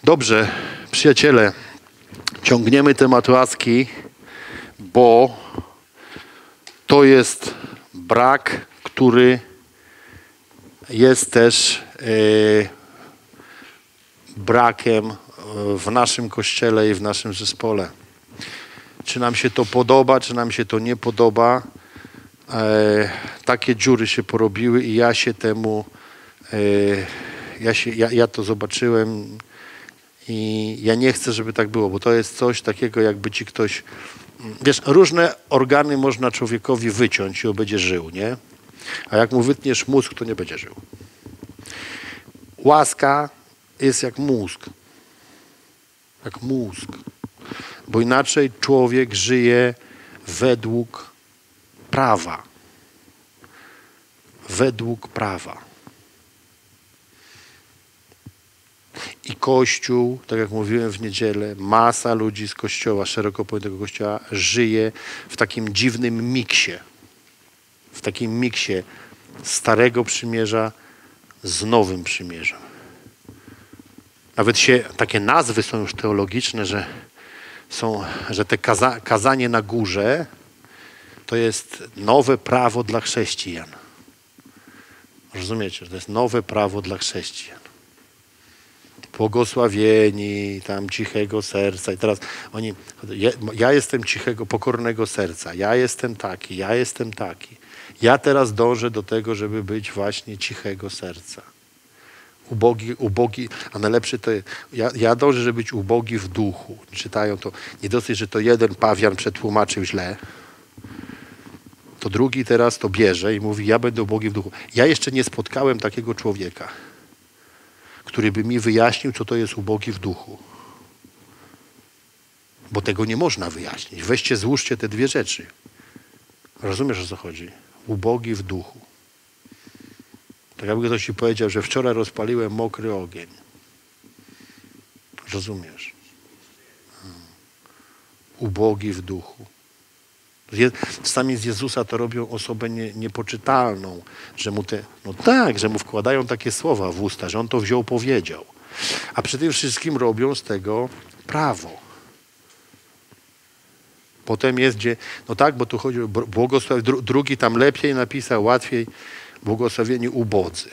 Dobrze, przyjaciele, ciągniemy temat łaski, bo to jest brak, który jest też brakiem w naszym Kościele i w naszym zespole. Czy nam się to podoba, czy nam się to nie podoba, takie dziury się porobiły i ja się temu, ja to zobaczyłem i ja nie chcę, żeby tak było, bo to jest coś takiego, jakby ci ktoś, wiesz, różne organy można człowiekowi wyciąć i on będzie żył, nie? A jak mu wytniesz mózg, to nie będzie żył. Łaska jest jak mózg. Jak mózg. Bo inaczej człowiek żyje według prawa. Według prawa. I Kościół, tak jak mówiłem w niedzielę, masa ludzi z Kościoła, szeroko pojętego Kościoła, żyje w takim dziwnym miksie. W takim miksie Starego Przymierza z Nowym Przymierzem. Nawet takie nazwy są już teologiczne, że te kazanie na górze to jest nowe prawo dla chrześcijan. Rozumiecie, że to jest nowe prawo dla chrześcijan. Błogosławieni, tam cichego serca. I teraz oni, ja jestem cichego, pokornego serca. Ja jestem taki, ja jestem taki. Ja teraz dążę do tego, żeby być właśnie cichego serca. Ubogi, a najlepszy to jest, ja dążę, żeby być ubogi w duchu. Czytają to, nie dosyć, że to jeden pawian przetłumaczył źle, to drugi teraz to bierze i mówi, ja będę ubogi w duchu. Ja jeszcze nie spotkałem takiego człowieka, który by mi wyjaśnił, co to jest ubogi w duchu. Bo tego nie można wyjaśnić. Weźcie, złóżcie te dwie rzeczy. Rozumiesz, o co chodzi? Ubogi w duchu. Tak jakby ktoś ci powiedział, że wczoraj rozpaliłem mokry ogień. Rozumiesz? Ubogi w duchu. Sami z Jezusa to robią osobę niepoczytalną, że mu że mu wkładają takie słowa w usta, że on to wziął, powiedział. A przy tym wszystkim robią z tego prawo. Potem jest gdzie, bo tu chodzi o błogosławienie, drugi tam lepiej napisał, łatwiej, błogosławieni ubodzy.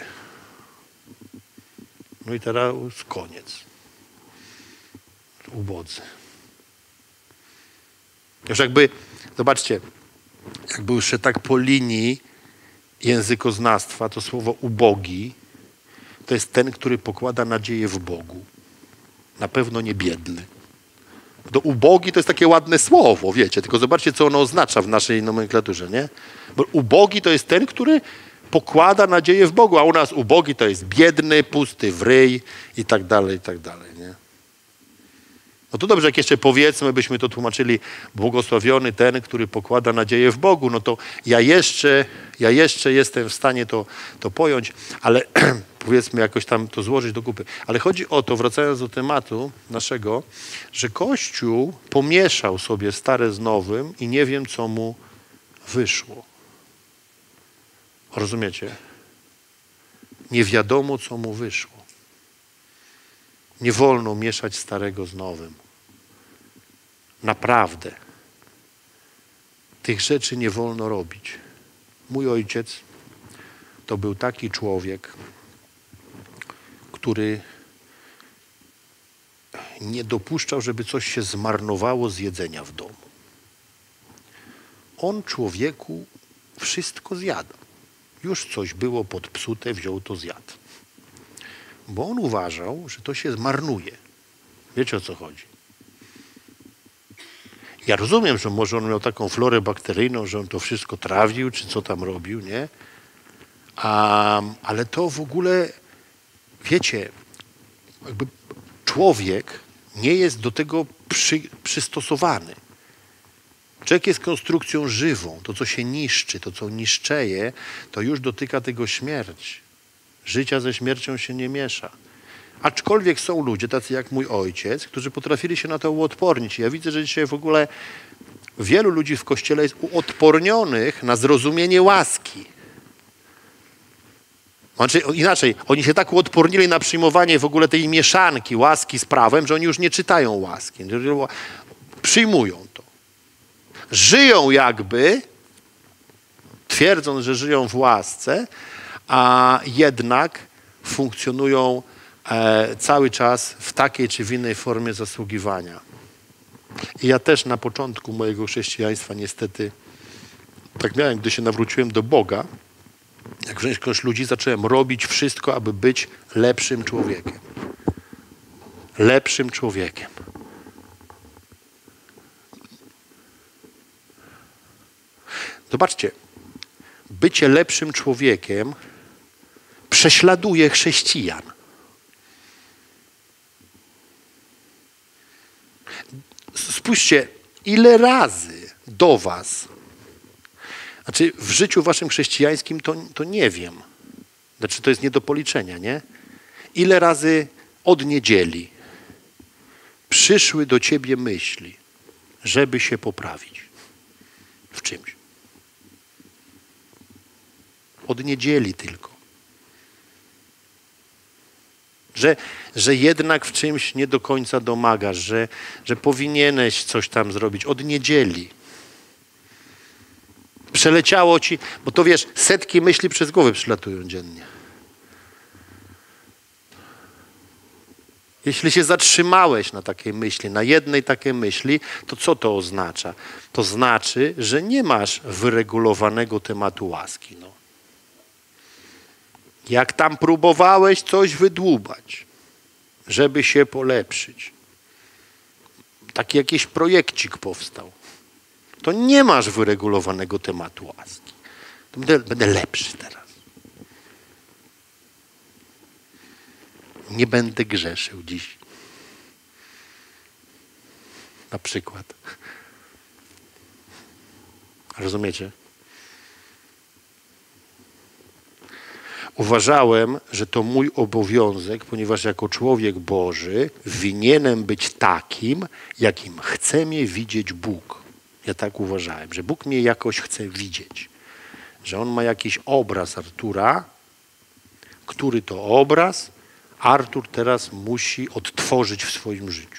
No i teraz koniec. Ubodzy. Już jakby, zobaczcie, jakby już się tak po linii językoznawstwa, to słowo ubogi to jest ten, który pokłada nadzieję w Bogu. Na pewno nie biedny. To ubogi to jest takie ładne słowo, wiecie, tylko zobaczcie, co ono oznacza w naszej nomenklaturze, nie? Bo ubogi to jest ten, który pokłada nadzieję w Bogu, a u nas ubogi to jest biedny, pusty w ryj i tak dalej, nie? No to dobrze, jak jeszcze powiedzmy, byśmy to tłumaczyli, błogosławiony ten, który pokłada nadzieję w Bogu, no to ja jeszcze jestem w stanie to pojąć, ale powiedzmy jakoś tam to złożyć do kupy. Ale chodzi o to, wracając do tematu naszego, że Kościół pomieszał sobie stare z nowym i nie wiem, co mu wyszło. Rozumiecie? Nie wiadomo, co mu wyszło. Nie wolno mieszać starego z nowym. Naprawdę. Tych rzeczy nie wolno robić. Mój ojciec to był taki człowiek, który nie dopuszczał, żeby coś się zmarnowało z jedzenia w domu. On człowieku wszystko zjadał. Już coś było podpsute, wziął to zjadł. Bo on uważał, że to się zmarnuje. Wiecie, o co chodzi? Ja rozumiem, że może on miał taką florę bakteryjną, że on to wszystko trawił, czy co tam robił, nie? Ale to w ogóle, wiecie, jakby człowiek nie jest do tego przystosowany. Człowiek jest konstrukcją żywą. To, co się niszczy, to, co niszczeje, to już dotyka tego śmierć. Życia ze śmiercią się nie miesza. Aczkolwiek są ludzie, tacy jak mój ojciec, którzy potrafili się na to uodpornić. Ja widzę, że dzisiaj w ogóle wielu ludzi w Kościele jest uodpornionych na zrozumienie łaski. Znaczy, inaczej, oni się tak uodpornili na przyjmowanie w ogóle tej mieszanki łaski z prawem, że oni już nie czytają łaski. Przyjmują to. Żyją jakby, twierdząc, że żyją w łasce, a jednak funkcjonują cały czas w takiej czy w innej formie zasługiwania. I ja też na początku mojego chrześcijaństwa niestety tak miałem, gdy się nawróciłem do Boga, jak większość ludzi, zacząłem robić wszystko, aby być lepszym człowiekiem. Lepszym człowiekiem. Zobaczcie, bycie lepszym człowiekiem prześladuje chrześcijan. Spójrzcie, ile razy do was, znaczy w życiu waszym chrześcijańskim to nie wiem, znaczy to jest nie do policzenia, nie? Ile razy od niedzieli przyszły do ciebie myśli, żeby się poprawić w czymś. Od niedzieli tylko. Że jednak w czymś nie do końca domagasz, że powinieneś coś tam zrobić. Od niedzieli. Przeleciało ci, bo to wiesz, setki myśli przez głowę przylatują dziennie. Jeśli się zatrzymałeś na takiej myśli, na jednej takiej myśli, to co to oznacza? To znaczy, że nie masz wyregulowanego tematu łaski. No. Jak tam próbowałeś coś wydłubać, żeby się polepszyć, taki jakiś projekcik powstał, to nie masz wyregulowanego tematu łaski. To będę lepszy teraz. Nie będę grzeszył dziś. Na przykład. Rozumiecie? Uważałem, że to mój obowiązek, ponieważ jako człowiek Boży winienem być takim, jakim chce mnie widzieć Bóg. Ja tak uważałem, że Bóg mnie jakoś chce widzieć. Że On ma jakiś obraz Artura, który to obraz Artur teraz musi odtworzyć w swoim życiu.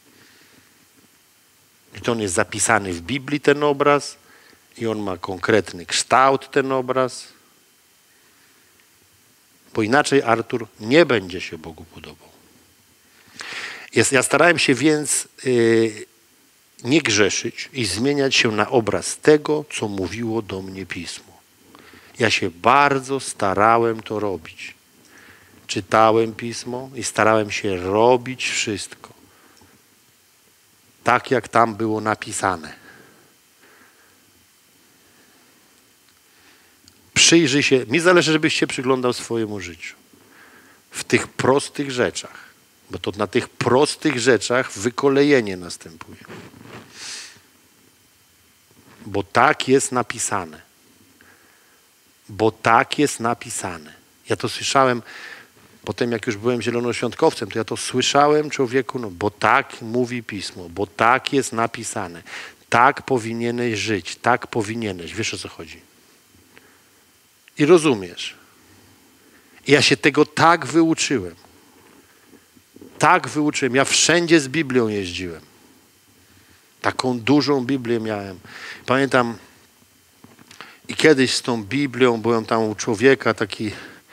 I to on jest zapisany w Biblii, ten obraz, i on ma konkretny kształt, ten obraz. Bo inaczej Artur nie będzie się Bogu podobał. Ja starałem się więc nie grzeszyć i zmieniać się na obraz tego, co mówiło do mnie Pismo. Ja się bardzo starałem to robić. Czytałem Pismo i starałem się robić wszystko tak, jak tam było napisane. Przyjrzyj się, mi zależy, żebyś się przyglądał swojemu życiu. W tych prostych rzeczach, bo to na tych prostych rzeczach wykolejenie następuje. Bo tak jest napisane. Bo tak jest napisane. Ja to słyszałem, potem jak już byłem zielonoświątkowcem, to ja to słyszałem człowieku, no bo tak mówi Pismo, bo tak jest napisane. Tak powinieneś żyć, tak powinieneś. Wiesz, o co chodzi? I rozumiesz. I ja się tego tak wyuczyłem. Tak wyuczyłem. Ja wszędzie z Biblią jeździłem. Taką dużą Biblię miałem. Pamiętam, i kiedyś z tą Biblią byłem tam u człowieka, taki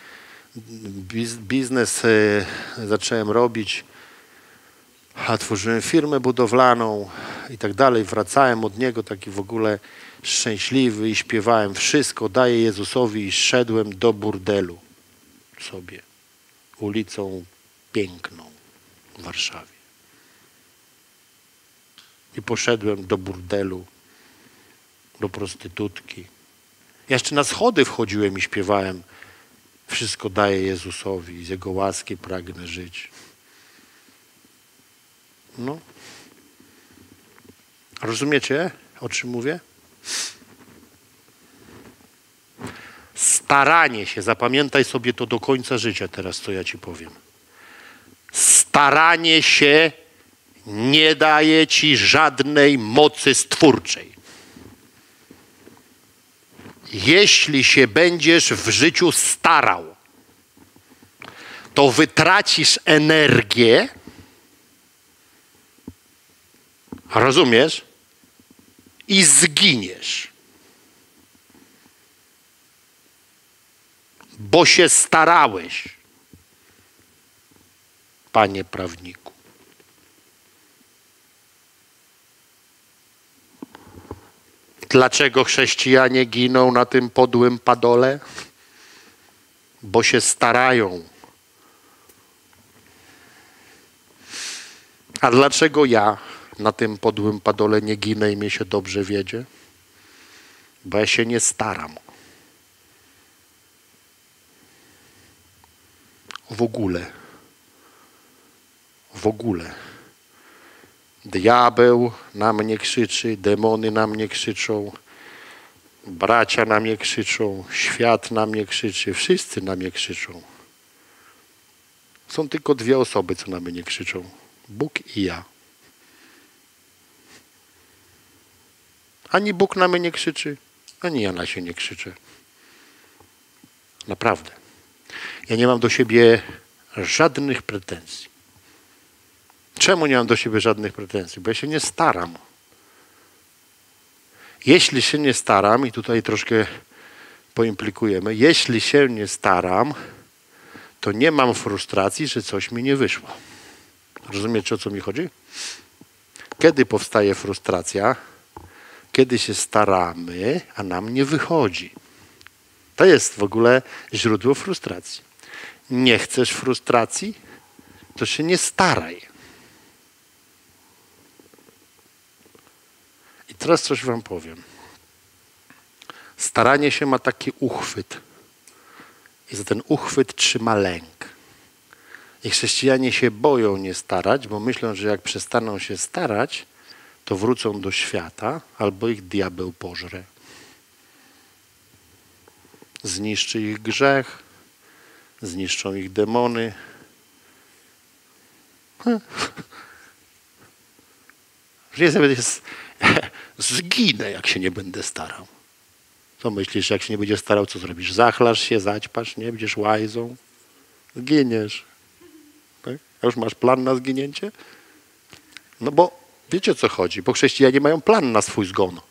biznes zacząłem robić, a tworzyłem firmę budowlaną i tak dalej. Wracałem od niego taki w ogóle szczęśliwy i śpiewałem wszystko daję Jezusowi i szedłem do burdelu sobie ulicą Piękną w Warszawie. I poszedłem do burdelu, do prostytutki. Ja jeszcze na schody wchodziłem i śpiewałem wszystko daję Jezusowi, z Jego łaski pragnę żyć. No. Rozumiecie, o czym mówię? Staranie się, zapamiętaj sobie to do końca życia teraz, co ja ci powiem. Staranie się nie daje ci żadnej mocy stwórczej. Jeśli się będziesz w życiu starał, to wytracisz energię, rozumiesz? I zginiesz. Bo się starałeś, panie prawniku. Dlaczego chrześcijanie giną na tym podłym padole? Bo się starają. A dlaczego ja na tym podłym padole nie ginę i mnie się dobrze wiedzie? Bo ja się nie staram. W ogóle. Diabeł na mnie krzyczy, demony na mnie krzyczą, bracia na mnie krzyczą, świat na mnie krzyczy, wszyscy na mnie krzyczą. Są tylko dwie osoby, co na mnie nie krzyczą. Bóg i ja. Ani Bóg na mnie nie krzyczy, ani ja na się nie krzyczę. Naprawdę. Ja nie mam do siebie żadnych pretensji. Czemu nie mam do siebie żadnych pretensji? Bo ja się nie staram. Jeśli się nie staram, i tutaj troszkę poimplikujemy, jeśli się nie staram, to nie mam frustracji, że coś mi nie wyszło. Rozumiecie, o co mi chodzi? Kiedy powstaje frustracja? Kiedy się staramy, a nam nie wychodzi. To jest w ogóle źródło frustracji. Nie chcesz frustracji? To się nie staraj. I teraz coś wam powiem. Staranie się ma taki uchwyt. I za ten uchwyt trzyma lęk. I chrześcijanie się boją nie starać, bo myślą, że jak przestaną się starać, to wrócą do świata, albo ich diabeł pożre. Zniszczy ich grzech, zniszczą ich demony. Zginę, jak się nie będę starał. Co myślisz, jak się nie będziesz starał, co zrobisz? Zachlasz się, zaćpasz, nie? Będziesz łajzą. Zginiesz. Tak? A już masz plan na zginięcie? No bo wiecie, o co chodzi? Bo chrześcijanie mają plan na swój zgon.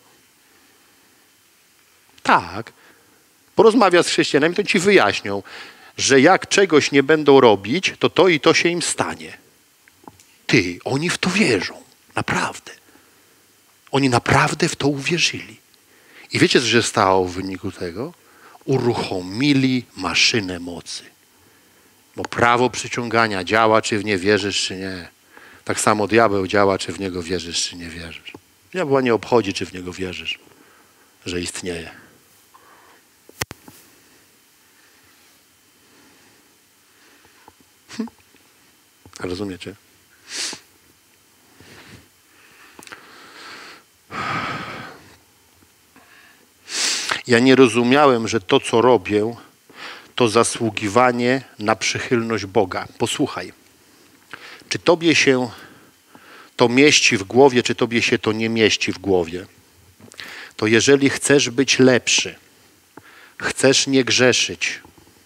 Tak. Porozmawia z chrześcijanami, to ci wyjaśnią, że jak czegoś nie będą robić, to to i to się im stanie. Oni w to wierzą. Naprawdę. Oni naprawdę w to uwierzyli. I wiecie, co się stało w wyniku tego? Uruchomili maszynę mocy. Bo prawo przyciągania działa, czy w nie wierzysz, czy nie. Tak samo diabeł działa, czy w niego wierzysz, czy nie wierzysz. Diabła nie obchodzi, czy w niego wierzysz, że istnieje. Rozumiecie? Ja nie rozumiałem, że to, co robię, to zasługiwanie na przychylność Boga. Posłuchaj. Czy tobie się to mieści w głowie, czy tobie się to nie mieści w głowie? To jeżeli chcesz być lepszy, chcesz nie grzeszyć,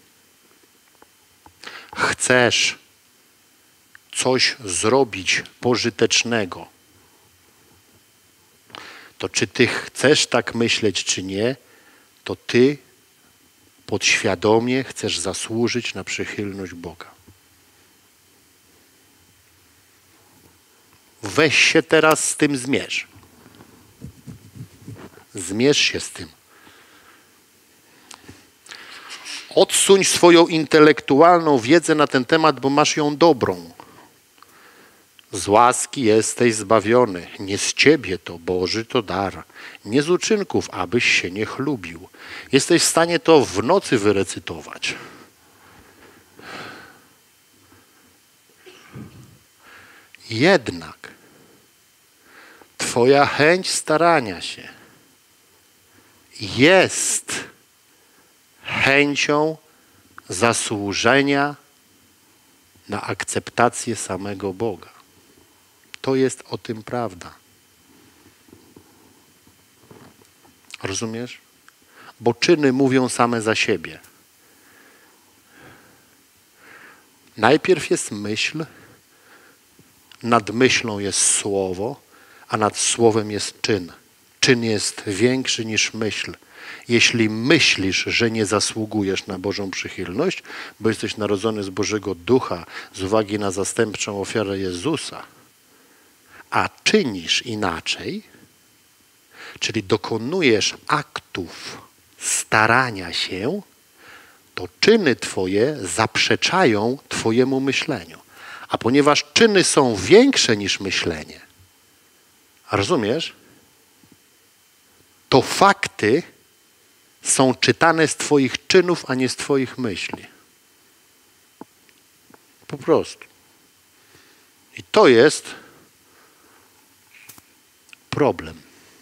chcesz coś zrobić pożytecznego, to czy ty chcesz tak myśleć, czy nie, to ty podświadomie chcesz zasłużyć na przychylność Boga. Weź się teraz z tym zmierz. Zmierz się z tym. Odsuń swoją intelektualną wiedzę na ten temat, bo masz ją dobrą. Z łaski jesteś zbawiony. Nie z ciebie to, Boży to dar. Nie z uczynków, abyś się nie chlubił. Jesteś w stanie to w nocy wyrecytować. Jednak twoja chęć starania się jest chęcią zasłużenia na akceptację samego Boga. To jest o tym prawda. Rozumiesz? Bo czyny mówią same za siebie. Najpierw jest myśl, nad myślą jest słowo, a nad słowem jest czyn. Czyn jest większy niż myśl. Jeśli myślisz, że nie zasługujesz na Bożą przychylność, bo jesteś narodzony z Bożego Ducha z uwagi na zastępczą ofiarę Jezusa, a czynisz inaczej, czyli dokonujesz aktów starania się, to czyny twoje zaprzeczają twojemu myśleniu. A ponieważ czyny są większe niż myślenie, rozumiesz? To fakty są czytane z twoich czynów, a nie z twoich myśli. Po prostu. I to jest problem.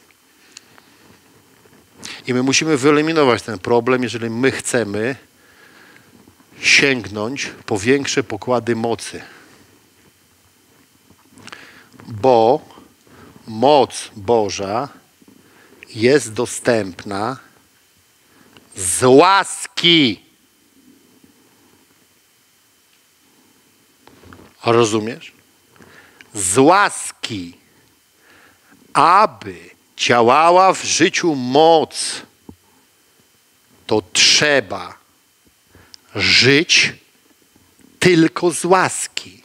I my musimy wyeliminować ten problem, jeżeli my chcemy sięgnąć po większe pokłady mocy. Bo moc Boża jest dostępna z łaski. Rozumiesz? Z łaski. Aby działała w życiu moc, to trzeba żyć tylko z łaski.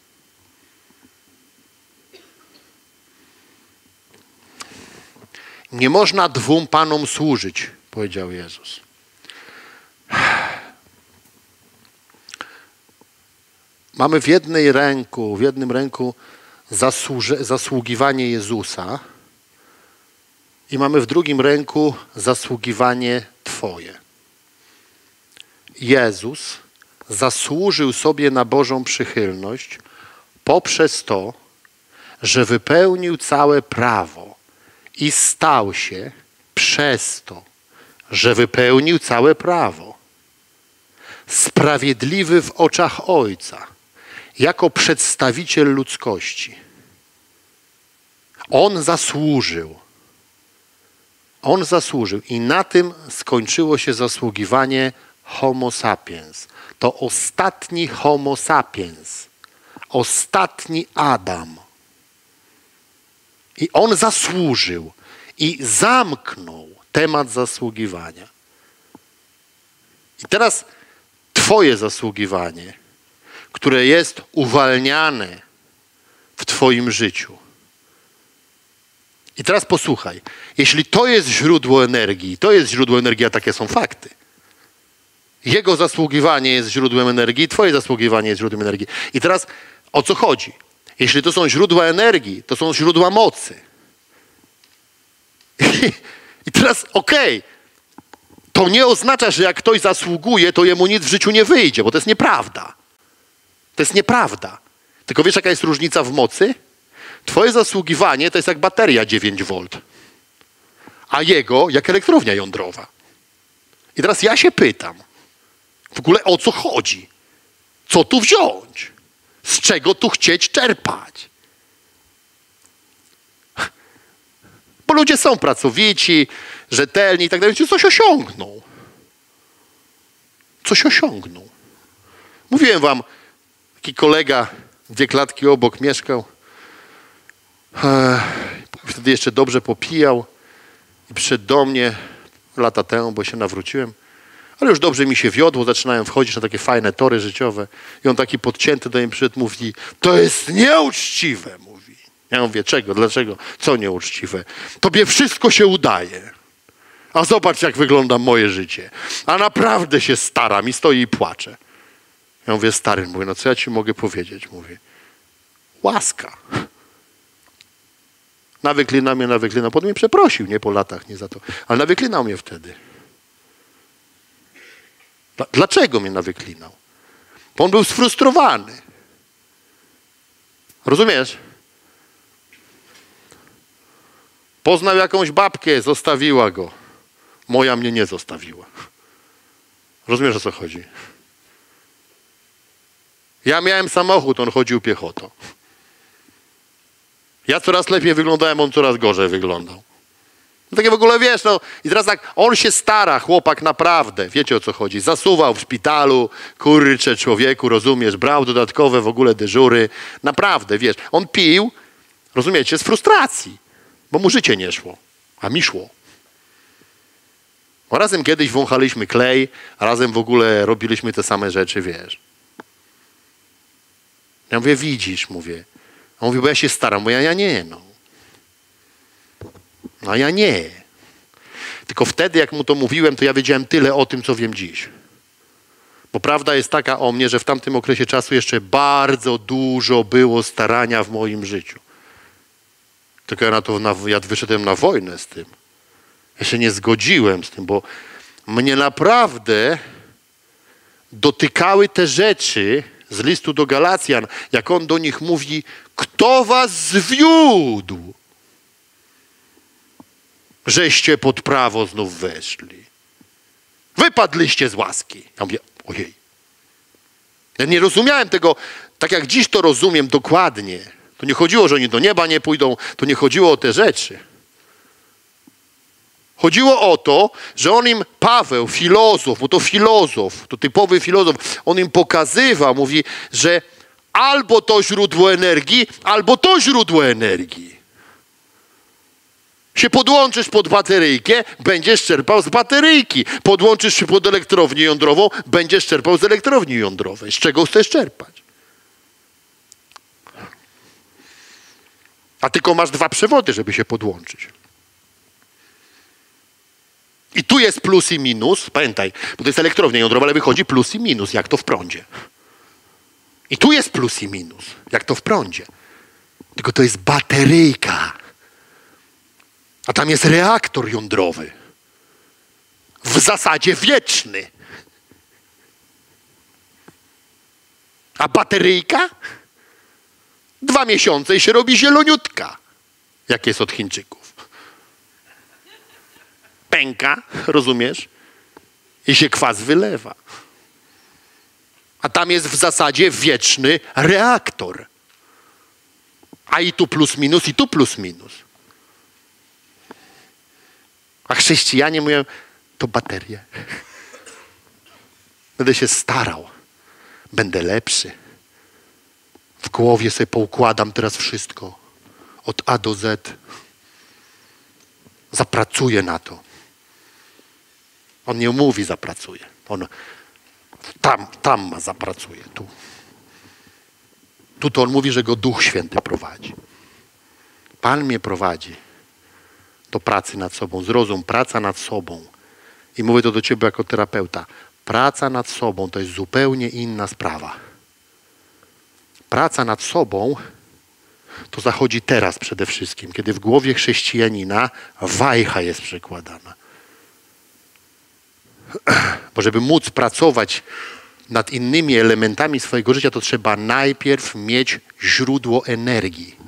Nie można dwóm panom służyć, powiedział Jezus. Mamy w jednym ręku zasługiwanie Jezusa i mamy w drugim ręku zasługiwanie Twoje. Jezus zasłużył sobie na Bożą przychylność poprzez to, że wypełnił całe prawo i stał się przez to, że wypełnił całe prawo, sprawiedliwy w oczach Ojca, jako przedstawiciel ludzkości. On zasłużył i na tym skończyło się zasługiwanie Homo sapiens. To ostatni Homo sapiens, ostatni Adam. I on zasłużył i zamknął temat zasługiwania. I teraz twoje zasługiwanie, które jest uwalniane w twoim życiu. I teraz posłuchaj, jeśli to jest źródło energii, a takie są fakty. Jego zasługiwanie jest źródłem energii, twoje zasługiwanie jest źródłem energii. I teraz o co chodzi? Jeśli to są źródła energii, to są źródła mocy. I teraz to nie oznacza, że jak ktoś zasługuje, to jemu nic w życiu nie wyjdzie, bo to jest nieprawda. To jest nieprawda. Tylko wiesz, jaka jest różnica w mocy? Twoje zasługiwanie to jest jak bateria 9 V, a jego jak elektrownia jądrowa. I teraz ja się pytam, w ogóle o co chodzi? Co tu wziąć? Z czego tu chcieć czerpać? Bo ludzie są pracowici, rzetelni i tak dalej, coś osiągną. Coś osiągną. Mówiłem wam, taki kolega 2 klatki obok mieszkał. Wtedy jeszcze dobrze popijał i przyszedł do mnie lata temu, bo się nawróciłem. Ale już dobrze mi się wiodło, zaczynałem wchodzić na takie fajne tory życiowe. I on taki podcięty do mnie przyszedł, mówi, to jest nieuczciwe, mówi. Ja mówię, czego, dlaczego, co nieuczciwe? Tobie wszystko się udaje. A zobacz, jak wygląda moje życie. A naprawdę się staram i stoi i płacze. Ja mówię, stary, mówię, no co ja ci mogę powiedzieć? Mówię, łaska. Nawyklinał mnie. Potem mnie przeprosił, nie po latach, nie za to. Ale nawyklinał mnie wtedy. Dlaczego mnie nawyklinał? Bo on był sfrustrowany. Rozumiesz? Poznał jakąś babkę, zostawiła go. Moja mnie nie zostawiła. Rozumiesz, o co chodzi? Ja miałem samochód, on chodził piechotą. Ja coraz lepiej wyglądałem, on coraz gorzej wyglądał. No takie w ogóle, wiesz, no i teraz tak, on się stara, chłopak naprawdę, wiecie o co chodzi, zasuwał w szpitalu, kurczę człowieku, rozumiesz, brał dodatkowe w ogóle dyżury, naprawdę, wiesz, on pił, rozumiecie, z frustracji, bo mu życie nie szło, a mi szło. Bo razem kiedyś wąchaliśmy klej, a razem w ogóle robiliśmy te same rzeczy, wiesz. Ja mówię, widzisz, mówię. On mówi, bo ja się staram, bo ja nie, no. No a ja nie. Tylko wtedy, jak mu to mówiłem, to ja wiedziałem tyle o tym, co wiem dziś. Bo prawda jest taka o mnie, że w tamtym okresie czasu jeszcze bardzo dużo było starania w moim życiu. Tylko ja wyszedłem na wojnę z tym. Ja się nie zgodziłem z tym, bo mnie naprawdę dotykały te rzeczy z listu do Galacjan, jak on do nich mówi, kto was zwiódł, żeście pod prawo znów weszli. Wypadliście z łaski. Ja mówię, ojej. Ja nie rozumiałem tego, tak jak dziś to rozumiem dokładnie. To nie chodziło, że oni do nieba nie pójdą, to nie chodziło o te rzeczy. Chodziło o to, że on im, Paweł, filozof, bo to filozof, to typowy filozof, on im pokazywał, mówi, że albo to źródło energii, albo to źródło energii. Się podłączysz pod bateryjkę, będziesz czerpał z bateryjki. Podłączysz się pod elektrownię jądrową, będziesz czerpał z elektrowni jądrowej. Z czego chcesz czerpać? A tylko masz 2 przewody, żeby się podłączyć. I tu jest plus i minus, pamiętaj, bo to jest elektrownia jądrowa, ale wychodzi plus i minus, jak to w prądzie. I tu jest plus i minus, jak to w prądzie. Tylko to jest bateryjka. A tam jest reaktor jądrowy. W zasadzie wieczny. A bateryjka? 2 miesiące i się robi zieloniutka, jak jest od Chińczyków. Pęka, rozumiesz? I się kwas wylewa. A tam jest w zasadzie wieczny reaktor. A i tu plus minus, i tu plus minus. A chrześcijanie mówią, to baterie. Będę się starał. Będę lepszy. W głowie sobie poukładam teraz wszystko. Od A do Z. Zapracuję na to. On nie mówi zapracuje. On tam ma zapracuje. Tu. Tu to on mówi, że go Duch Święty prowadzi. Pan mnie prowadzi do pracy nad sobą. Zrozum, praca nad sobą. I mówię to do ciebie jako terapeuta. Praca nad sobą to jest zupełnie inna sprawa. Praca nad sobą to zachodzi teraz przede wszystkim, kiedy w głowie chrześcijanina wajcha jest przekładana. Bo żeby móc pracować nad innymi elementami swojego życia, to trzeba najpierw mieć źródło energii.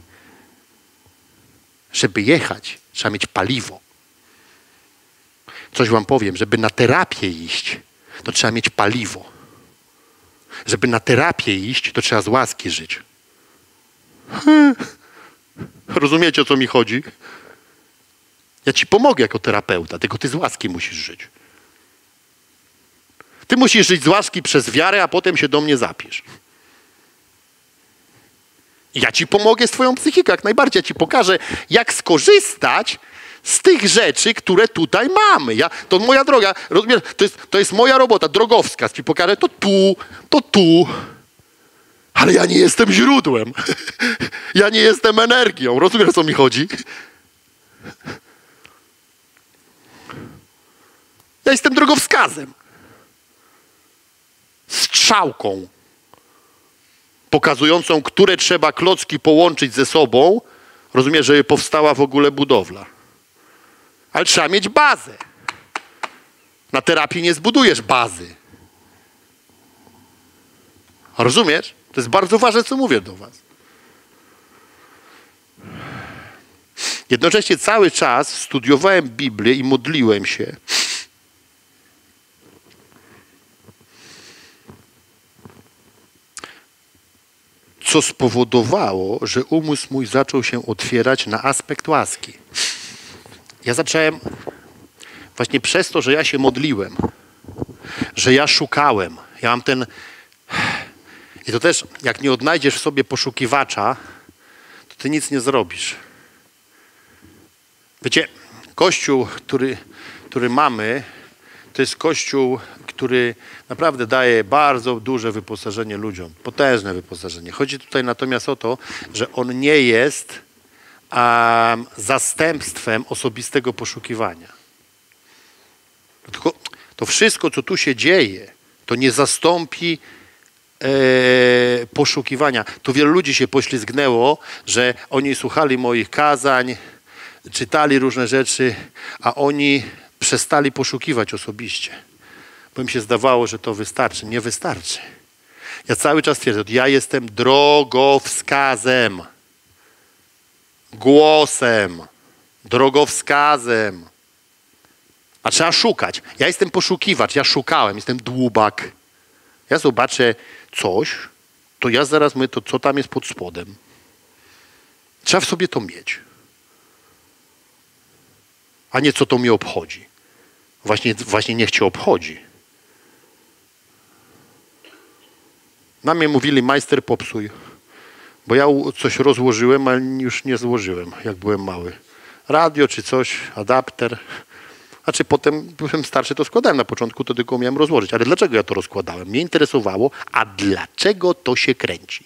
Żeby jechać, trzeba mieć paliwo. Coś wam powiem, żeby na terapię iść, to trzeba mieć paliwo. Żeby na terapię iść, to trzeba z łaski żyć. Rozumiecie, o co mi chodzi? Ja ci pomogę jako terapeuta, tylko ty z łaski musisz żyć. Ty musisz żyć z łaski przez wiarę, a potem się do mnie zapisz. I ja ci pomogę z twoją psychiką, jak najbardziej. Ja ci pokażę, jak skorzystać z tych rzeczy, które tutaj mamy. To moja droga, rozumiesz, to jest moja robota, drogowskaz. Ci pokażę to tu. Ale ja nie jestem źródłem. Ja nie jestem energią. Rozumiesz, o co mi chodzi? Ja jestem drogowskazem. Strzałką pokazującą, które trzeba klocki połączyć ze sobą. Rozumiesz, żeby powstała w ogóle budowla. Ale trzeba mieć bazę. Na terapii nie zbudujesz bazy. Rozumiesz? To jest bardzo ważne, co mówię do was. Jednocześnie cały czas studiowałem Biblię i modliłem się. Co spowodowało, że umysł mój zaczął się otwierać na aspekt łaski. Ja zacząłem właśnie przez to, że ja się modliłem, że ja szukałem. Ja mam ten... I to też, jak nie odnajdziesz w sobie poszukiwacza, to ty nic nie zrobisz. Wiecie, Kościół, który mamy, to jest Kościół, który naprawdę daje bardzo duże wyposażenie ludziom. Potężne wyposażenie. Chodzi tutaj natomiast o to, że on nie jest zastępstwem osobistego poszukiwania. Tylko to wszystko, co tu się dzieje, to nie zastąpi poszukiwania. Tu wielu ludzi się poślizgnęło, że oni słuchali moich kazań, czytali różne rzeczy, a oni przestali poszukiwać osobiście. Bo im się zdawało, że to wystarczy. Nie wystarczy. Ja cały czas twierdzę, ja jestem drogowskazem, głosem, drogowskazem. A trzeba szukać. Ja jestem poszukiwacz, ja szukałem, jestem dłubak. Ja zobaczę coś, to ja zaraz mówię, to co tam jest pod spodem. Trzeba w sobie to mieć. A nie co to mnie obchodzi. Właśnie niech cię obchodzi. Na mnie mówili, majster popsuj. Bo ja coś rozłożyłem, ale już nie złożyłem, jak byłem mały. Radio czy coś, adapter. Znaczy potem byłem starszy, to składałem na początku, to tylko miałem rozłożyć. Ale dlaczego ja to rozkładałem? Mnie interesowało, a dlaczego to się kręci?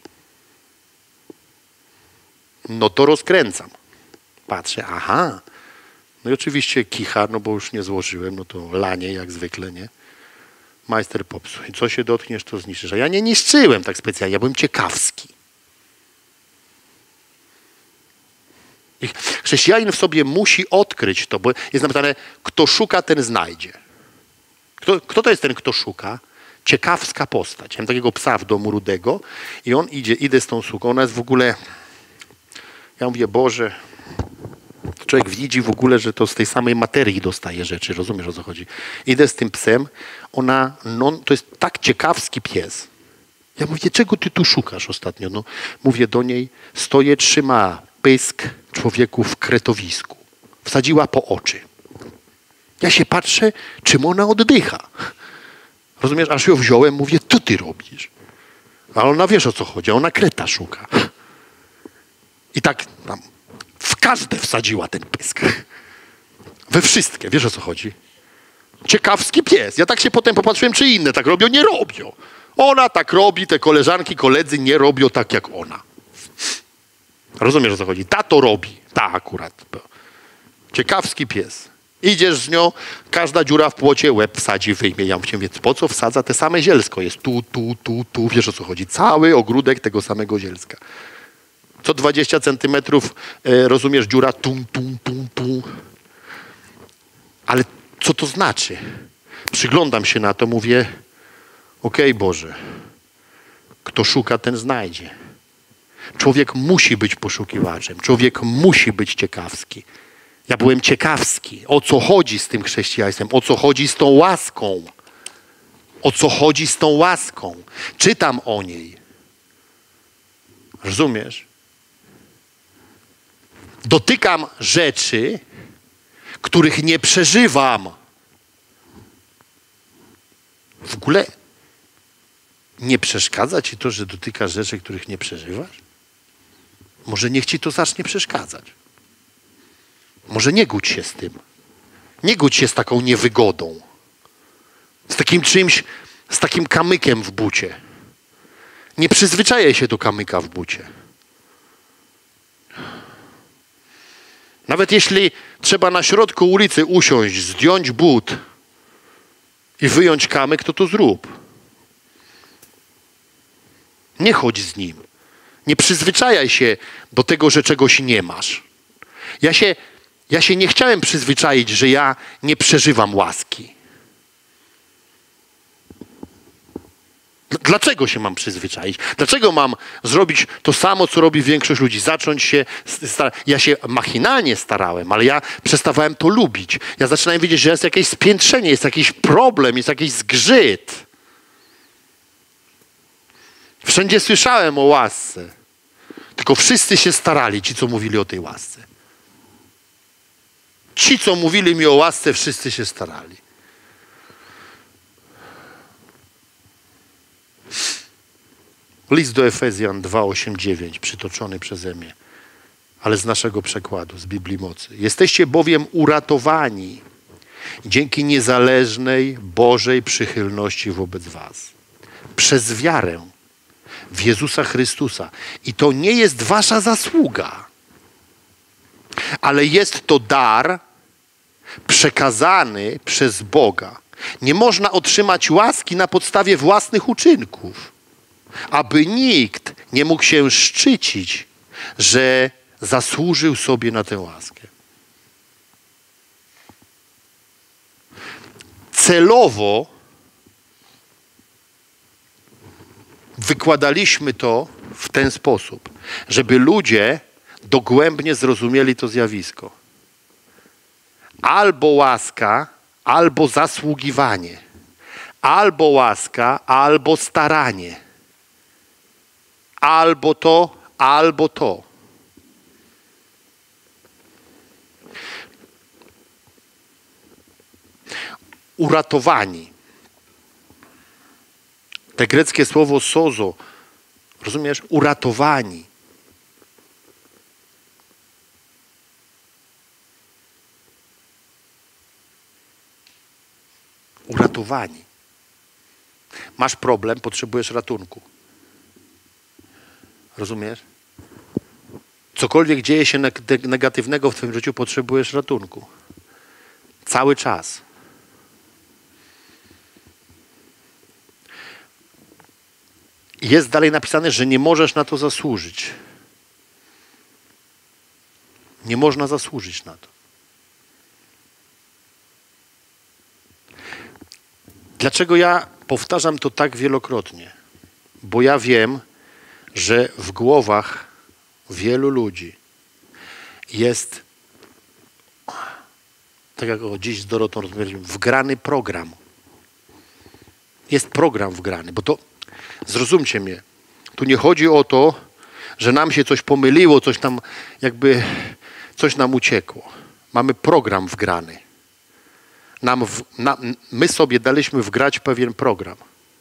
No to rozkręcam. Patrzę, aha. No i oczywiście kicha, no bo już nie złożyłem, no to lanie jak zwykle, nie? Majster popsuj. Co się dotkniesz, to zniszczysz. A ja nie niszczyłem tak specjalnie, ja byłem ciekawski. I chrześcijanin w sobie musi odkryć to, bo jest napisane, kto szuka, ten znajdzie. Kto to jest ten, kto szuka? Ciekawska postać. Ja mam takiego psa w domu rudego i on idę z tą suką. Ona jest w ogóle... Ja mówię, Boże... Człowiek widzi w ogóle, że to z tej samej materii dostaje rzeczy. Rozumiesz, o co chodzi? Idę z tym psem. To jest tak ciekawski pies. Ja mówię, czego ty tu szukasz ostatnio? No, mówię do niej, stoję, trzyma pysk człowieku w kretowisku. Wsadziła po oczy. Ja się patrzę, czym ona oddycha. Rozumiesz? Aż ją wziąłem, mówię, co ty robisz? Ale ona wiesz, o co chodzi. Ona kreta szuka. I tak tam w każde wsadziła ten pysk. We wszystkie. Wiesz, o co chodzi? Ciekawski pies. Ja tak się potem popatrzyłem, czy inne tak robią. Nie robią. Ona tak robi, te koleżanki, koledzy nie robią tak jak ona. Rozumiesz, o co chodzi? Ta to robi. Ta akurat. Ciekawski pies. Idziesz z nią, każda dziura w płocie, łeb wsadzi, wyjmie. Ja mówię, po co wsadza? Te same zielsko jest. Tu. Wiesz, o co chodzi? Cały ogródek tego samego zielska. Co 20 centymetrów, rozumiesz, dziura, tum. Ale co to znaczy? Przyglądam się na to, mówię, okej, Boże, kto szuka, ten znajdzie. Człowiek musi być poszukiwaczem. Człowiek musi być ciekawski. Ja byłem ciekawski. O co chodzi z tym chrześcijaństwem? O co chodzi z tą łaską? O co chodzi z tą łaską? Czytam o niej. Rozumiesz? Dotykam rzeczy, których nie przeżywam. W ogóle nie przeszkadza ci to, że dotykasz rzeczy, których nie przeżywasz? Może niech ci to zacznie przeszkadzać. Może nie gódź się z tym. Nie gódź się z taką niewygodą. Z takim czymś, z takim kamykiem w bucie. Nie przyzwyczajaj się do kamyka w bucie. Nawet jeśli trzeba na środku ulicy usiąść, zdjąć but i wyjąć kamyk, to zrób. Nie chodź z nim. Nie przyzwyczajaj się do tego, że czegoś nie masz. Ja się nie chciałem przyzwyczaić, że ja nie przeżywam łaski. Dlaczego się mam przyzwyczaić? Dlaczego mam zrobić to samo, co robi większość ludzi? Zacząć się starać. Ja się machinalnie starałem, ale ja przestawałem to lubić. Ja zaczynałem widzieć, że jest jakieś spiętrzenie, jest jakiś problem, jest jakiś zgrzyt. Wszędzie słyszałem o łasce. Tylko wszyscy się starali, ci, co mówili o tej łasce. Ci, co mówili mi o łasce, wszyscy się starali. List do Efezjan 2, 8, 9, przytoczony przeze mnie, ale z naszego przekładu, z Biblii Mocy. Jesteście bowiem uratowani dzięki niezależnej Bożej przychylności wobec was. Przez wiarę w Jezusa Chrystusa. I to nie jest wasza zasługa, ale jest to dar przekazany przez Boga. Nie można otrzymać łaski na podstawie własnych uczynków, aby nikt nie mógł się szczycić, że zasłużył sobie na tę łaskę. Celowo wykładaliśmy to w ten sposób, żeby ludzie dogłębnie zrozumieli to zjawisko. Albo łaska, albo zasługiwanie. Albo łaska, albo staranie. Albo to, albo to. Uratowani. Te greckie słowo sozo, rozumiesz? Uratowani. Uratowani. Masz problem, potrzebujesz ratunku. Rozumiesz? Cokolwiek dzieje się negatywnego w twoim życiu, potrzebujesz ratunku. Cały czas. Jest dalej napisane, że nie możesz na to zasłużyć. Nie można zasłużyć na to. Dlaczego ja powtarzam to tak wielokrotnie? Bo ja wiem, że w głowach wielu ludzi jest, tak jak dziś z Dorotą rozmawialiśmy, wgrany program. Jest program wgrany, bo to, zrozumcie mnie, tu nie chodzi o to, że nam się coś pomyliło, coś nam uciekło. Mamy program wgrany. My sobie daliśmy wgrać pewien program.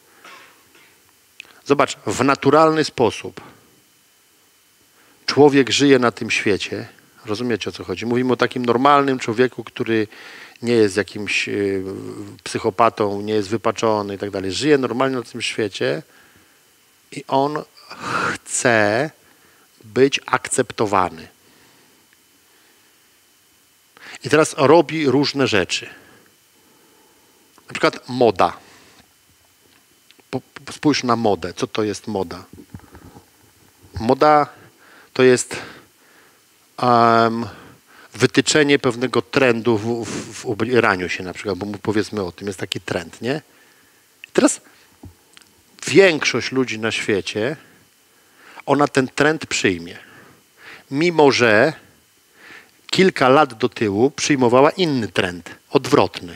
Zobacz, w naturalny sposób człowiek żyje na tym świecie. Rozumiecie, o co chodzi? Mówimy o takim normalnym człowieku, który nie jest jakimś psychopatą, nie jest wypaczony i tak dalej. Żyje normalnie na tym świecie i on chce być akceptowany. I teraz robi różne rzeczy. Na przykład moda. Spójrz na modę. Co to jest moda? Moda to jest wytyczenie pewnego trendu w ubieraniu się na przykład, bo powiedzmy o tym, jest taki trend, nie? I teraz większość ludzi na świecie, ona ten trend przyjmie. Mimo że kilka lat do tyłu przyjmowała inny trend, odwrotny.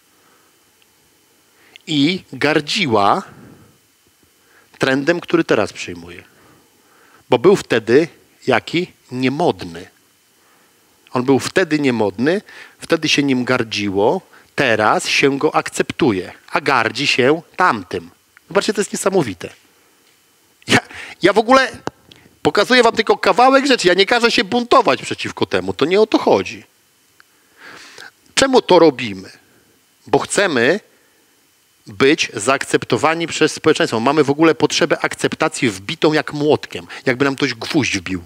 I gardziła trendem, który teraz przyjmuje. Bo był wtedy jaki? Niemodny. On był wtedy niemodny, wtedy się nim gardziło, teraz się go akceptuje, a gardzi się tamtym. Zobaczcie, to jest niesamowite. Ja w ogóle pokazuję wam tylko kawałek rzeczy. Ja nie każę się buntować przeciwko temu. To nie o to chodzi. Czemu to robimy? Bo chcemy być zaakceptowani przez społeczeństwo. Mamy w ogóle potrzebę akceptacji wbitą jak młotkiem. Jakby nam ktoś gwóźdź wbił.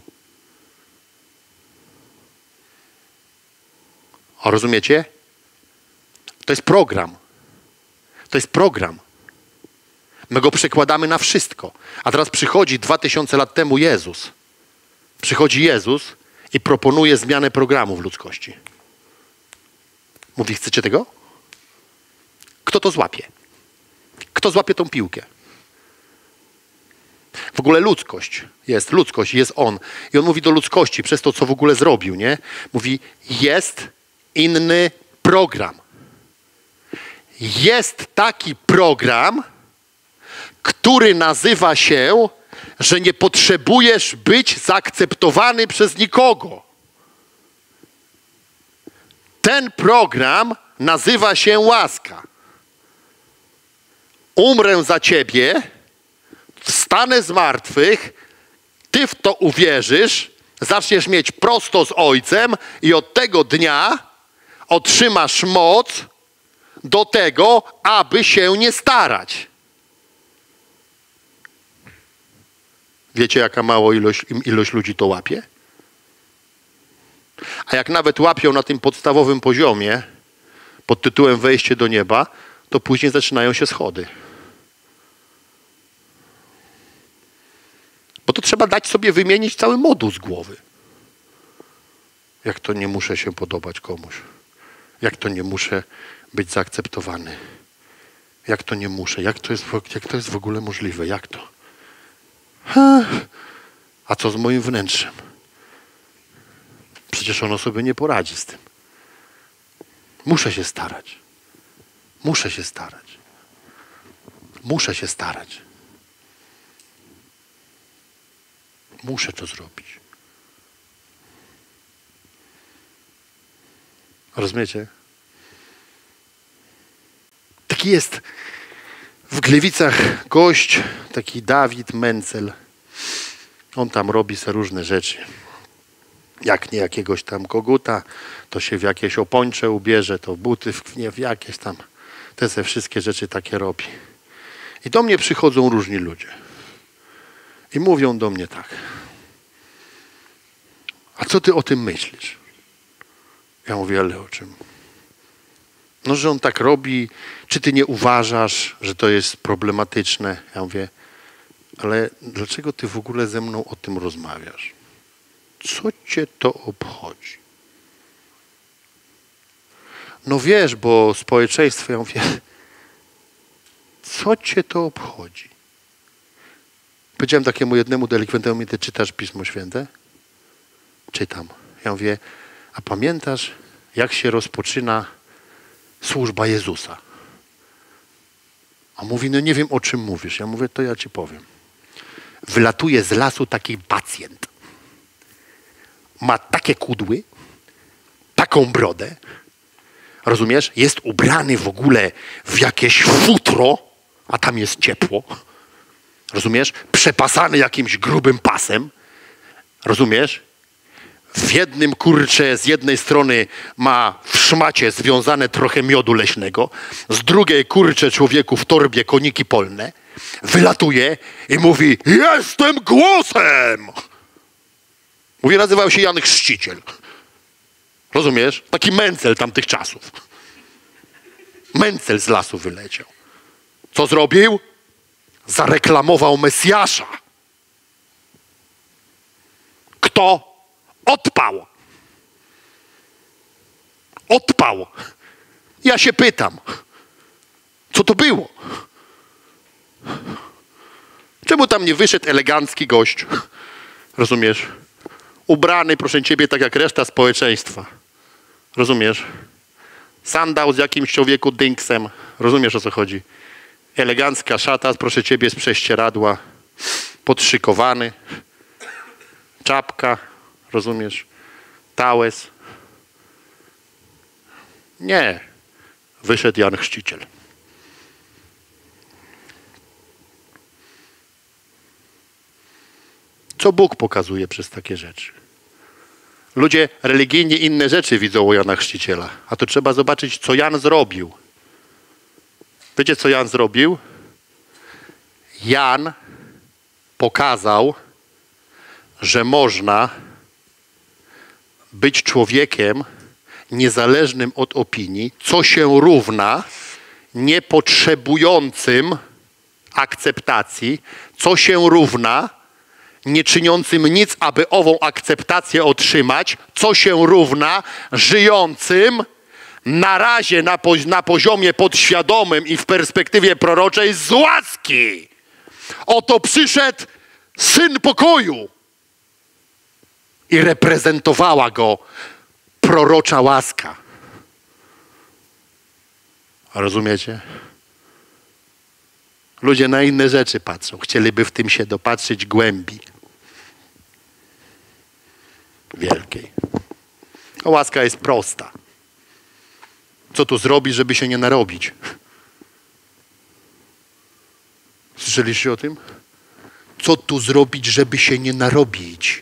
O, rozumiecie? To jest program. To jest program. My go przekładamy na wszystko. A teraz przychodzi 2000 lat temu Jezus. Przychodzi Jezus i proponuje zmianę programu w ludzkości. Mówi, chcecie tego? Kto to złapie? Kto złapie tą piłkę? W ogóle ludzkość, jest On. I On mówi do ludzkości przez to, co w ogóle zrobił, nie? Mówi, jest inny program. Jest taki program, który nazywa się, że nie potrzebujesz być zaakceptowany przez nikogo. Ten program nazywa się łaska. Umrę za ciebie, wstanę z martwych, ty w to uwierzysz, zaczniesz mieć prosto z Ojcem i od tego dnia otrzymasz moc do tego, aby się nie starać. Wiecie, jaka mała ilość ludzi to łapie? A jak nawet łapią na tym podstawowym poziomie, pod tytułem wejście do nieba, to później zaczynają się schody. Bo to trzeba dać sobie wymienić cały moduł z głowy. Jak to nie muszę się podobać komuś? Jak to nie muszę być zaakceptowany? Jak to nie muszę? Jak to jest w ogóle możliwe? Jak to? A co z moim wnętrzem? Przecież ono sobie nie poradzi z tym. Muszę się starać. Muszę się starać. Muszę się starać. Muszę to zrobić. Rozumiecie? Taki jest w Gliwicach gość, taki Dawid Mencel. On tam robi sobie różne rzeczy. Jak nie jakiegoś tam koguta, to się w jakieś opończe ubierze, to buty w jakieś tam. Te se wszystkie rzeczy takie robi. I do mnie przychodzą różni ludzie. I mówią do mnie tak. A co ty o tym myślisz? Ja mówię, ale o czym? No, że on tak robi. Czy ty nie uważasz, że to jest problematyczne? Ja mówię, ale dlaczego ty w ogóle ze mną o tym rozmawiasz? Co cię to obchodzi? No wiesz, bo społeczeństwo, ja mówię, co cię to obchodzi? Powiedziałem takiemu jednemu delikwentowi, ty czytasz Pismo Święte? Czytam. Ja mówię, a pamiętasz, jak się rozpoczyna służba Jezusa? A mówi, no nie wiem, o czym mówisz. Ja mówię, to ja ci powiem. Wylatuje z lasu taki pacjent. Ma takie kudły, taką brodę. Rozumiesz? Jest ubrany w ogóle w jakieś futro, a tam jest ciepło. Rozumiesz? Przepasany jakimś grubym pasem. Rozumiesz? W jednym, kurcze, z jednej strony ma w szmacie związane trochę miodu leśnego, z drugiej, kurcze, człowieku w torbie koniki polne. Wylatuje i mówi, jestem głosem! Mówi, nazywał się Jan Chrzciciel. Rozumiesz? Taki Mencel tamtych czasów. Mencel z lasu wyleciał. Co zrobił? Zareklamował Mesjasza. Kto? Odpał. Odpał. Ja się pytam, co to było? Czemu tam nie wyszedł elegancki gość? Rozumiesz? Ubrany, proszę ciebie, tak jak reszta społeczeństwa. Rozumiesz? Sandał z jakimś człowieku dynksem. Rozumiesz, o co chodzi? Elegancka szata, proszę ciebie, z prześcieradła. Podszykowany. Czapka. Rozumiesz? Tałes. Nie. Wyszedł Jan Chrzciciel. Co Bóg pokazuje przez takie rzeczy? Ludzie religijnie inne rzeczy widzą u Jana Chrzciciela. A to trzeba zobaczyć, co Jan zrobił. Wiecie, co Jan zrobił? Jan pokazał, że można być człowiekiem niezależnym od opinii, co się równa niepotrzebującym akceptacji, co się równa nie czyniącym nic, aby ową akceptację otrzymać, co się równa żyjącym na razie na poziomie podświadomym i w perspektywie proroczej z łaski. Oto przyszedł Syn Pokoju i reprezentowała go prorocza łaska. Rozumiecie? Ludzie na inne rzeczy patrzą. Chcieliby w tym się dopatrzyć głębi wielkiej. A łaska jest prosta. Co tu zrobić, żeby się nie narobić? Słyszeliście o tym? Co tu zrobić, żeby się nie narobić?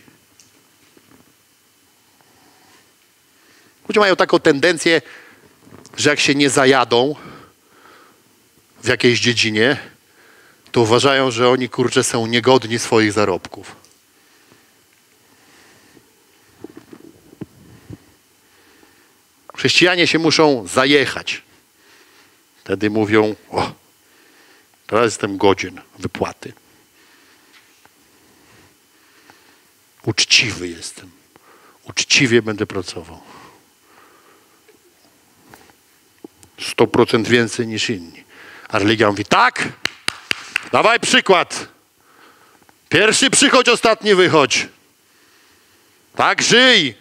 Ludzie mają taką tendencję, że jak się nie zajadą w jakiejś dziedzinie, to uważają, że oni, kurczę, są niegodni swoich zarobków. Chrześcijanie się muszą zajechać. Wtedy mówią, o, teraz jestem godzien wypłaty. Uczciwy jestem. Uczciwie będę pracował. 100% więcej niż inni. A religia mówi, tak, dawaj przykład. Pierwszy przychodź, ostatni wychodź. Tak żyj.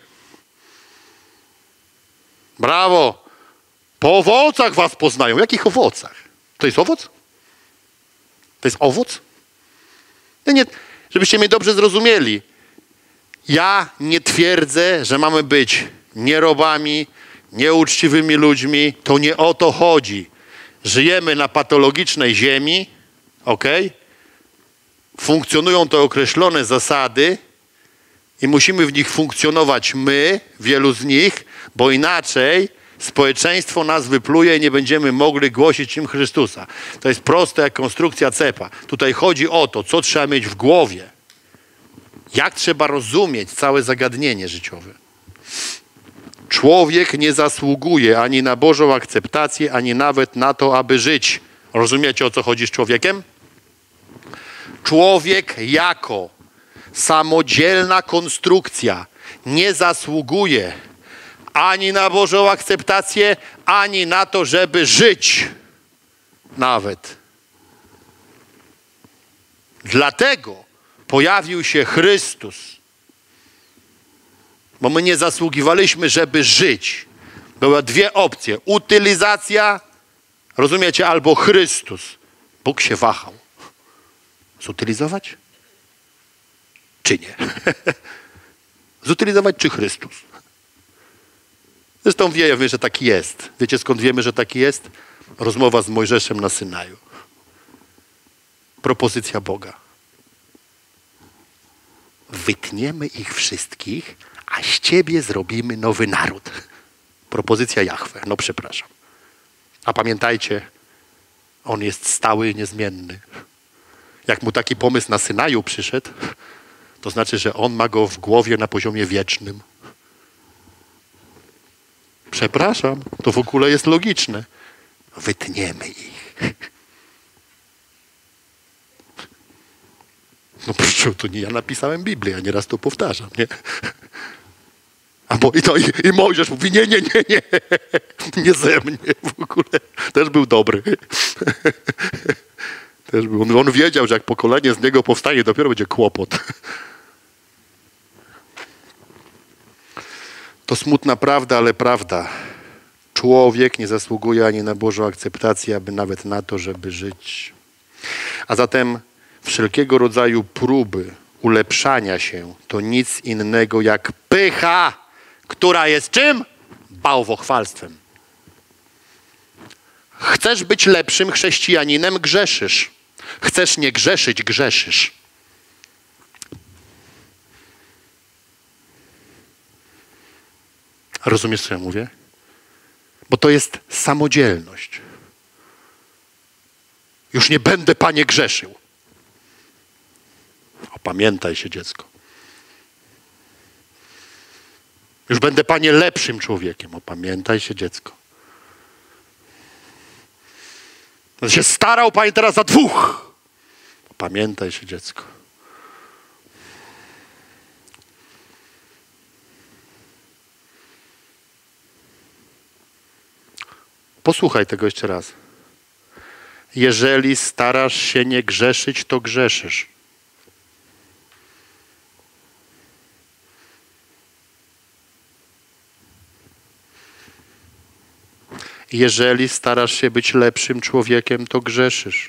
Brawo. Po owocach was poznają. Jakich owocach? To jest owoc? To jest owoc? Nie, żebyście mnie dobrze zrozumieli. Ja nie twierdzę, że mamy być nierobami, nieuczciwymi ludźmi. To nie o to chodzi. Żyjemy na patologicznej ziemi, okej? Funkcjonują te określone zasady i musimy w nich funkcjonować my, wielu z nich, bo inaczej społeczeństwo nas wypluje i nie będziemy mogli głosić im Chrystusa. To jest proste jak konstrukcja cepa. Tutaj chodzi o to, co trzeba mieć w głowie. Jak trzeba rozumieć całe zagadnienie życiowe. Człowiek nie zasługuje ani na Bożą akceptację, ani nawet na to, aby żyć. Rozumiecie, o co chodzi z człowiekiem? Człowiek jako samodzielna konstrukcja nie zasługuje ani na Bożą akceptację, ani na to, żeby żyć nawet. Dlatego pojawił się Chrystus. Bo my nie zasługiwaliśmy, żeby żyć. Były dwie opcje. Utylizacja, rozumiecie, albo Chrystus. Bóg się wahał. Zutylizować? Czy nie? Zutylizować czy Chrystus? Zresztą wiemy, że taki jest. Wiecie, skąd wiemy, że taki jest? Rozmowa z Mojżeszem na Synaju. Propozycja Boga. Wytniemy ich wszystkich, a z ciebie zrobimy nowy naród. Propozycja Jahwe. No przepraszam. A pamiętajcie, on jest stały i niezmienny. Jak mu taki pomysł na Synaju przyszedł, to znaczy, że on ma go w głowie na poziomie wiecznym. Przepraszam, to w ogóle jest logiczne. Wytniemy ich. No proszę, to nie ja napisałem Biblię, ja nieraz to powtarzam, nie? I Mojżesz mówi, nie, nie ze mnie w ogóle. Też był dobry. Też był. On wiedział, że jak pokolenie z niego powstanie, dopiero będzie kłopot. To smutna prawda, ale prawda. Człowiek nie zasługuje ani na Bożą akceptację, aby nawet na to, żeby żyć. A zatem wszelkiego rodzaju próby ulepszania się to nic innego jak pycha, która jest czym? Bałwochwalstwem. Chcesz być lepszym chrześcijaninem? Grzeszysz. Chcesz nie grzeszyć? Grzeszysz. Rozumiesz, co ja mówię? Bo to jest samodzielność. Już nie będę, Panie, grzeszył. Opamiętaj się, dziecko. Już będę, Panie, lepszym człowiekiem. Opamiętaj się, dziecko. Będę się starał, Panie, teraz za dwóch. Opamiętaj się, dziecko. Posłuchaj tego jeszcze raz. Jeżeli starasz się nie grzeszyć, to grzeszysz. Jeżeli starasz się być lepszym człowiekiem, to grzeszysz.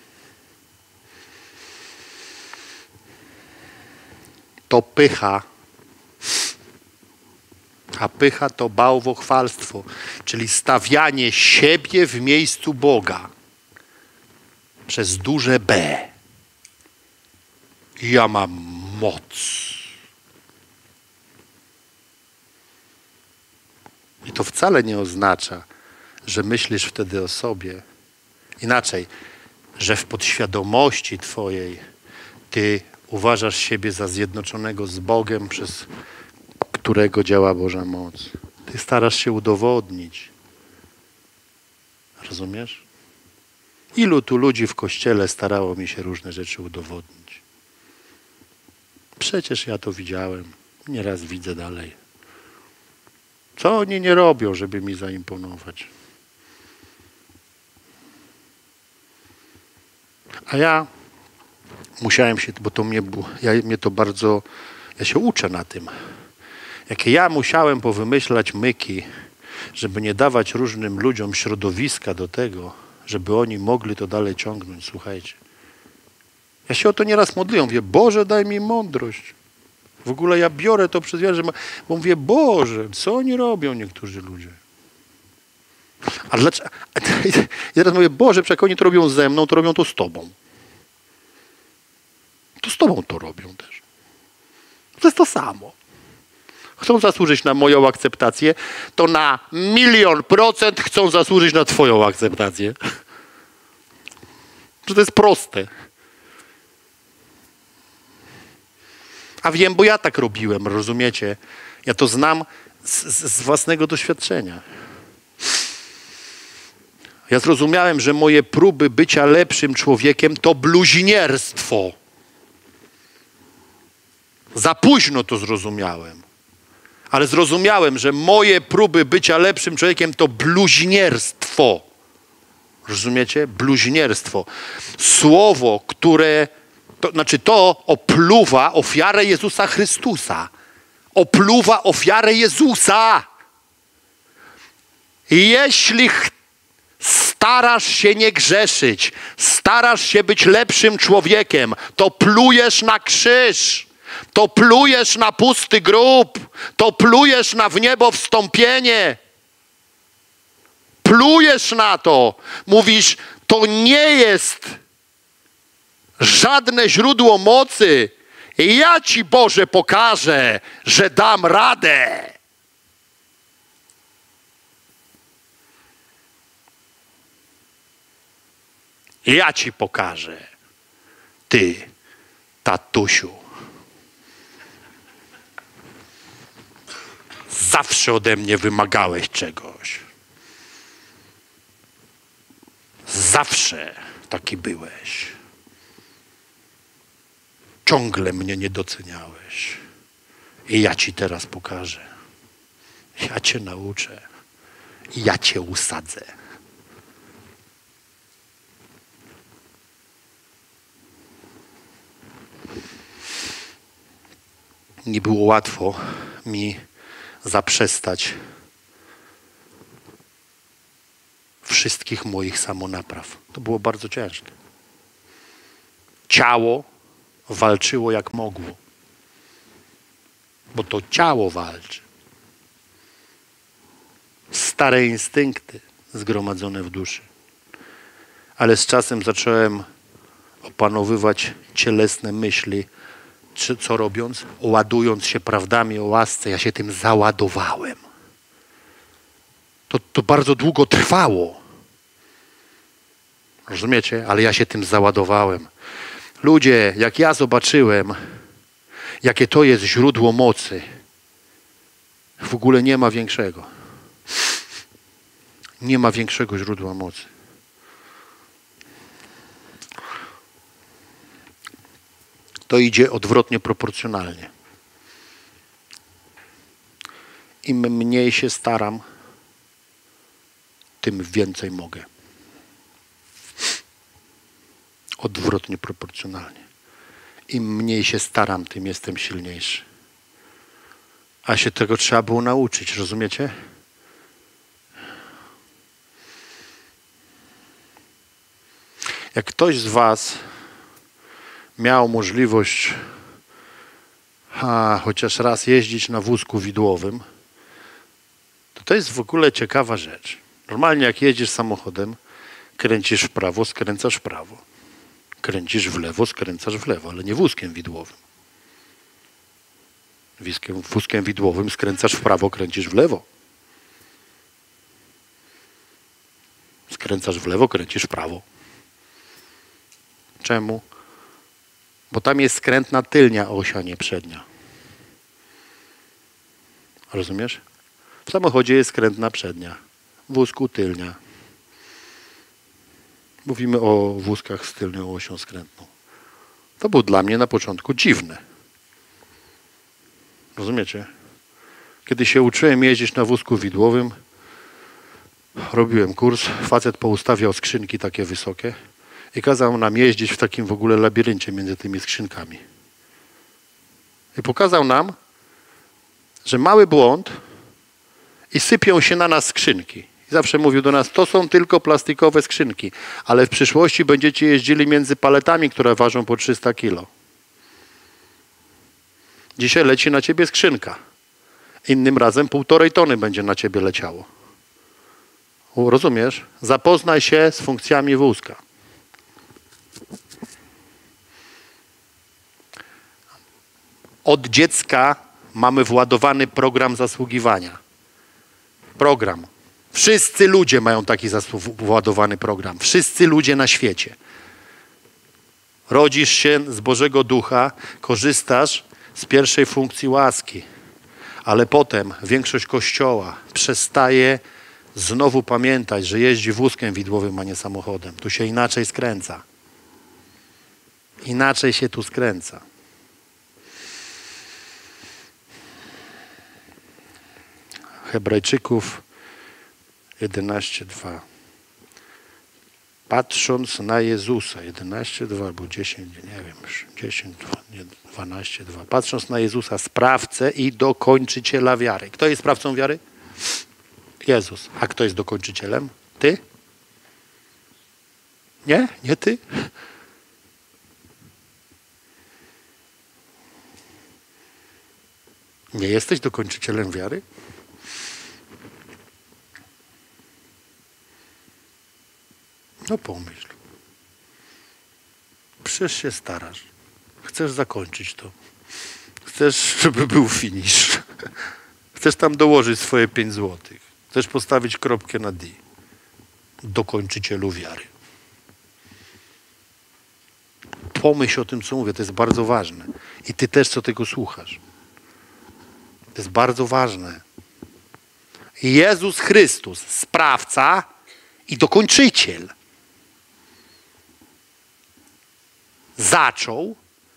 To pycha A pycha to bałwochwalstwo, czyli stawianie siebie w miejscu Boga przez duże B. Ja mam moc. I to wcale nie oznacza, że myślisz wtedy o sobie. Inaczej, że w podświadomości twojej ty uważasz siebie za zjednoczonego z Bogiem, przez którego działa Boża moc. Ty starasz się udowodnić. Rozumiesz? Ilu tu ludzi w kościele starało mi się różne rzeczy udowodnić? Przecież ja to widziałem. Nieraz widzę dalej. Co oni nie robią, żeby mi zaimponować? A ja musiałem się, bo to mnie to bardzo, ja się uczę na tym. Jakie ja musiałem powymyślać myki, żeby nie dawać różnym ludziom środowiska do tego, żeby oni mogli to dalej ciągnąć. Słuchajcie. Ja się o to nieraz modliłem. Mówię, Boże, daj mi mądrość. W ogóle ja biorę to przez wiarę, bo mówię, Boże, co oni robią niektórzy ludzie? A dlaczego? I teraz mówię, Boże, jak oni to robią ze mną, to robią to z Tobą. To z Tobą to robią też. To jest to samo. Chcą zasłużyć na moją akceptację, to na 1.000.000% chcą zasłużyć na Twoją akceptację. Że to jest proste. A wiem, bo ja tak robiłem, rozumiecie? Ja to znam z własnego doświadczenia. Ja zrozumiałem, że moje próby bycia lepszym człowiekiem to bluźnierstwo. Za późno to zrozumiałem. Ale zrozumiałem, że moje próby bycia lepszym człowiekiem to bluźnierstwo. Rozumiecie? Bluźnierstwo. Słowo, które, to opluwa ofiarę Jezusa Chrystusa. Opluwa ofiarę Jezusa. Jeśli starasz się nie grzeszyć, starasz się być lepszym człowiekiem, to plujesz na krzyż. To plujesz na pusty grób. To plujesz na w niebo wstąpienie. Plujesz na to. Mówisz, to nie jest żadne źródło mocy. Ja Ci, Boże, pokażę, że dam radę. Ja Ci pokażę. Ty, tatusiu. Zawsze ode mnie wymagałeś czegoś. Zawsze taki byłeś. Ciągle mnie nie doceniałeś. I ja Ci teraz pokażę. Ja Cię nauczę. Ja Cię usadzę. Nie było łatwo mi zaprzestać wszystkich moich samonapraw. To było bardzo ciężkie. Ciało walczyło jak mogło. Bo to ciało walczy. Stare instynkty zgromadzone w duszy. Ale z czasem zacząłem opanowywać cielesne myśli. Co robiąc? Ładując się prawdami o łasce, ja się tym załadowałem. To bardzo długo trwało. Rozumiecie? Ale ja się tym załadowałem. Ludzie, jak ja zobaczyłem, jakie to jest źródło mocy, w ogóle nie ma większego. Nie ma większego źródła mocy. To idzie odwrotnie proporcjonalnie. Im mniej się staram, tym więcej mogę. Odwrotnie proporcjonalnie. Im mniej się staram, tym jestem silniejszy. A się tego trzeba było nauczyć, rozumiecie? Jak ktoś z was miał możliwość chociaż raz jeździć na wózku widłowym, To jest w ogóle ciekawa rzecz. Normalnie jak jedziesz samochodem, kręcisz w prawo, skręcasz w prawo. Kręcisz w lewo, skręcasz w lewo, ale nie wózkiem widłowym. Wózkiem widłowym skręcasz w prawo, kręcisz w lewo. Skręcasz w lewo, kręcisz w prawo. Czemu? Bo tam jest skrętna tylnia oś, a nie przednia. Rozumiesz? W samochodzie jest skrętna przednia. W wózku tylnia. Mówimy o wózkach z tylną osią skrętną. To było dla mnie na początku dziwne. Rozumiecie? Kiedy się uczyłem jeździć na wózku widłowym, robiłem kurs, facet poustawiał skrzynki takie wysokie i kazał nam jeździć w takim w ogóle labiryncie między tymi skrzynkami. I pokazał nam, że mały błąd i sypią się na nas skrzynki. I zawsze mówił do nas, to są tylko plastikowe skrzynki, ale w przyszłości będziecie jeździli między paletami, które ważą po 300 kilo. Dzisiaj leci na ciebie skrzynka. Innym razem 1,5 tony będzie na ciebie leciało. Rozumiesz? Zapoznaj się z funkcjami wózka. Od dziecka mamy władowany program zasługiwania. Program. Wszyscy ludzie mają taki władowany program. Wszyscy ludzie na świecie. Rodzisz się z Bożego Ducha, korzystasz z pierwszej funkcji łaski. Ale potem większość Kościoła przestaje znowu pamiętać, że jeździ wózkiem widłowym, a nie samochodem. Tu się inaczej skręca. Inaczej się tu skręca. Hebrajczyków 11:2. Patrząc na Jezusa, 11:2 albo 10, nie wiem, 10, 12:2. Patrząc na Jezusa, sprawcę i dokończyciela wiary. Kto jest sprawcą wiary? Jezus. A kto jest dokończycielem? Ty? Nie? Nie ty? Nie jesteś dokończycielem wiary? No pomyśl. Przecież się starasz. Chcesz zakończyć to. Chcesz, żeby był finish. Chcesz tam dołożyć swoje 5 złotych. Chcesz postawić kropkę na D. Dokończycielu wiary. Pomyśl o tym, co mówię. To jest bardzo ważne. I ty też, co tego słuchasz. To jest bardzo ważne. Jezus Chrystus, sprawca i dokończyciel. Zaczął,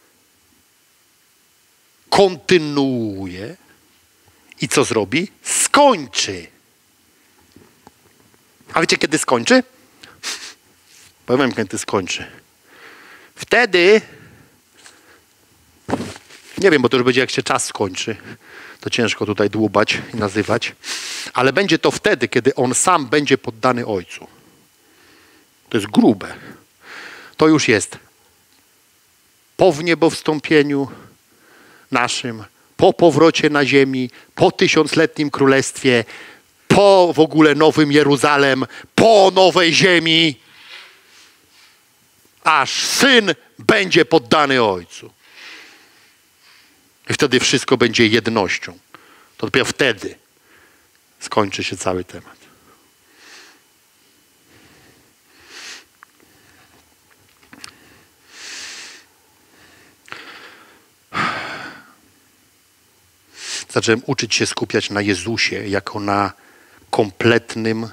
kontynuuje i co zrobi? Skończy. A wiecie, kiedy skończy? Powiem, kiedy skończy. Wtedy, nie wiem, bo to już będzie, jak się czas skończy. To ciężko tutaj dłubać i nazywać. Ale będzie to wtedy, kiedy On sam będzie poddany Ojcu. To jest grube. To już jest po wniebowstąpieniu naszym, po powrocie na ziemi, po 1000-letnim królestwie, po w ogóle Nowym Jeruzalem, po nowej ziemi, aż Syn będzie poddany Ojcu. I wtedy wszystko będzie jednością. To dopiero wtedy skończy się cały temat. Zacząłem uczyć się skupiać na Jezusie jako na kompletnym,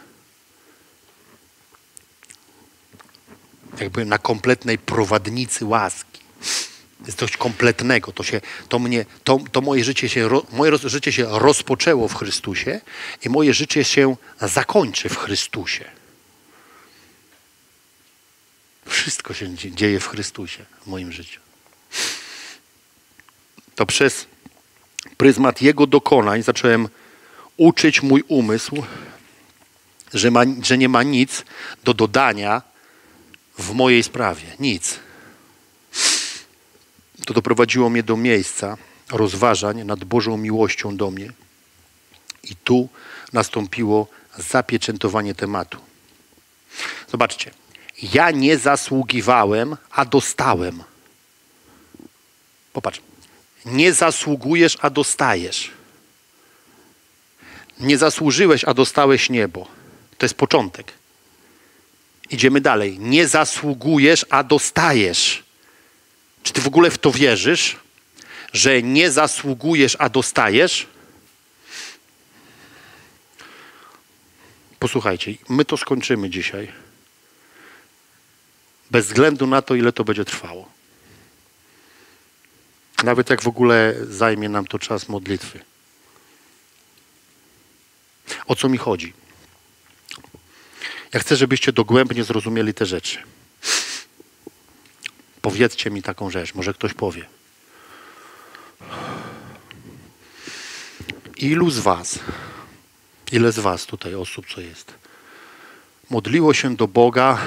jakby na kompletnej prowadnicy łaski. Jest coś kompletnego. Moje życie się rozpoczęło w Chrystusie i moje życie się zakończy w Chrystusie. Wszystko się dzieje w Chrystusie w moim życiu. To przez pryzmat Jego dokonań zacząłem uczyć mój umysł, że nie ma nic do dodania w mojej sprawie. Nic. To doprowadziło mnie do miejsca rozważań nad Bożą miłością do mnie I tu nastąpiło zapieczętowanie tematu. Zobaczcie. Ja nie zasługiwałem, a dostałem. Popatrz. Nie zasługujesz, a dostajesz. Nie zasłużyłeś, a dostałeś niebo. To jest początek. Idziemy dalej. Nie zasługujesz, a dostajesz. Czy ty w ogóle w to wierzysz, że nie zasługujesz, a dostajesz? Posłuchajcie, my to skończymy dzisiaj. Bez względu na to, ile to będzie trwało. Nawet jak w ogóle zajmie nam to czas modlitwy. O co mi chodzi? Ja chcę, żebyście dogłębnie zrozumieli te rzeczy. Powiedzcie mi taką rzecz, może ktoś powie. Ile z was tutaj osób, co jest, modliło się do Boga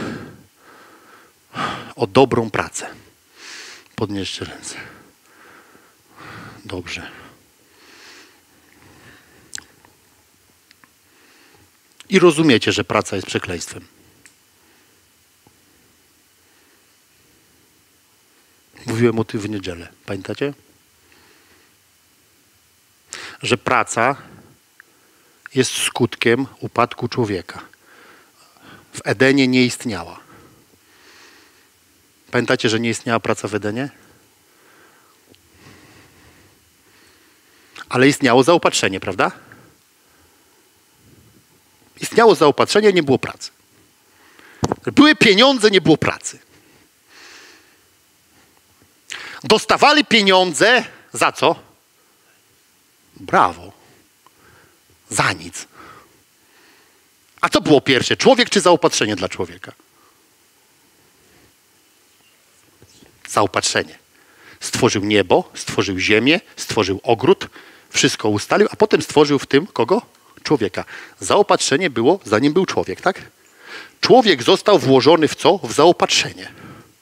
o dobrą pracę? Podnieście ręce. Dobrze. I rozumiecie, że praca jest przekleństwem. Mówiłem o tym w niedzielę. Pamiętacie? Że praca jest skutkiem upadku człowieka. W Edenie nie istniała. Pamiętacie, że nie istniała praca w Edenie? Ale istniało zaopatrzenie, prawda? Istniało zaopatrzenie, nie było pracy. Były pieniądze, nie było pracy. Dostawali pieniądze za co? Brawo. Za nic. A co było pierwsze? Człowiek czy zaopatrzenie dla człowieka? Zaopatrzenie. Stworzył niebo, stworzył ziemię, stworzył ogród, wszystko ustalił, a potem stworzył w tym kogo? Człowieka. Zaopatrzenie było, zanim był człowiek, tak? Człowiek został włożony w co? W zaopatrzenie.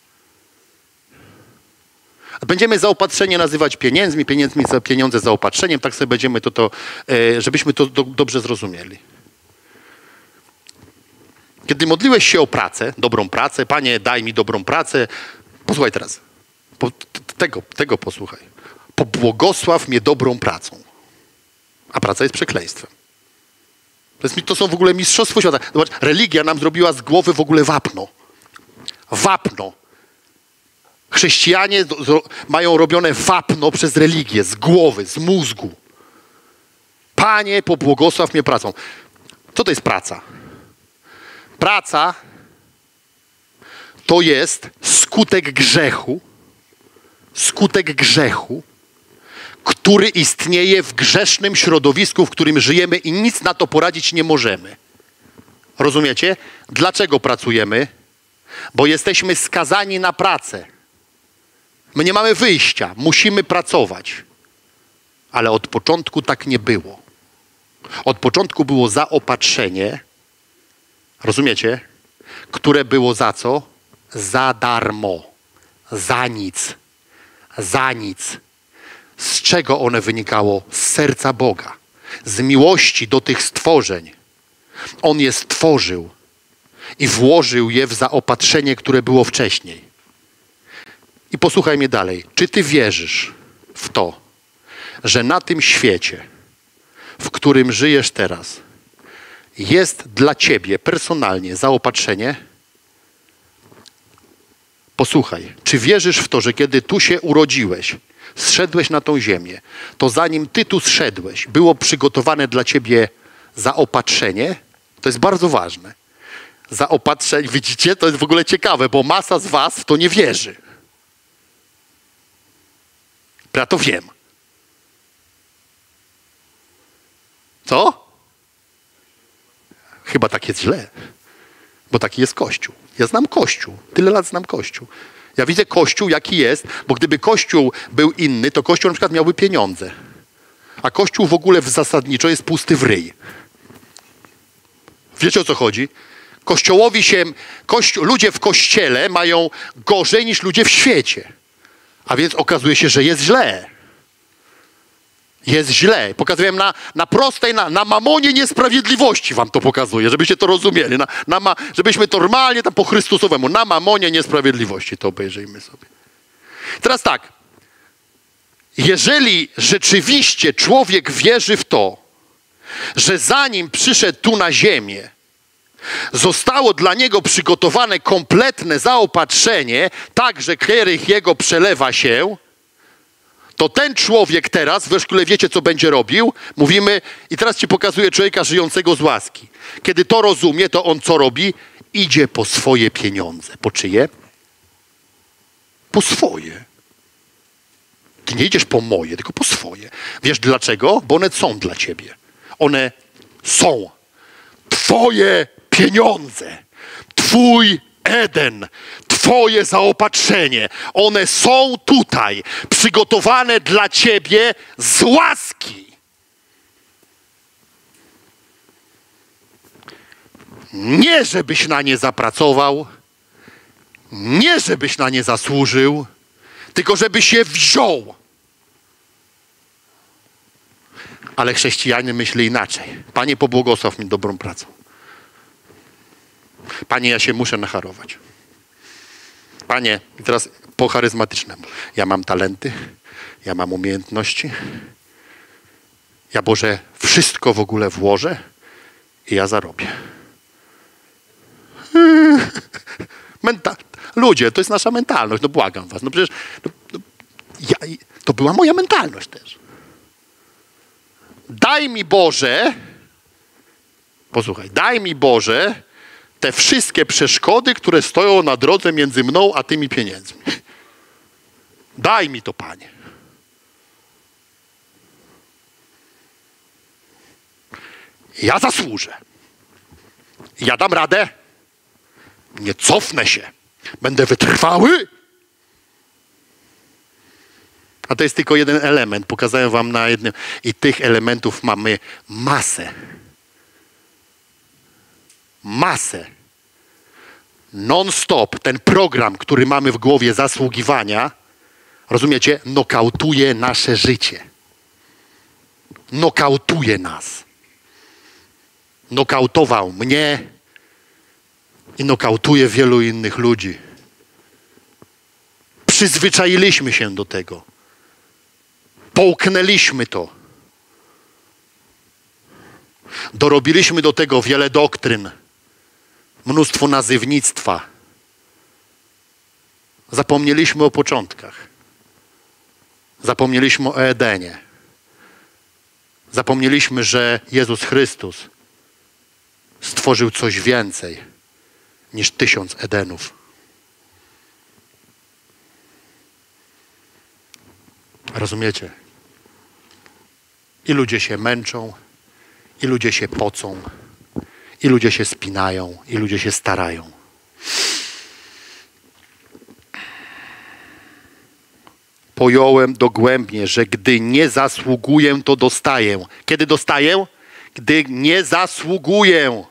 Będziemy zaopatrzenie nazywać pieniędzmi, pieniądze zaopatrzeniem, tak sobie będziemy żebyśmy to dobrze zrozumieli. Kiedy modliłeś się o pracę, dobrą pracę, Panie, daj mi dobrą pracę, posłuchaj teraz, tego posłuchaj. Pobłogosław mnie dobrą pracą. A praca jest przekleństwem. To są w ogóle mistrzostwo świata. Zobacz, religia nam zrobiła z głowy w ogóle wapno. Wapno. Chrześcijanie mają robione wapno przez religię, z głowy, z mózgu. Panie, pobłogosław mnie pracą. Co to jest praca? Praca to jest skutek grzechu, który istnieje w grzesznym środowisku, w którym żyjemy i nic na to poradzić nie możemy. Rozumiecie? Dlaczego pracujemy? Bo jesteśmy skazani na pracę. My nie mamy wyjścia, musimy pracować. Ale od początku tak nie było. Od początku było zaopatrzenie, rozumiecie? Które było za co? Za darmo. Za nic. Za nic. Z czego one wynikało? Z serca Boga. Z miłości do tych stworzeń. On je stworzył i włożył je w zaopatrzenie, które było wcześniej. I posłuchaj mnie dalej. Czy ty wierzysz w to, że na tym świecie, w którym żyjesz teraz, jest dla ciebie personalnie zaopatrzenie? Posłuchaj. Czy wierzysz w to, że kiedy tu się urodziłeś, zszedłeś na tą ziemię, to zanim ty tu zszedłeś, było przygotowane dla ciebie zaopatrzenie? To jest bardzo ważne. Zaopatrzenie, widzicie? To jest w ogóle ciekawe, bo masa z was w to nie wierzy. Ja to wiem. Co? Chyba tak jest źle. Bo taki jest Kościół. Ja znam Kościół. Tyle lat znam Kościół. Ja widzę Kościół, jaki jest, bo gdyby Kościół był inny, to Kościół na przykład miałby pieniądze. A Kościół w ogóle zasadniczo jest pusty w ryj. Wiecie, o co chodzi? Ludzie w Kościele mają gorzej niż ludzie w świecie. A więc okazuje się, że jest źle. Jest źle. Pokazuję na prostej, na mamonie niesprawiedliwości wam to pokazuję, żebyście to rozumieli. Żebyśmy to normalnie tam po Chrystusowemu, na mamonie niesprawiedliwości to obejrzyjmy sobie. Teraz tak. Jeżeli rzeczywiście człowiek wierzy w to, że zanim przyszedł tu na ziemię, zostało dla niego przygotowane kompletne zaopatrzenie, tak, że kielich jego przelewa się, to ten człowiek teraz, w szkole wiecie, co będzie robił? Mówimy, i teraz ci pokazuję człowieka żyjącego z łaski. Kiedy to rozumie, to on co robi? Idzie po swoje pieniądze. Po czyje? Po swoje. Ty nie idziesz po moje, tylko po swoje. Wiesz dlaczego? Bo one są dla ciebie. One są. Twoje pieniądze. Twój Eden. Twoje zaopatrzenie. One są tutaj. Przygotowane dla ciebie z łaski. Nie, żebyś na nie zapracował. Nie, żebyś na nie zasłużył. Tylko żebyś je wziął. Ale chrześcijanin myśli inaczej. Panie, pobłogosław mi dobrą pracą. Panie, ja się muszę nacharować. Panie, i teraz po charyzmatycznemu. Ja mam talenty, ja mam umiejętności. Ja, Boże, wszystko w ogóle włożę i ja zarobię. Ludzie, to jest nasza mentalność. No błagam was. No przecież to była moja mentalność też. Daj mi, Boże, posłuchaj, daj mi, Boże, te wszystkie przeszkody, które stoją na drodze między mną a tymi pieniędzmi. Daj mi to, Panie. Ja zasłużę. Ja dam radę. Nie cofnę się. Będę wytrwały. A to jest tylko jeden element. Pokazałem wam na jednym. I tych elementów mamy masę. Masę. Non-stop. Ten program, który mamy w głowie zasługiwania, rozumiecie, nokautuje nasze życie. Nokautuje nas. Nokautował mnie i nokautuje wielu innych ludzi. Przyzwyczailiśmy się do tego. Połknęliśmy to. Dorobiliśmy do tego wiele doktryn. Mnóstwo nazywnictwa. Zapomnieliśmy o początkach. Zapomnieliśmy o Edenie. Zapomnieliśmy, że Jezus Chrystus stworzył coś więcej niż 1000 Edenów. Rozumiecie? I ludzie się męczą, i ludzie się pocą, i ludzie się spinają, i ludzie się starają. Pojąłem dogłębnie, że gdy nie zasługuję, to dostaję. Kiedy dostaję? Gdy nie zasługuję.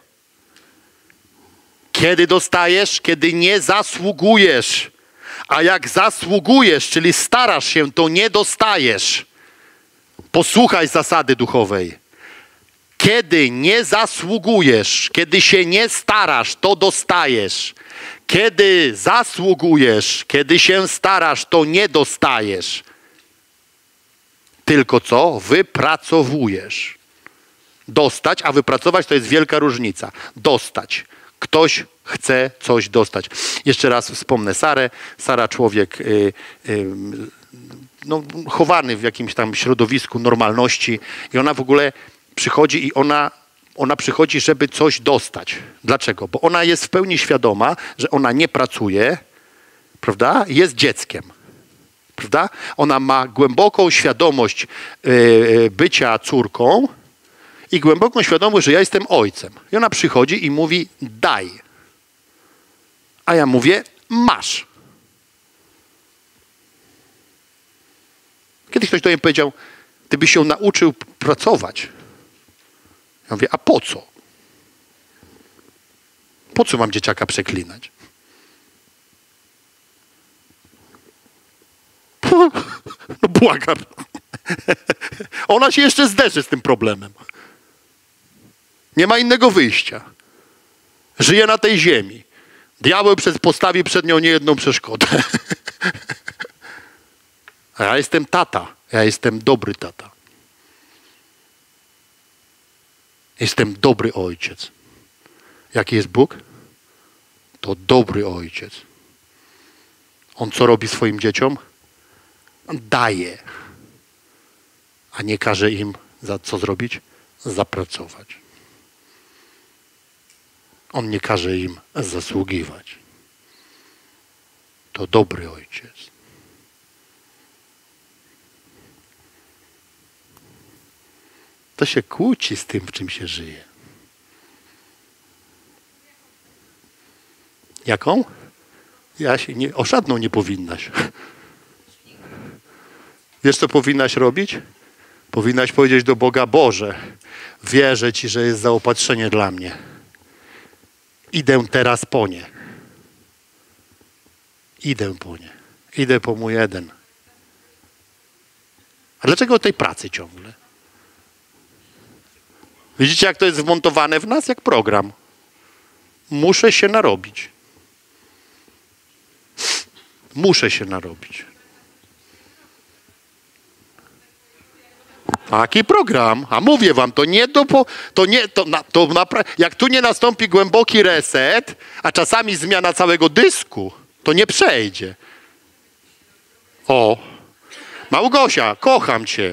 Kiedy dostajesz? Kiedy nie zasługujesz. A jak zasługujesz, czyli starasz się, to nie dostajesz. Posłuchaj zasady duchowej. Kiedy nie zasługujesz, kiedy się nie starasz, to dostajesz. Kiedy zasługujesz, kiedy się starasz, to nie dostajesz. Tylko co? Wypracowujesz. Dostać, a wypracować to jest wielka różnica. Dostać. Ktoś chce coś dostać. Jeszcze raz wspomnę Sarę. Sara człowiek chowany w jakimś tam środowisku normalności i ona w ogóle przychodzi i ona przychodzi, żeby coś dostać. Dlaczego? Bo ona jest w pełni świadoma, że ona nie pracuje, prawda? Jest dzieckiem. Prawda? Ona ma głęboką świadomość bycia córką i głęboką świadomość, że ja jestem ojcem. I ona przychodzi i mówi daj. A ja mówię masz. Kiedyś ktoś do mnie powiedział, ty byś się nauczył pracować. Ja mówię, a po co? Po co mam dzieciaka przeklinać? No błagam. Ona się jeszcze zderzy z tym problemem. Nie ma innego wyjścia. Żyje na tej ziemi. Diabeł postawi przed nią niejedną przeszkodę. A ja jestem tata. Ja jestem dobry tata. Jestem dobry ojciec. Jaki jest Bóg? To dobry ojciec. On co robi swoim dzieciom? On daje. A nie każe im co zrobić? Zapracować. On nie każe im zasługiwać. To dobry ojciec. To się kłóci z tym, w czym się żyje. Jaką? O żadną nie powinnaś. Wiesz, co powinnaś robić? Powinnaś powiedzieć do Boga: Boże, wierzę Ci, że jest zaopatrzenie dla mnie. Idę teraz po nie. Idę po nie. Idę po mój Eden. A dlaczego o tej pracy ciągle? Widzicie, jak to jest wmontowane w nas? Jak program. Muszę się narobić. Muszę się narobić. Taki program. A mówię wam, jak tu nie nastąpi głęboki reset, a czasami zmiana całego dysku, to nie przejdzie. O, Małgosia, kocham cię.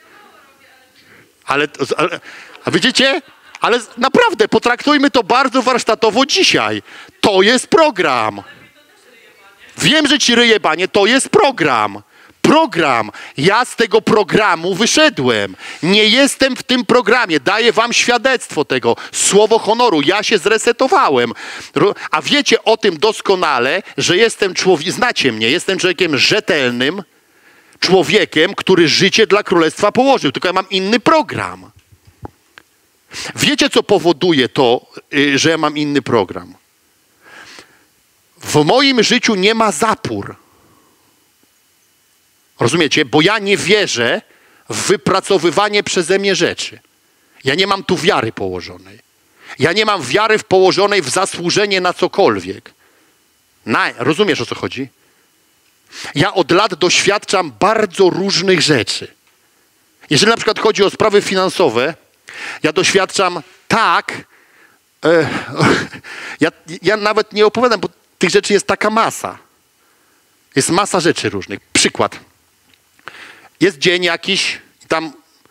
A widzicie? Ale naprawdę, potraktujmy to bardzo warsztatowo dzisiaj. To jest program. Wiem, że ci ryje banie, to jest program. Program. Ja z tego programu wyszedłem. Nie jestem w tym programie. Daję wam świadectwo tego. Słowo honoru. Ja się zresetowałem. A wiecie o tym doskonale, że jestem człowiekiem, znacie mnie, jestem człowiekiem rzetelnym, człowiekiem, który życie dla Królestwa położył. Tylko ja mam inny program. Wiecie, co powoduje to, że ja mam inny program? W moim życiu nie ma zapór. Rozumiecie? Bo ja nie wierzę w wypracowywanie przeze mnie rzeczy. Ja nie mam tu wiary położonej. Ja nie mam wiary położonej w zasłużenie na cokolwiek. Rozumiesz, o co chodzi? Ja od lat doświadczam bardzo różnych rzeczy. Jeżeli na przykład chodzi o sprawy finansowe, ja doświadczam ja nawet nie opowiadam, bo tych rzeczy jest taka masa. Jest masa rzeczy różnych. Przykład. Jest dzień jakiś, tam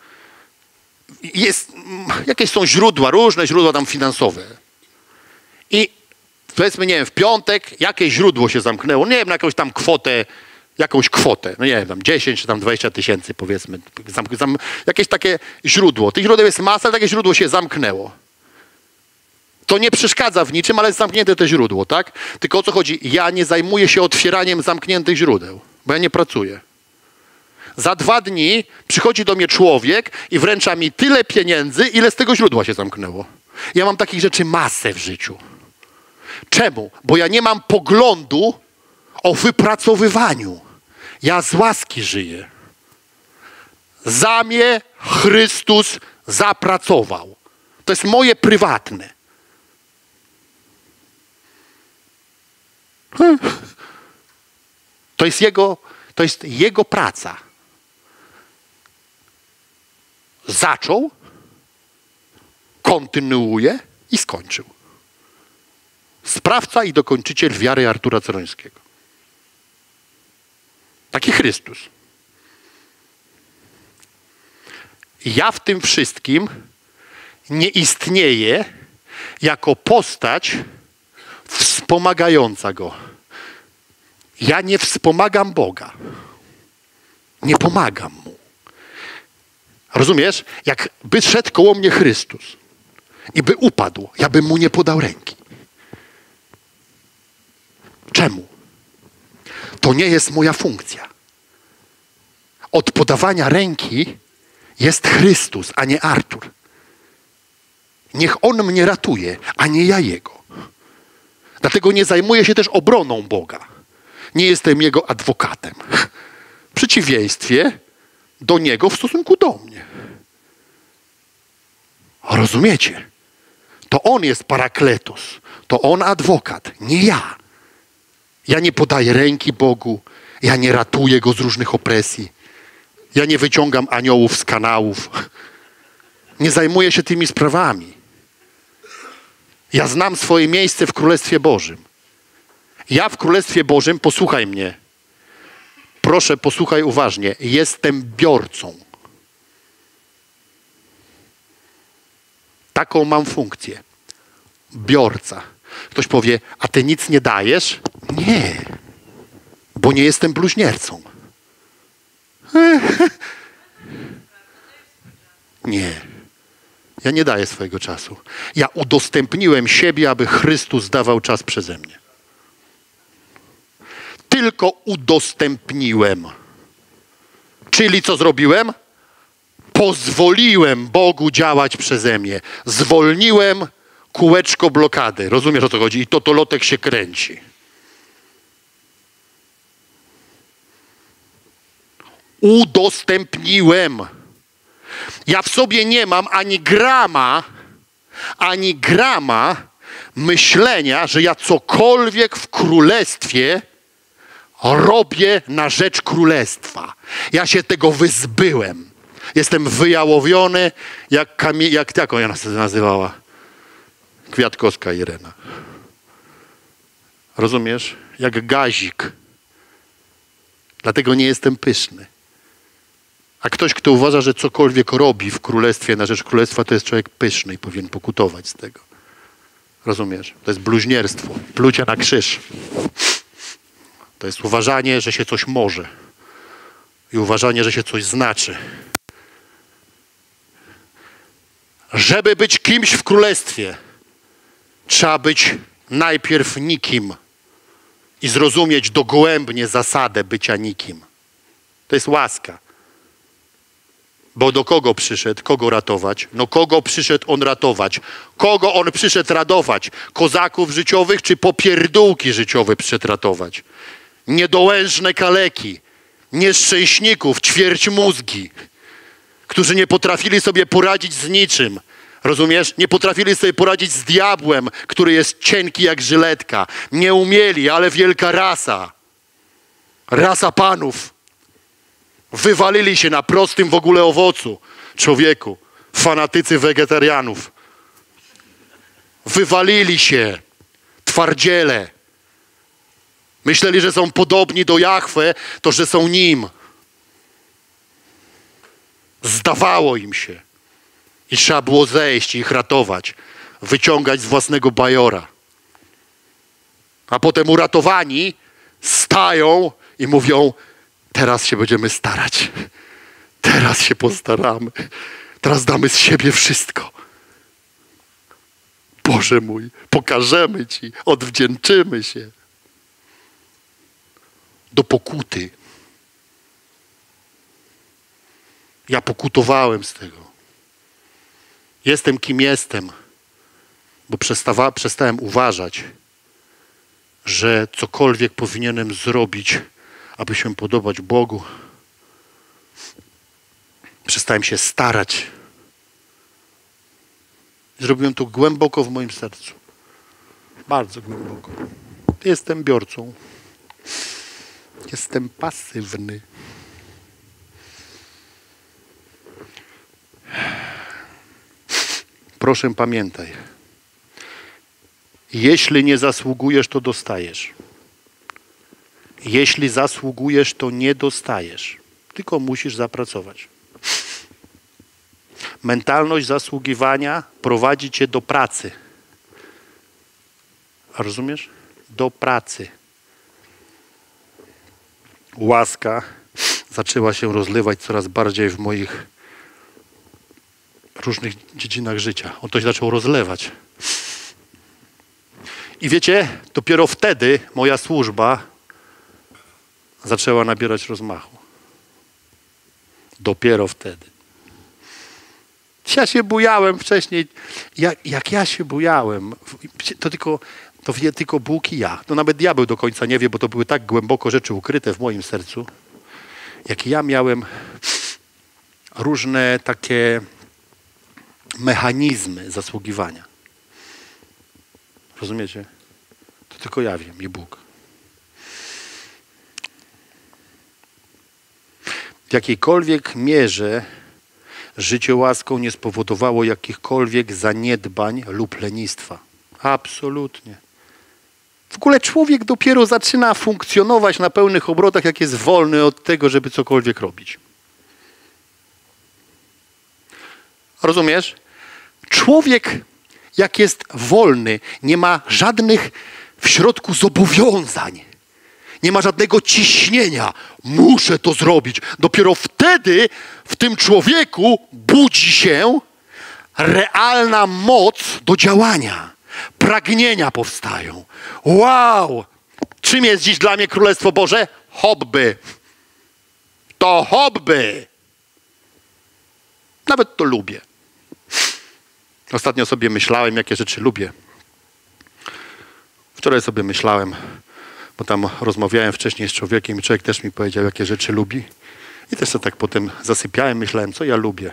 jakieś są źródła, różne źródła tam finansowe. I powiedzmy, nie wiem, w piątek jakieś źródło się zamknęło, nie wiem, na jakąś kwotę, no nie wiem, tam 10 czy tam 20 tysięcy, powiedzmy, jakieś takie źródło. Tych źródeł jest masa, ale takie źródło się zamknęło. To nie przeszkadza w niczym, ale jest zamknięte to źródło, tak? Tylko o co chodzi? Ja nie zajmuję się otwieraniem zamkniętych źródeł, bo ja nie pracuję. Za 2 dni przychodzi do mnie człowiek i wręcza mi tyle pieniędzy, ile z tego źródła się zamknęło. Ja mam takich rzeczy masę w życiu. Czemu? Bo ja nie mam poglądu o wypracowywaniu. Ja z łaski żyję. Za mnie Chrystus zapracował. To jest moje prywatne. To jest jego praca. Zaczął, kontynuuje i skończył. Sprawca i dokończyciel wiary Artura Cerońskiego. Taki Chrystus. Ja w tym wszystkim nie istnieję jako postać wspomagająca Go. Ja nie wspomagam Boga. Nie pomagam Mu. Rozumiesz? Jakby szedł koło mnie Chrystus i by upadł, ja bym Mu nie podał ręki. Czemu? To nie jest moja funkcja. Od podawania ręki jest Chrystus, a nie Artur. Niech On mnie ratuje, a nie ja Jego. Dlatego nie zajmuję się też obroną Boga. Nie jestem Jego adwokatem. W przeciwieństwie do Niego w stosunku do mnie. Rozumiecie? To On jest parakletos. To On adwokat, nie ja. Ja nie podaję ręki Bogu. Ja nie ratuję Go z różnych opresji. Ja nie wyciągam aniołów z kanałów. Nie zajmuję się tymi sprawami. Ja znam swoje miejsce w Królestwie Bożym. Ja w Królestwie Bożym, posłuchaj mnie. Proszę, posłuchaj uważnie. Jestem biorcą. Taką mam funkcję. Biorca. Ktoś powie, a ty nic nie dajesz? Nie. Bo nie jestem bluźniercą. Nie. Ja nie daję swojego czasu. Ja udostępniłem siebie, aby Chrystus dawał czas przeze mnie. Tylko udostępniłem. Czyli co zrobiłem? Pozwoliłem Bogu działać przeze mnie. Zwolniłem kółeczko blokady. Rozumiesz, o co chodzi? I totolotek się kręci. Udostępniłem. Ja w sobie nie mam ani grama myślenia, że ja cokolwiek w królestwie robię na rzecz królestwa. Ja się tego wyzbyłem. Jestem wyjałowiony, jak ona się nazywała? Kwiatkowska Irena. Rozumiesz? Jak gazik. Dlatego nie jestem pyszny. A ktoś, kto uważa, że cokolwiek robi w królestwie na rzecz królestwa, to jest człowiek pyszny i powinien pokutować z tego. Rozumiesz? To jest bluźnierstwo. Plucie na krzyż. To jest uważanie, że się coś może. I uważanie, że się coś znaczy. Żeby być kimś w królestwie, trzeba być najpierw nikim i zrozumieć dogłębnie zasadę bycia nikim. To jest łaska. Bo do kogo przyszedł? Kogo ratować? No kogo przyszedł On ratować? Kogo On przyszedł radować? Kozaków życiowych czy popierdółki życiowe przyszedł ratować? Niedołężne kaleki, nieszczęśników, ćwierćmózgi, którzy nie potrafili sobie poradzić z niczym. Rozumiesz? Nie potrafili sobie poradzić z diabłem, który jest cienki jak żyletka. Nie umieli, ale wielka rasa. Rasa panów. Wywalili się na prostym w ogóle owocu. Człowieku. Fanatycy wegetarianów. Wywalili się. Twardziele. Myśleli, że są podobni do Jahwe, to że są Nim. Zdawało im się. I trzeba było zejść i ich ratować. Wyciągać z własnego bajora. A potem uratowani stają i mówią, teraz się będziemy starać. Teraz się postaramy. Teraz damy z siebie wszystko. Boże mój, pokażemy Ci, odwdzięczymy się. Do pokuty. Ja pokutowałem z tego. Jestem kim jestem, bo przestałem uważać, że cokolwiek powinienem zrobić, aby się podobać Bogu. Przestałem się starać. Zrobiłem to głęboko w moim sercu. Bardzo głęboko. Jestem biorcą. Jestem pasywny. Proszę pamiętaj. Jeśli nie zasługujesz, to dostajesz. Jeśli zasługujesz, to nie dostajesz. Tylko musisz zapracować. Mentalność zasługiwania prowadzi cię do pracy. Rozumiesz? Do pracy. Łaska zaczęła się rozlewać coraz bardziej w moich różnych dziedzinach życia. On to się zaczął rozlewać. I wiecie, dopiero wtedy moja służba zaczęła nabierać rozmachu. Dopiero wtedy. Ja się bujałem wcześniej. Jak ja się bujałem, to wie tylko Bóg i ja. To nawet diabeł do końca nie wie, bo to były tak głęboko rzeczy ukryte w moim sercu. Jak ja miałem różne takie mechanizmy zasługiwania. Rozumiecie? To tylko ja wiem, nie Bóg. W jakiejkolwiek mierze życie łaską nie spowodowało jakichkolwiek zaniedbań lub lenistwa. Absolutnie. W ogóle człowiek dopiero zaczyna funkcjonować na pełnych obrotach, jak jest wolny od tego, żeby cokolwiek robić. Rozumiesz? Człowiek, jak jest wolny, nie ma żadnych w środku zobowiązań. Nie ma żadnego ciśnienia. Muszę to zrobić. Dopiero wtedy w tym człowieku budzi się realna moc do działania. Pragnienia powstają. Wow! Czym jest dziś dla mnie Królestwo Boże? Hobby. To hobby. Nawet to lubię. Ostatnio sobie myślałem, jakie rzeczy lubię. Wczoraj sobie myślałem, bo tam rozmawiałem wcześniej z człowiekiem i człowiek też mi powiedział, jakie rzeczy lubi. I też sobie tak potem zasypiałem, myślałem, co ja lubię.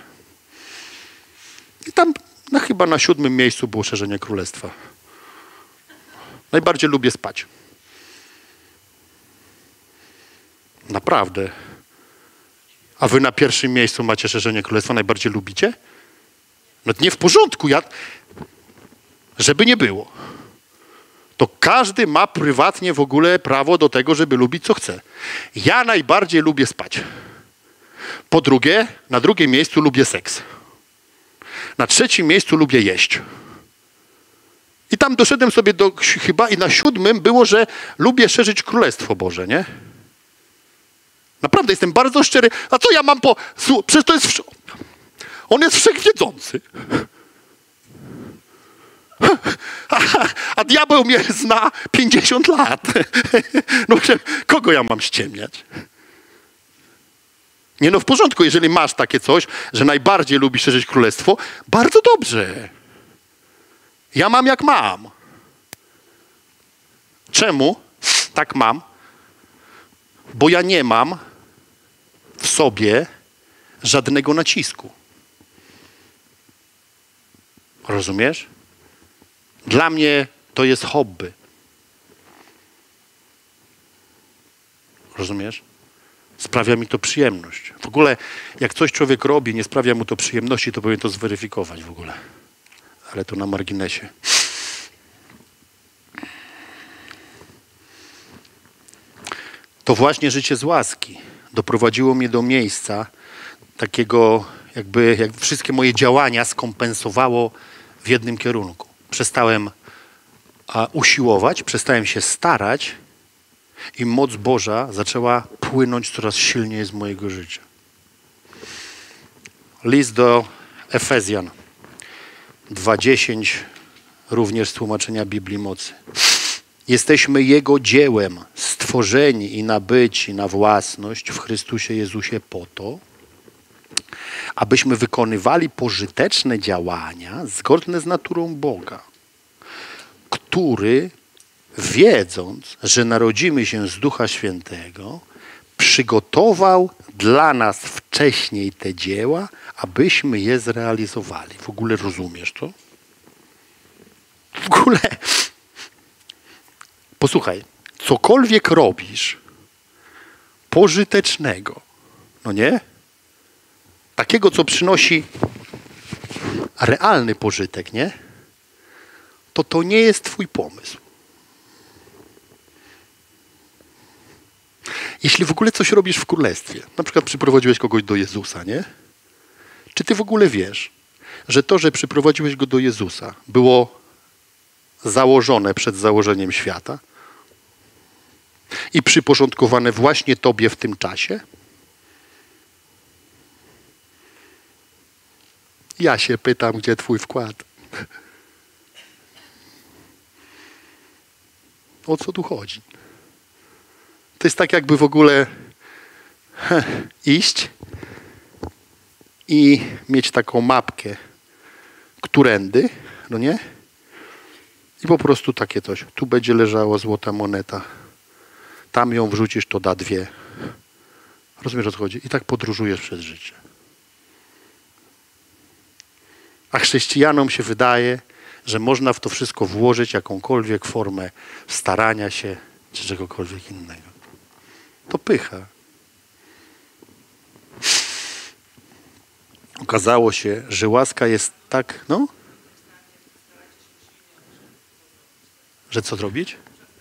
I tam chyba na 7. miejscu było szerzenie królestwa. Najbardziej lubię spać. Naprawdę. A wy na 1. miejscu macie szerzenie królestwa, najbardziej lubicie? No nie w porządku, żeby nie było. To każdy ma prywatnie w ogóle prawo do tego, żeby lubić co chce. Ja najbardziej lubię spać. Po drugie, na 2. miejscu lubię seks. Na 3. miejscu lubię jeść. I tam doszedłem sobie do chyba i na 7. było, że lubię szerzyć Królestwo Boże, nie? Naprawdę jestem bardzo szczery. A co ja mam przecież to jest... On jest wszechwiedzący. A diabeł mnie zna 50 lat. No kogo ja mam ściemniać? Nie, no w porządku, jeżeli masz takie coś, że najbardziej lubisz szerzyć królestwo, bardzo dobrze. Ja mam jak mam. Czemu tak mam? Bo ja nie mam w sobie żadnego nacisku. Rozumiesz? Dla mnie to jest hobby. Rozumiesz? Sprawia mi to przyjemność. W ogóle, jak coś człowiek robi, nie sprawia mu to przyjemności, to powinien to zweryfikować w ogóle. Ale to na marginesie. To właśnie życie z łaski doprowadziło mnie do miejsca takiego, jakby wszystkie moje działania skompensowało w jednym kierunku. Przestałem usiłować, przestałem się starać i moc Boża zaczęła płynąć coraz silniej z mojego życia. List do Efezjan 2:10, również z tłumaczenia Biblii Mocy. Jesteśmy Jego dziełem, stworzeni i nabyci na własność w Chrystusie Jezusie po to, abyśmy wykonywali pożyteczne działania zgodne z naturą Boga, który, wiedząc, że narodzimy się z Ducha Świętego, przygotował dla nas wcześniej te dzieła, abyśmy je zrealizowali. W ogóle rozumiesz to? W ogóle... Posłuchaj, cokolwiek robisz pożytecznego, no nie? Takiego, co przynosi realny pożytek, nie? To nie jest twój pomysł. Jeśli w ogóle coś robisz w królestwie, na przykład przyprowadziłeś kogoś do Jezusa, nie? Czy ty w ogóle wiesz, że to, że przyprowadziłeś go do Jezusa, było założone przed założeniem świata i przyporządkowane właśnie tobie w tym czasie? Ja się pytam, gdzie twój wkład? O co tu chodzi? To jest tak, jakby w ogóle iść i mieć taką mapkę, którędy, no nie? I po prostu takie coś. Tu będzie leżała złota moneta. Tam ją wrzucisz, to da 2. Rozumiesz, o co chodzi? I tak podróżujesz przez życie. A chrześcijanom się wydaje, że można w to wszystko włożyć jakąkolwiek formę starania się czy czegokolwiek innego. To pycha. Okazało się, że łaska jest tak, że co zrobić?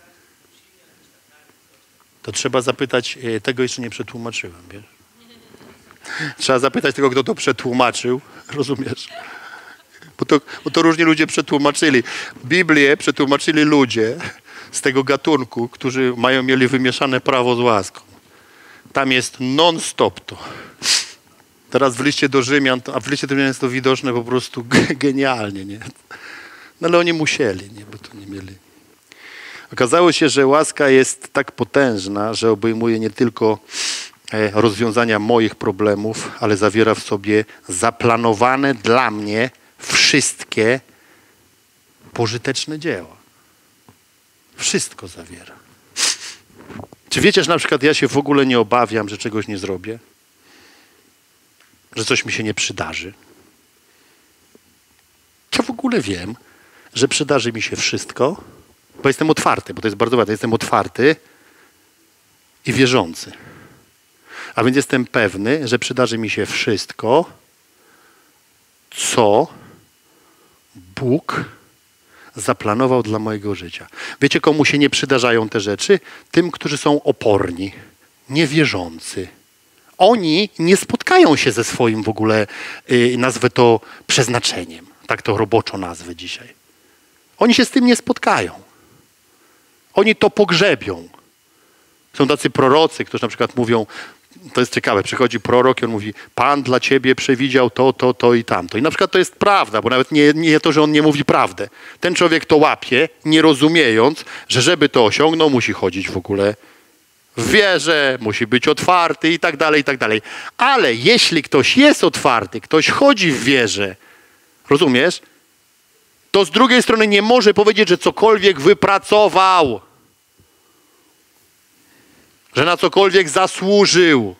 To trzeba zapytać, tego jeszcze nie przetłumaczyłem, wiesz? Trzeba zapytać tego, kto to przetłumaczył, rozumiesz? Bo to różni ludzie przetłumaczyli. Biblię przetłumaczyli ludzie z tego gatunku, którzy mieli wymieszane prawo z łaską. Tam jest non-stop to. Teraz w liście do Rzymian, a w liście do Rzymian jest to widoczne po prostu genialnie, nie? No ale oni musieli, nie? Bo to nie mieli. Okazało się, że łaska jest tak potężna, że obejmuje nie tylko rozwiązania moich problemów, ale zawiera w sobie zaplanowane dla mnie wszystkie pożyteczne dzieła. Wszystko zawiera. Czy wiecie, że na przykład ja się w ogóle nie obawiam, że czegoś nie zrobię? Że coś mi się nie przydarzy? Ja w ogóle wiem, że przydarzy mi się wszystko, bo jestem otwarty, bo to jest bardzo ważne. Jestem otwarty i wierzący. A więc jestem pewny, że przydarzy mi się wszystko, co Bóg zaplanował dla mojego życia. Wiecie, komu się nie przydarzają te rzeczy? Tym, którzy są oporni, niewierzący. Oni nie spotkają się ze swoim w ogóle, nazwę to przeznaczeniem. Tak to roboczo nazwę dzisiaj. Oni się z tym nie spotkają. Oni to pogrzebią. Są tacy prorocy, którzy na przykład mówią, to jest ciekawe, przychodzi prorok i on mówi, Pan dla ciebie przewidział to i tamto. I na przykład to jest prawda, bo nawet nie to, że on nie mówi prawdę. Ten człowiek to łapie, nie rozumiejąc, że żeby to osiągnął, musi chodzić w ogóle w wierze, musi być otwarty i tak dalej, i tak dalej. Ale jeśli ktoś jest otwarty, ktoś chodzi w wierze, rozumiesz? To z drugiej strony nie może powiedzieć, że cokolwiek wypracował. Że na cokolwiek zasłużył.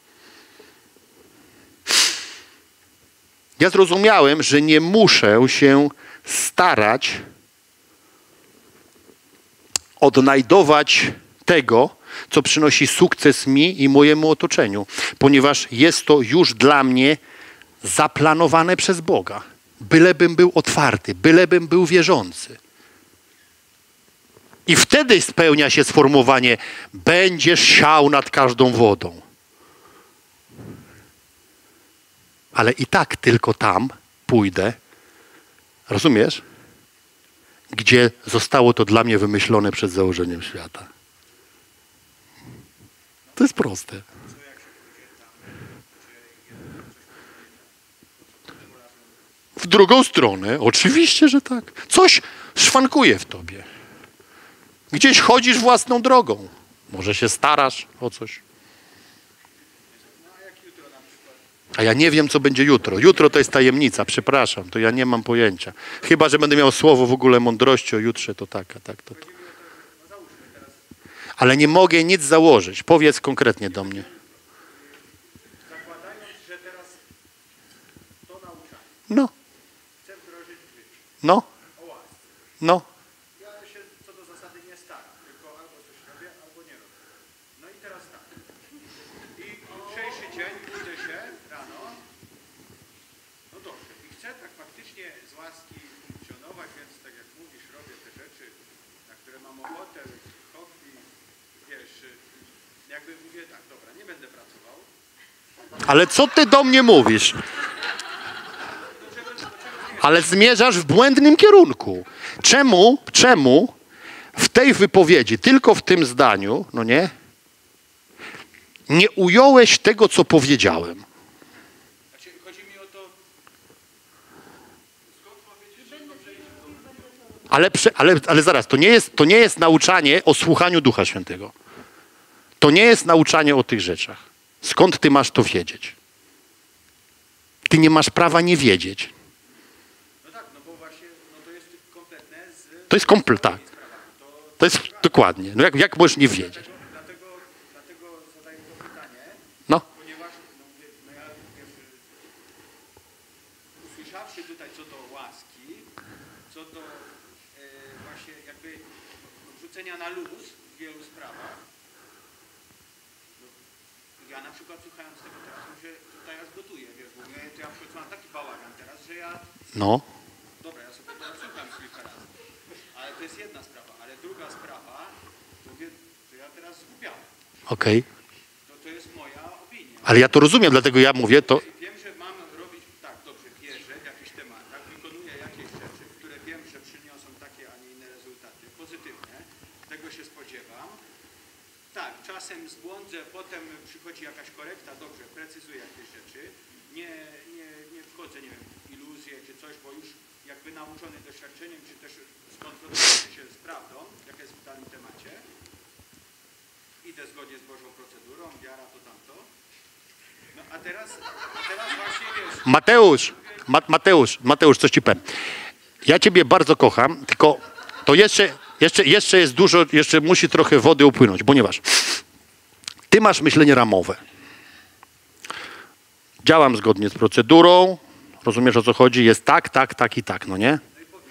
Ja zrozumiałem, że nie muszę się starać odnajdować tego, co przynosi sukces mi i mojemu otoczeniu, ponieważ jest to już dla mnie zaplanowane przez Boga. Bylebym był otwarty, bylebym był wierzący. I wtedy spełnia się sformułowanie będziesz siał nad każdą wodą. Ale i tak tylko tam pójdę, rozumiesz? Gdzie zostało to dla mnie wymyślone przed założeniem świata. To jest proste. W drugą stronę, oczywiście, że tak. Coś szwankuje w tobie. Gdzieś chodzisz własną drogą. Może się starasz o coś. A ja nie wiem, co będzie jutro. Jutro to jest tajemnica, przepraszam, to ja nie mam pojęcia. Chyba że będę miał słowo w ogóle mądrości o jutrze, to tak. To. Ale nie mogę nic założyć. Powiedz konkretnie do mnie. Zakładając, że teraz to nauczanie No, chcę wdrożyć w życie no, o łasce. no. Ja się co do zasady nie staram, tylko albo coś robię, albo nie robię. No i teraz tak. I jutrzejszy dzień budzę się rano, no dobrze, i chcę tak faktycznie z łaski funkcjonować, więc tak jak mówisz, robię te rzeczy, na które mam ochotę, hobby, wiesz, jakby mówię tak, dobra, nie będę pracował. Ale co ty do mnie mówisz? Ale zmierzasz w błędnym kierunku. Czemu w tej wypowiedzi, tylko w tym zdaniu, no nie ująłeś tego, co powiedziałem? Znaczy, chodzi mi o to, skąd powiedzieć, że dobrze iść Ale zaraz, to nie jest nauczanie o słuchaniu Ducha Świętego. To nie jest nauczanie o tych rzeczach. Skąd ty masz to wiedzieć? Ty nie masz prawa nie wiedzieć. No tak, no bo właśnie, no to jest kompletne z... To jest tak. To jest dokładnie. No jak możesz nie wiedzieć? Dlatego zadaję to pytanie, No. ponieważ no ja wiesz, usłyszawszy właśnie tutaj co do łaski, co do właśnie jakby wrzucenia na luz w wielu sprawach. No, ja na przykład słuchając tego teraz, że tutaj ja zgotuję, wiesz, bo ja na przykład mam taki bałagan teraz, że ja... No. Dobra, ja sobie to słucham kilka razy. Ale to jest jedna sprawa, ale druga sprawa, to ja teraz zgubiałem. Okej. To jest moja opinia. Ale ja to rozumiem, dlatego ja mówię to... Wiem, że mam robić tak, dobrze, wierzę w jakichś tematach, wykonuję jakieś rzeczy, które wiem, że przyniosą takie, a nie inne rezultaty, pozytywne, tego się spodziewam. Tak, czasem zbłądzę, potem przychodzi jakaś korekta, dobrze, precyzuję jakieś rzeczy, nie wchodzę, nie wiem, w iluzję czy coś, bo już jakby nauczony doświadczeniem, czy też skonfrontowany się z prawdą, jaka jest w danym temacie, idę zgodnie z Bożą procedurą, wiara to tamto. No a teraz właśnie wiesz... Mateusz, coś ci powiem. Ja ciebie bardzo kocham, tylko to jeszcze jest dużo, jeszcze musi trochę wody upłynąć, ponieważ ty masz myślenie ramowe. Działam zgodnie z procedurą, rozumiesz o co chodzi, jest tak, tak, tak i tak, no nie?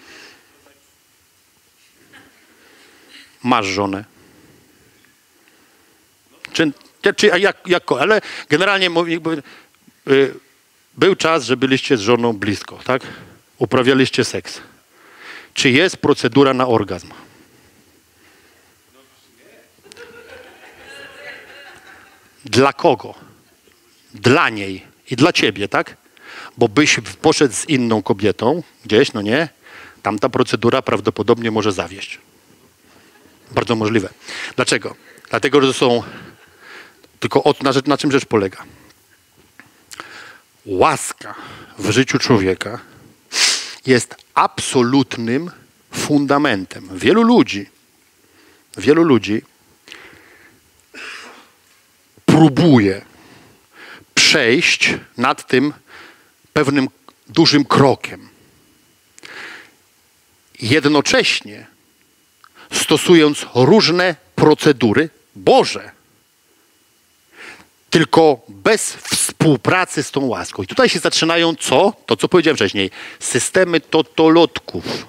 Masz żonę. Ale generalnie był czas, że byliście z żoną blisko, tak? Uprawialiście seks. Czy jest procedura na orgazm? Dla kogo? Dla niej i dla ciebie, tak? Bo byś poszedł z inną kobietą gdzieś, no nie? Tamta procedura prawdopodobnie może zawieść. Bardzo możliwe. Dlaczego? Dlatego, że to są... Tylko na czym rzecz polega? Łaska w życiu człowieka jest absolutnym fundamentem. Wielu ludzi próbuje przejść nad tym pewnym dużym krokiem. Jednocześnie stosując różne procedury Boże, tylko bez współpracy z tą łaską. I tutaj się zaczynają co? To, co powiedziałem wcześniej. Systemy totolotków.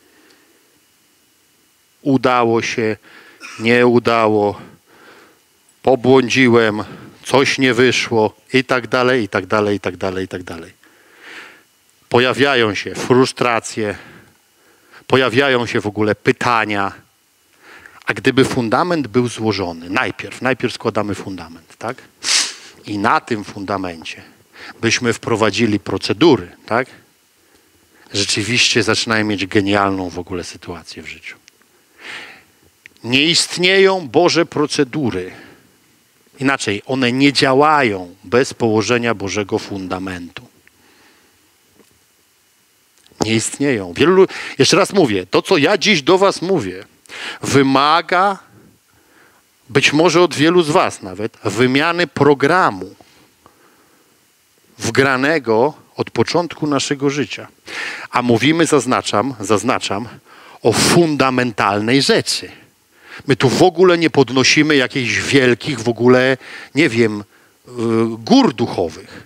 Udało się, nie udało, pobłądziłem, coś nie wyszło i tak dalej, i tak dalej, i tak dalej, i tak dalej. Pojawiają się frustracje, pojawiają się w ogóle pytania. A gdyby fundament był złożony, najpierw składamy fundament, tak? I na tym fundamencie byśmy wprowadzili procedury, tak? Rzeczywiście zaczynają mieć genialną w ogóle sytuację w życiu. Nie istnieją Boże procedury. Inaczej, one nie działają bez położenia Bożego fundamentu. Nie istnieją. Jeszcze raz mówię, to co ja dziś do was mówię, wymaga, być może od wielu z was nawet, wymiany programu wgranego od początku naszego życia. A mówimy, zaznaczam, o fundamentalnej rzeczy. My tu w ogóle nie podnosimy jakichś wielkich, w ogóle, nie wiem, gór duchowych.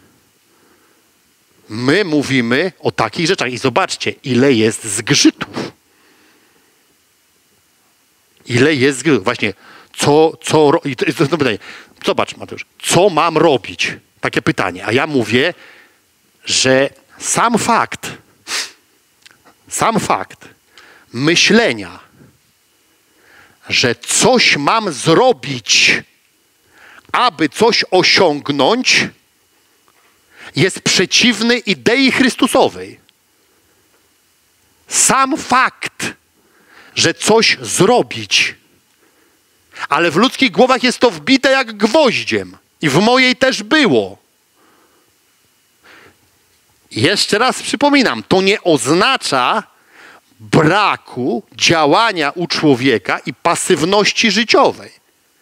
My mówimy o takich rzeczach. I zobaczcie, ile jest zgrzytów. Ile jest zgrzytów. Właśnie, i to jest to pytanie. Zobacz, Mateusz, co mam robić? Takie pytanie. A ja mówię, że sam fakt myślenia, że coś mam zrobić, aby coś osiągnąć, jest przeciwny idei Chrystusowej. Sam fakt, że coś zrobić, ale w ludzkich głowach jest to wbite jak gwoździem. I w mojej też było. Jeszcze raz przypominam, to nie oznacza braku działania u człowieka i pasywności życiowej.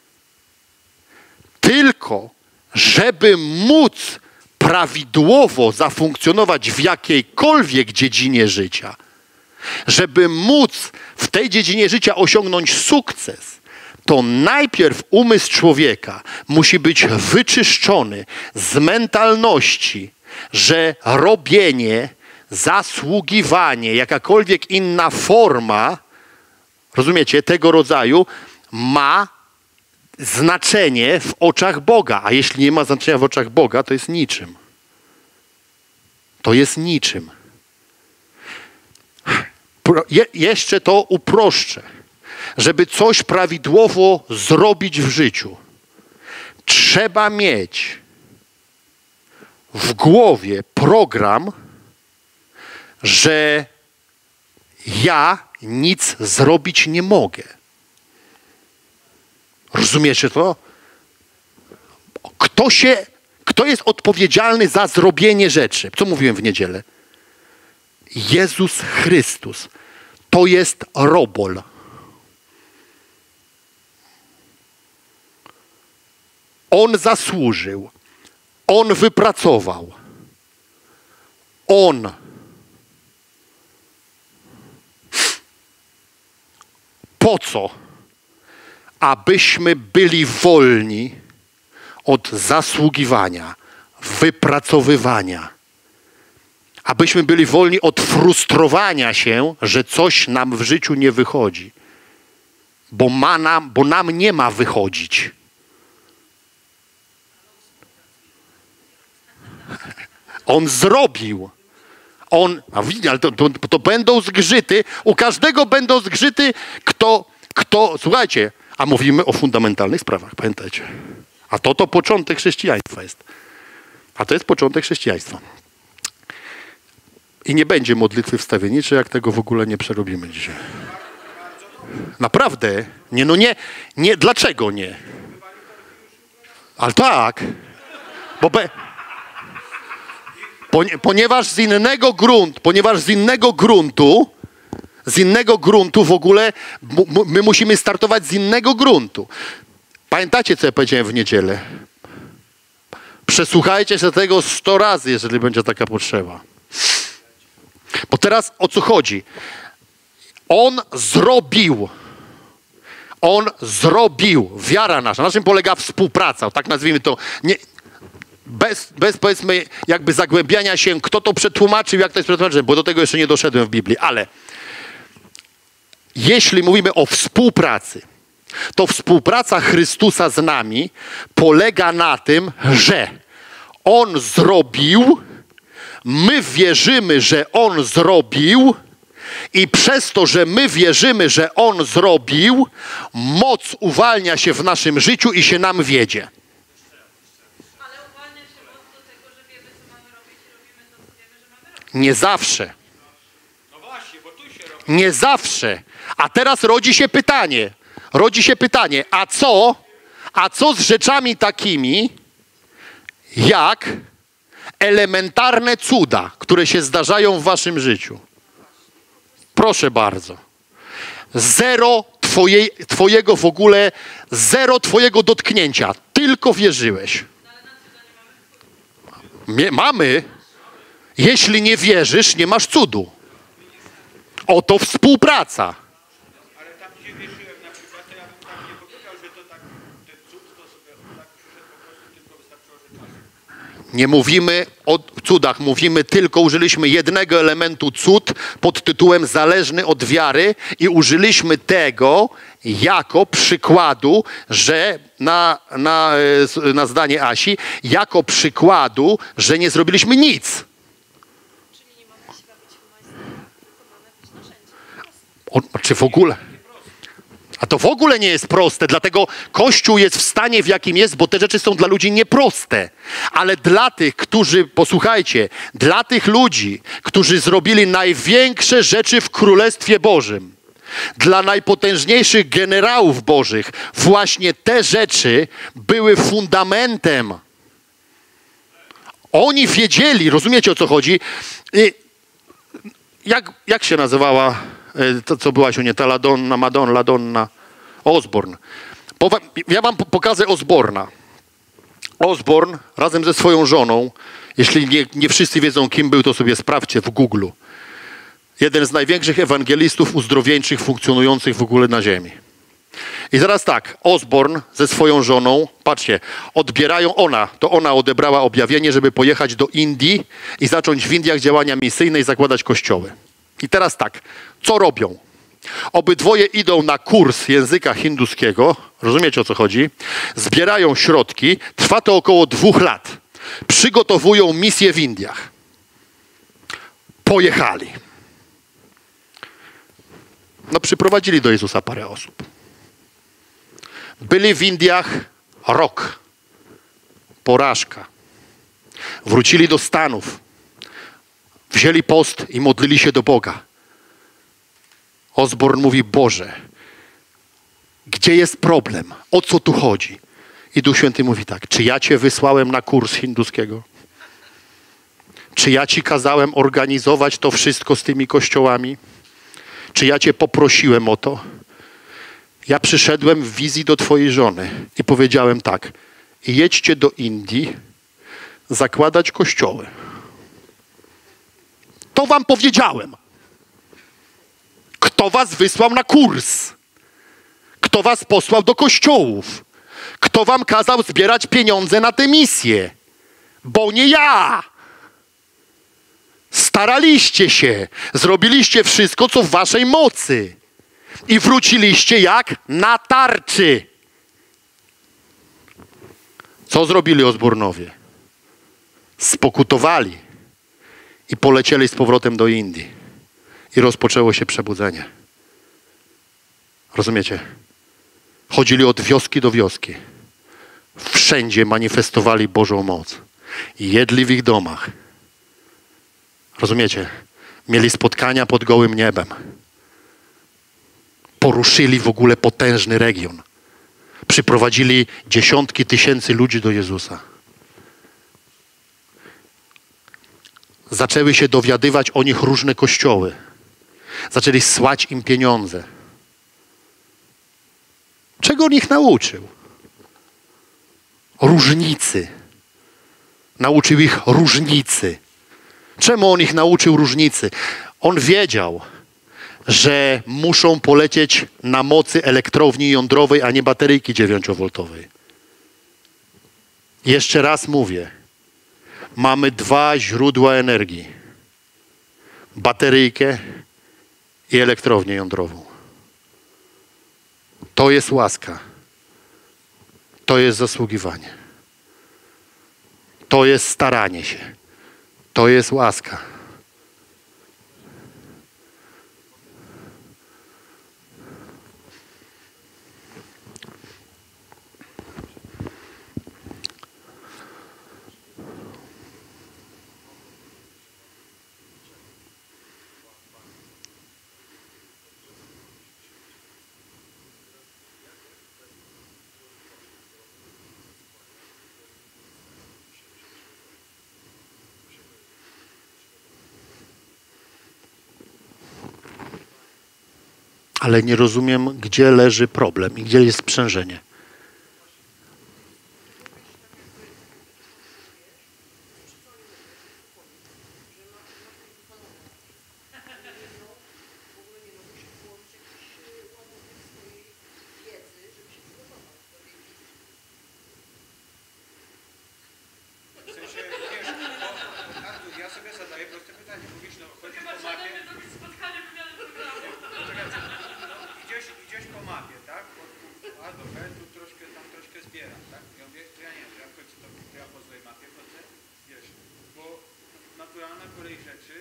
Tylko, żeby móc prawidłowo zafunkcjonować w jakiejkolwiek dziedzinie życia, żeby móc w tej dziedzinie życia osiągnąć sukces, to najpierw umysł człowieka musi być wyczyszczony z mentalności, że robienie zasługiwanie, jakakolwiek inna forma, rozumiecie, tego rodzaju, ma znaczenie w oczach Boga. A jeśli nie ma znaczenia w oczach Boga, to jest niczym. To jest niczym. Jeszcze to uproszczę. Żeby coś prawidłowo zrobić w życiu, trzeba mieć w głowie program, że ja nic zrobić nie mogę. Rozumiecie to? Kto jest odpowiedzialny za zrobienie rzeczy? Co mówiłem w niedzielę? Jezus Chrystus. To jest robol. On zasłużył. On wypracował. On. Po co? Abyśmy byli wolni od zasługiwania, wypracowywania. Abyśmy byli wolni od frustrowania się, że coś nam w życiu nie wychodzi. Bo nam nie ma wychodzić. On zrobił. Ale to będą zgrzyty. U każdego będą zgrzyty, słuchajcie, a mówimy o fundamentalnych sprawach, pamiętajcie. A to początek chrześcijaństwa jest. A to jest początek chrześcijaństwa. I nie będzie modlitwy wstawienniczej, jak tego w ogóle nie przerobimy dzisiaj. Naprawdę. Nie, dlaczego nie? Ale tak. Ponieważ z innego gruntu w ogóle my musimy startować z innego gruntu. Pamiętacie, co ja powiedziałem w niedzielę? Przesłuchajcie się tego 100 razy, jeżeli będzie taka potrzeba. Bo teraz o co chodzi? On zrobił. Wiara nasza. Na czym polega współpraca? Tak nazwijmy to. Bez powiedzmy jakby zagłębiania się, kto to przetłumaczył, jak to jest przetłumaczone, bo do tego jeszcze nie doszedłem w Biblii. Ale jeśli mówimy o współpracy, to współpraca Chrystusa z nami polega na tym, że On zrobił, my wierzymy, że On zrobił i przez to, że my wierzymy, że On zrobił, moc uwalnia się w naszym życiu i się nam wiedzie. Ale uwalnia się moc do tego, że wiemy, co mamy robić i robimy to, co wiemy, że mamy robić. Nie zawsze. No właśnie, bo tu się robi. Nie zawsze. A teraz rodzi się pytanie, a co z rzeczami takimi, jak elementarne cuda, które się zdarzają w waszym życiu? Proszę bardzo. Zero twojego w ogóle, zero twojego dotknięcia. Tylko wierzyłeś. Mamy. Jeśli nie wierzysz, nie masz cudu. Oto współpraca. Ale tam, gdzie wierzyłem na przykład, to ja bym tam nie powiedział, że to tak, ten cud to sobie tak przyszedł po prostu, tylko wystarczyło, że czas. Nie mówimy o cudach, użyliśmy jednego elementu cud pod tytułem zależny od wiary i użyliśmy tego jako przykładu, że na zdanie Asi, jako przykładu, że nie zrobiliśmy nic. Czyli nie mamy siła być majstrem, tylko mamy być narzędziem. Czy w ogóle? A to w ogóle nie jest proste, dlatego Kościół jest w stanie, w jakim jest, bo te rzeczy są dla ludzi nieproste. Ale dla tych, posłuchajcie, dla tych ludzi, którzy zrobili największe rzeczy w Królestwie Bożym, dla najpotężniejszych generałów bożych, właśnie te rzeczy były fundamentem. Oni wiedzieli, rozumiecie, o co chodzi? Jak się nazywała to, co byłaś u nie, ta Madonna, Osborne. Ja wam pokażę Osborna. Osborne razem ze swoją żoną, jeśli nie wszyscy wiedzą, kim był, to sobie sprawdźcie w Google. Jeden z największych ewangelistów uzdrowieńczych funkcjonujących w ogóle na ziemi. I teraz tak, Osborn ze swoją żoną, patrzcie, ona odebrała objawienie, żeby pojechać do Indii i zacząć w Indiach działania misyjne i zakładać kościoły. I teraz tak, co robią? Obydwoje idą na kurs języka hinduskiego, rozumiecie o co chodzi? Zbierają środki, trwa to około 2 lat. Przygotowują misję w Indiach. Pojechali. No przyprowadzili do Jezusa parę osób. Byli w Indiach rok. Porażka. Wrócili do Stanów. Wzięli post i modlili się do Boga. Osborn mówi, Boże, gdzie jest problem? O co tu chodzi? I Duch Święty mówi tak, czy ja cię wysłałem na kurs hinduskiego? Czy ja ci kazałem organizować to wszystko z tymi kościołami? Czy ja cię poprosiłem o to? Ja przyszedłem w wizji do twojej żony i powiedziałem tak, jedźcie do Indii zakładać kościoły. To wam powiedziałem. Kto was wysłał na kurs? Kto was posłał do kościołów? Kto wam kazał zbierać pieniądze na tę misję? Bo nie ja. Staraliście się, zrobiliście wszystko, co w waszej mocy. I wróciliście jak na tarczy. Co zrobili Osbornowie? Spokutowali i polecieli z powrotem do Indii. I rozpoczęło się przebudzenie. Rozumiecie? Chodzili od wioski do wioski. Wszędzie manifestowali Bożą moc. Jedli w ich domach. Rozumiecie? Mieli spotkania pod gołym niebem. Poruszyli w ogóle potężny region. Przyprowadzili dziesiątki tysięcy ludzi do Jezusa. Zaczęły się dowiadywać o nich różne kościoły. Zaczęli słać im pieniądze. Czego on ich nauczył? Różnicy. Nauczył ich różnicy. Czemu on ich nauczył różnicy? On wiedział, że muszą polecieć na mocy elektrowni jądrowej, a nie bateryjki 9-woltowej. Jeszcze raz mówię. Mamy 2 źródła energii. Bateryjkę i elektrownię jądrową. To jest łaska. To jest zasługiwanie. To jest staranie się. To jest łaska. Ale nie rozumiem, gdzie leży problem i gdzie jest sprzężenie. W sensie, wiesz, Artur, ja sobie zadaję proste pytanie. Mówisz, no chodzisz po mapie. Idziesz po mapie, tak? Od A do B, tu troszkę, tam troszkę zbieram, tak? Ja mówię, to ja nie wiem, to ja w końcu to ja po złej mapie chodzę, wiesz, bo naturalna kolej rzeczy,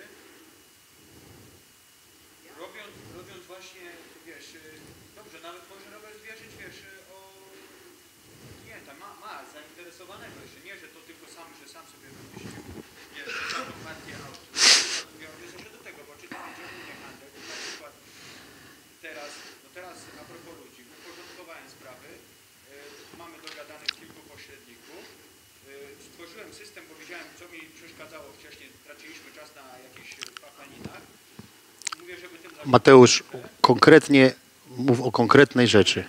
robiąc właśnie, wiesz, dobrze, nawet może Robert wierzyć, wiesz, o klienta, ma zainteresowanego jeszcze, nie, że to tylko sam, że sam sobie wymyślił, wiesz, samą partię aut. Ja mówię, że do tego, bo czytam dziennie handel, na przykład teraz a propos ludzi, uporządkowałem sprawy, mamy dogadanych kilku pośredników, stworzyłem system, bo wiedziałem, co mi przeszkadzało wcześniej, traciliśmy czas na jakichś papaninach. Mówię, żeby tym zająć. Mateusz, konkretnie mów o konkretnej rzeczy.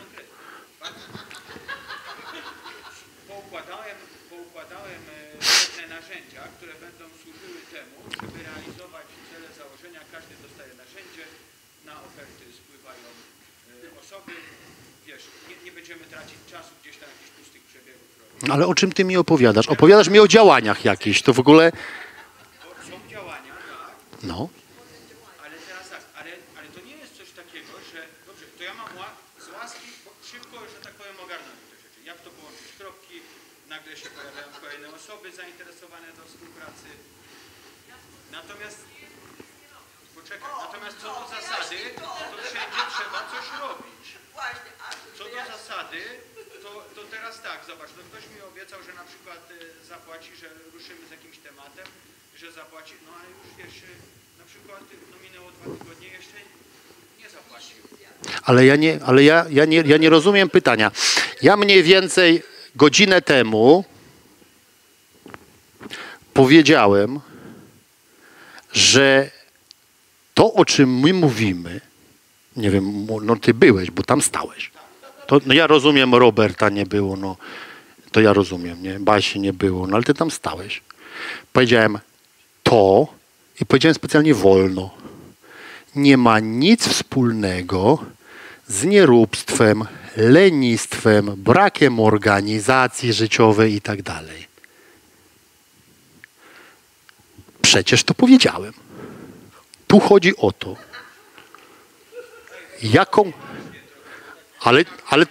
Poukładałem pewne narzędzia, które będą służyły temu, żeby realizować cele założenia. Każdy dostaje narzędzie, na oferty spływają osoby, wiesz, nie będziemy tracić czasu gdzieś tam jakichś pustych przebiegów robić. Ale o czym ty mi opowiadasz? Opowiadasz mi o działaniach jakichś, to w ogóle... Bo są działania, tak, No, ale teraz tak, ale to nie jest coś takiego, że dobrze, to ja mam z łaski bo szybko, że tak powiem, ogarnąć te rzeczy. Jak to połączyć kropki, nagle się pojawiają kolejne osoby zainteresowane do współpracy. Natomiast, poczekaj, natomiast co do zasady, to wszędzie trzeba coś robić. Co do zasady, to teraz tak, zobacz, no ktoś mi obiecał, że na przykład zapłaci, że ruszymy z jakimś tematem, że zapłaci, no ale już wiesz, na przykład no minęło 2 tygodnie, jeszcze nie zapłacił. ale ja nie rozumiem pytania. Ja mniej więcej godzinę temu powiedziałem, że to, o czym my mówimy, nie wiem, no ty byłeś, bo tam stałeś. To, no ja rozumiem, Roberta nie było, no to ja rozumiem, nie? Basi nie było, no ale ty tam stałeś. Powiedziałem to i powiedziałem specjalnie wolno. Nie ma nic wspólnego z nieróbstwem, lenistwem, brakiem organizacji życiowej i tak dalej. Przecież to powiedziałem. Tu chodzi o to, jaką... Ale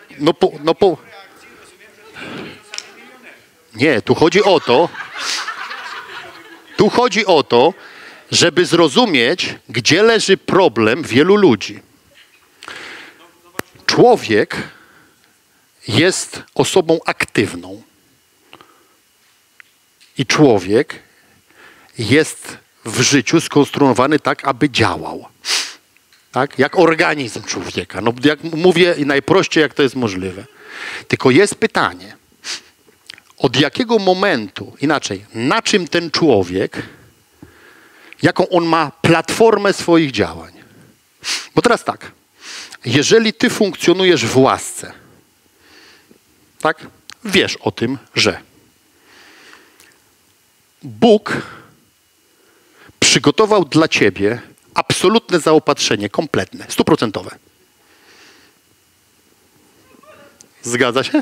nie, tu chodzi o to, żeby zrozumieć, gdzie leży problem wielu ludzi. Człowiek jest osobą aktywną. I człowiek jest w życiu skonstruowany tak, aby działał. Tak? Jak organizm człowieka. No, jak mówię najprościej, jak to jest możliwe. Tylko jest pytanie, od jakiego momentu, inaczej, na czym ten człowiek, jaką on ma platformę swoich działań. Bo teraz tak, jeżeli ty funkcjonujesz w łasce, tak, wiesz o tym, że Bóg przygotował dla ciebie absolutne zaopatrzenie, kompletne, 100%. Zgadza się? No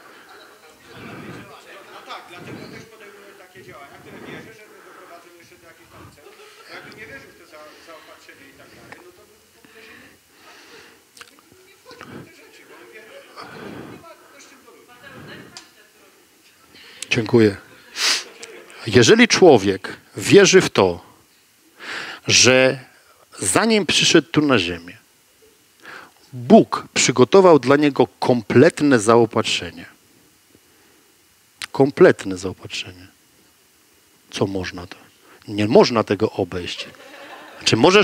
tak, dlatego też podejmuję takie działania, które wierzę, że doprowadzą jeszcze do jakichś tam celów. Bo jakbym nie wierzył w to zaopatrzenie i tak dalej, no to bym w ogóle się nie wchodził w te rzeczy, bo mówię, nie ma z czym do ludzi. Dziękuję. Jeżeli człowiek wierzy w to, że zanim przyszedł tu na ziemię, Bóg przygotował dla niego kompletne zaopatrzenie. Kompletne zaopatrzenie. Co można to? Nie można tego obejść. Znaczy możesz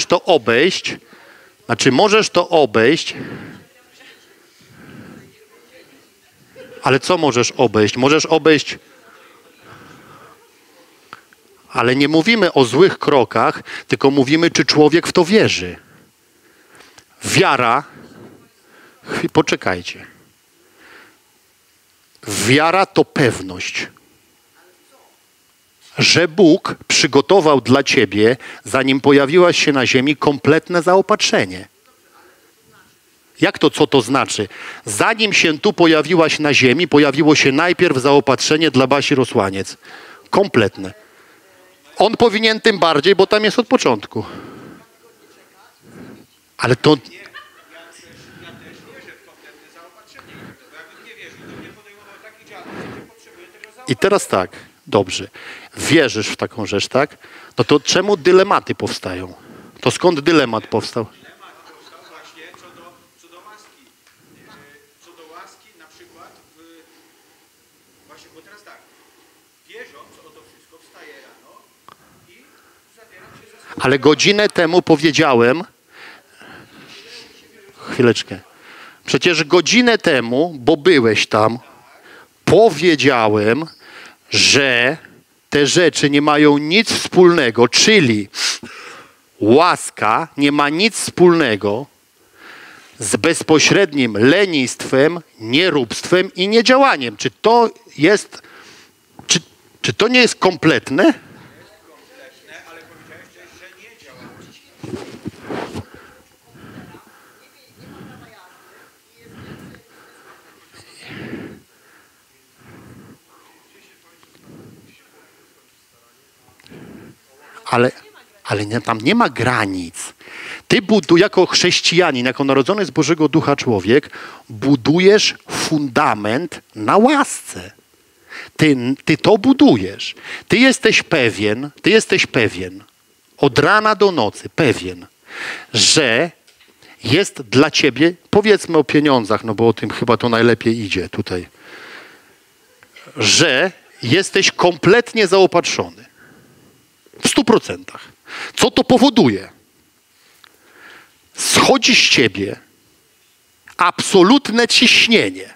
to obejść, ale co możesz obejść? Możesz obejść. Ale nie mówimy o złych krokach, tylko mówimy, czy człowiek w to wierzy. Wiara, poczekajcie. Wiara to pewność, że Bóg przygotował dla ciebie, zanim pojawiłaś się na ziemi, kompletne zaopatrzenie. Jak to, co to znaczy? Zanim się tu pojawiłaś na ziemi, pojawiło się najpierw zaopatrzenie dla Basi Rosłaniec. Kompletne. On powinien tym bardziej, bo tam jest od początku. Ale to... Ja też wierzę w kompletne zaopatrzenie. Bo jakbym nie wierzył, to nie podejmował takich działań, że potrzebuję tego zaopatrzenia. I teraz tak, dobrze. Wierzysz w taką rzecz, tak? No to czemu dylematy powstają? To skąd dylemat powstał? Dylemat powstał właśnie co do łaski. Co do łaski na przykład właśnie, bo teraz tak, wierząc o to wszystko, wstaję rano i zabieram się ze sobą. Ale godzinę temu powiedziałem... Chwileczkę. Przecież godzinę temu, bo byłeś tam, powiedziałem, że te rzeczy nie mają nic wspólnego, czyli łaska nie ma nic wspólnego z bezpośrednim lenistwem, nieróbstwem i niedziałaniem. Czy to jest, czy to nie jest kompletne? Kompletne, ale powiedziałeś też, że nie działa. Ale tam nie ma granic. Ty jako chrześcijanin, jako narodzony z Bożego Ducha człowiek, budujesz fundament na łasce. Ty to budujesz. Ty jesteś pewien, od rana do nocy pewien, że jest dla ciebie, powiedzmy o pieniądzach, no bo o tym chyba to najlepiej idzie tutaj, że jesteś kompletnie zaopatrzony. W 100%. Co to powoduje? Schodzi z ciebie absolutne ciśnienie,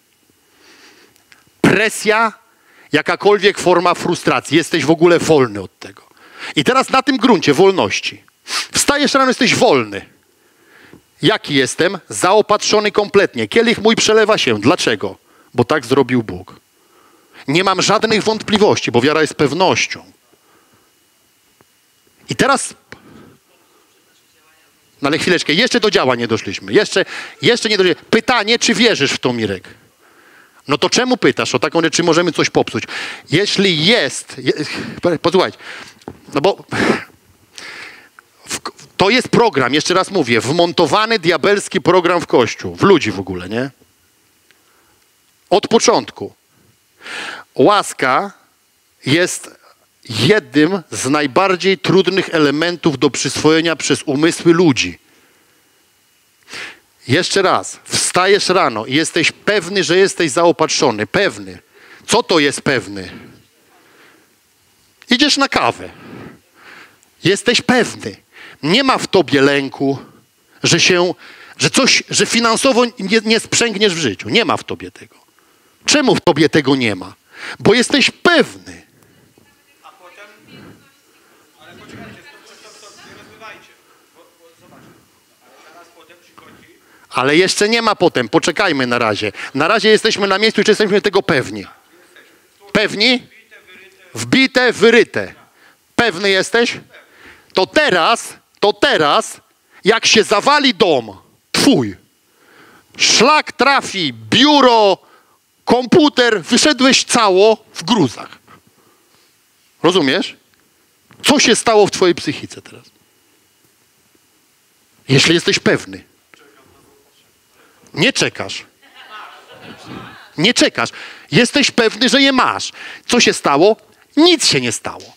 presja, jakakolwiek forma frustracji. Jesteś w ogóle wolny od tego. I teraz na tym gruncie wolności. Wstajesz rano, jesteś wolny. Jaki jestem? Zaopatrzony kompletnie. Kielich mój przelewa się. Dlaczego? Bo tak zrobił Bóg. Nie mam żadnych wątpliwości, bo wiara jest pewnością. I teraz... No ale chwileczkę, jeszcze do działań nie doszliśmy. Jeszcze nie doszliśmy. Pytanie, czy wierzysz w to, Mirek? No to czemu pytasz o taką rzecz, czy możemy coś popsuć? Jeśli jest... Posłuchajcie, no bo... To jest program, jeszcze raz mówię, wmontowany diabelski program w Kościół, w ludzi w ogóle, nie? Od początku. Łaska jest jednym z najbardziej trudnych elementów do przyswojenia przez umysły ludzi. Jeszcze raz, wstajesz rano i jesteś pewny, że jesteś zaopatrzony. Pewny. Co to jest pewny? Idziesz na kawę. Jesteś pewny. Nie ma w tobie lęku, że finansowo nie sprzęgniesz w życiu. Nie ma w tobie tego. Czemu w tobie tego nie ma? Bo jesteś pewny. A potem... Ale poczekajcie, stop, nie rozbywajcie. Bo zobaczcie, ale zaraz potem przychodzi... Ale jeszcze nie ma potem. Poczekajmy na razie. Na razie jesteśmy na miejscu i czy jesteśmy tego pewni? Pewni? Wbite, wyryte. Pewny jesteś? To teraz, jak się zawali dom twój, szlak trafi, biuro, komputer, wyszedłeś cało w gruzach. Rozumiesz? Co się stało w twojej psychice teraz? Jeśli jesteś pewny. Nie czekasz. Nie czekasz. Jesteś pewny, że je masz. Co się stało? Nic się nie stało.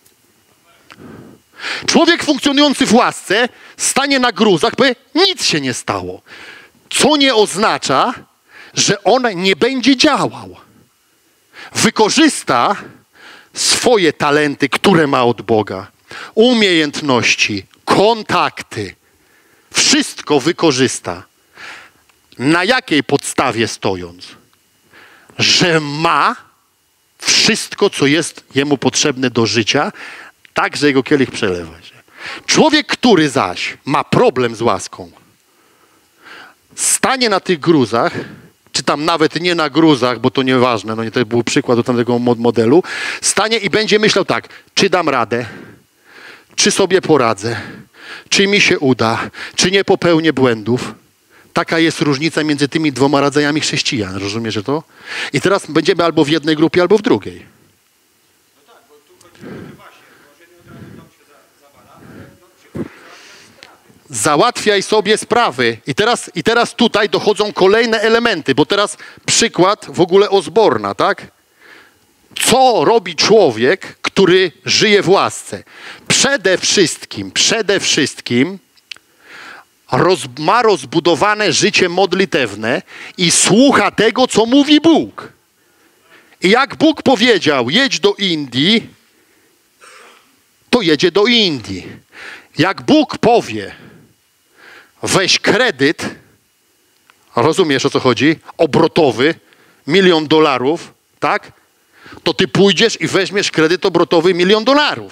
Człowiek funkcjonujący w łasce stanie na gruzach, powie, nic się nie stało. Co nie oznacza, że on nie będzie działał. Wykorzysta swoje talenty, które ma od Boga, umiejętności, kontakty. Wszystko wykorzysta. Na jakiej podstawie stojąc? Że ma wszystko, co jest jemu potrzebne do życia, tak, że jego kielich przelewa się. Człowiek, który zaś ma problem z łaską, stanie na tych gruzach, czy tam nawet nie na gruzach, bo to nieważne, no nie, to był przykład do tamtego modelu, stanie i będzie myślał tak, czy dam radę, czy sobie poradzę, czy mi się uda, czy nie popełnię błędów. Taka jest różnica między tymi dwoma rodzajami chrześcijan. Rozumiesz to? I teraz będziemy albo w jednej grupie, albo w drugiej. No tak, bo tu chodzi o właśnie, może nie od razu dom się zawala, ale no, przychodzi sprawy. Załatwiaj sobie sprawy. I teraz tutaj dochodzą kolejne elementy, bo teraz przykład w ogóle Osborna, tak? Co robi człowiek, który żyje w łasce? Przede wszystkim ma rozbudowane życie modlitewne i słucha tego, co mówi Bóg. I jak Bóg powiedział, jedź do Indii, to jedzie do Indii. Jak Bóg powie, weź kredyt, rozumiesz, o co chodzi? Obrotowy, $1 000 000, tak? To ty pójdziesz i weźmiesz kredyt obrotowy $1 000 000.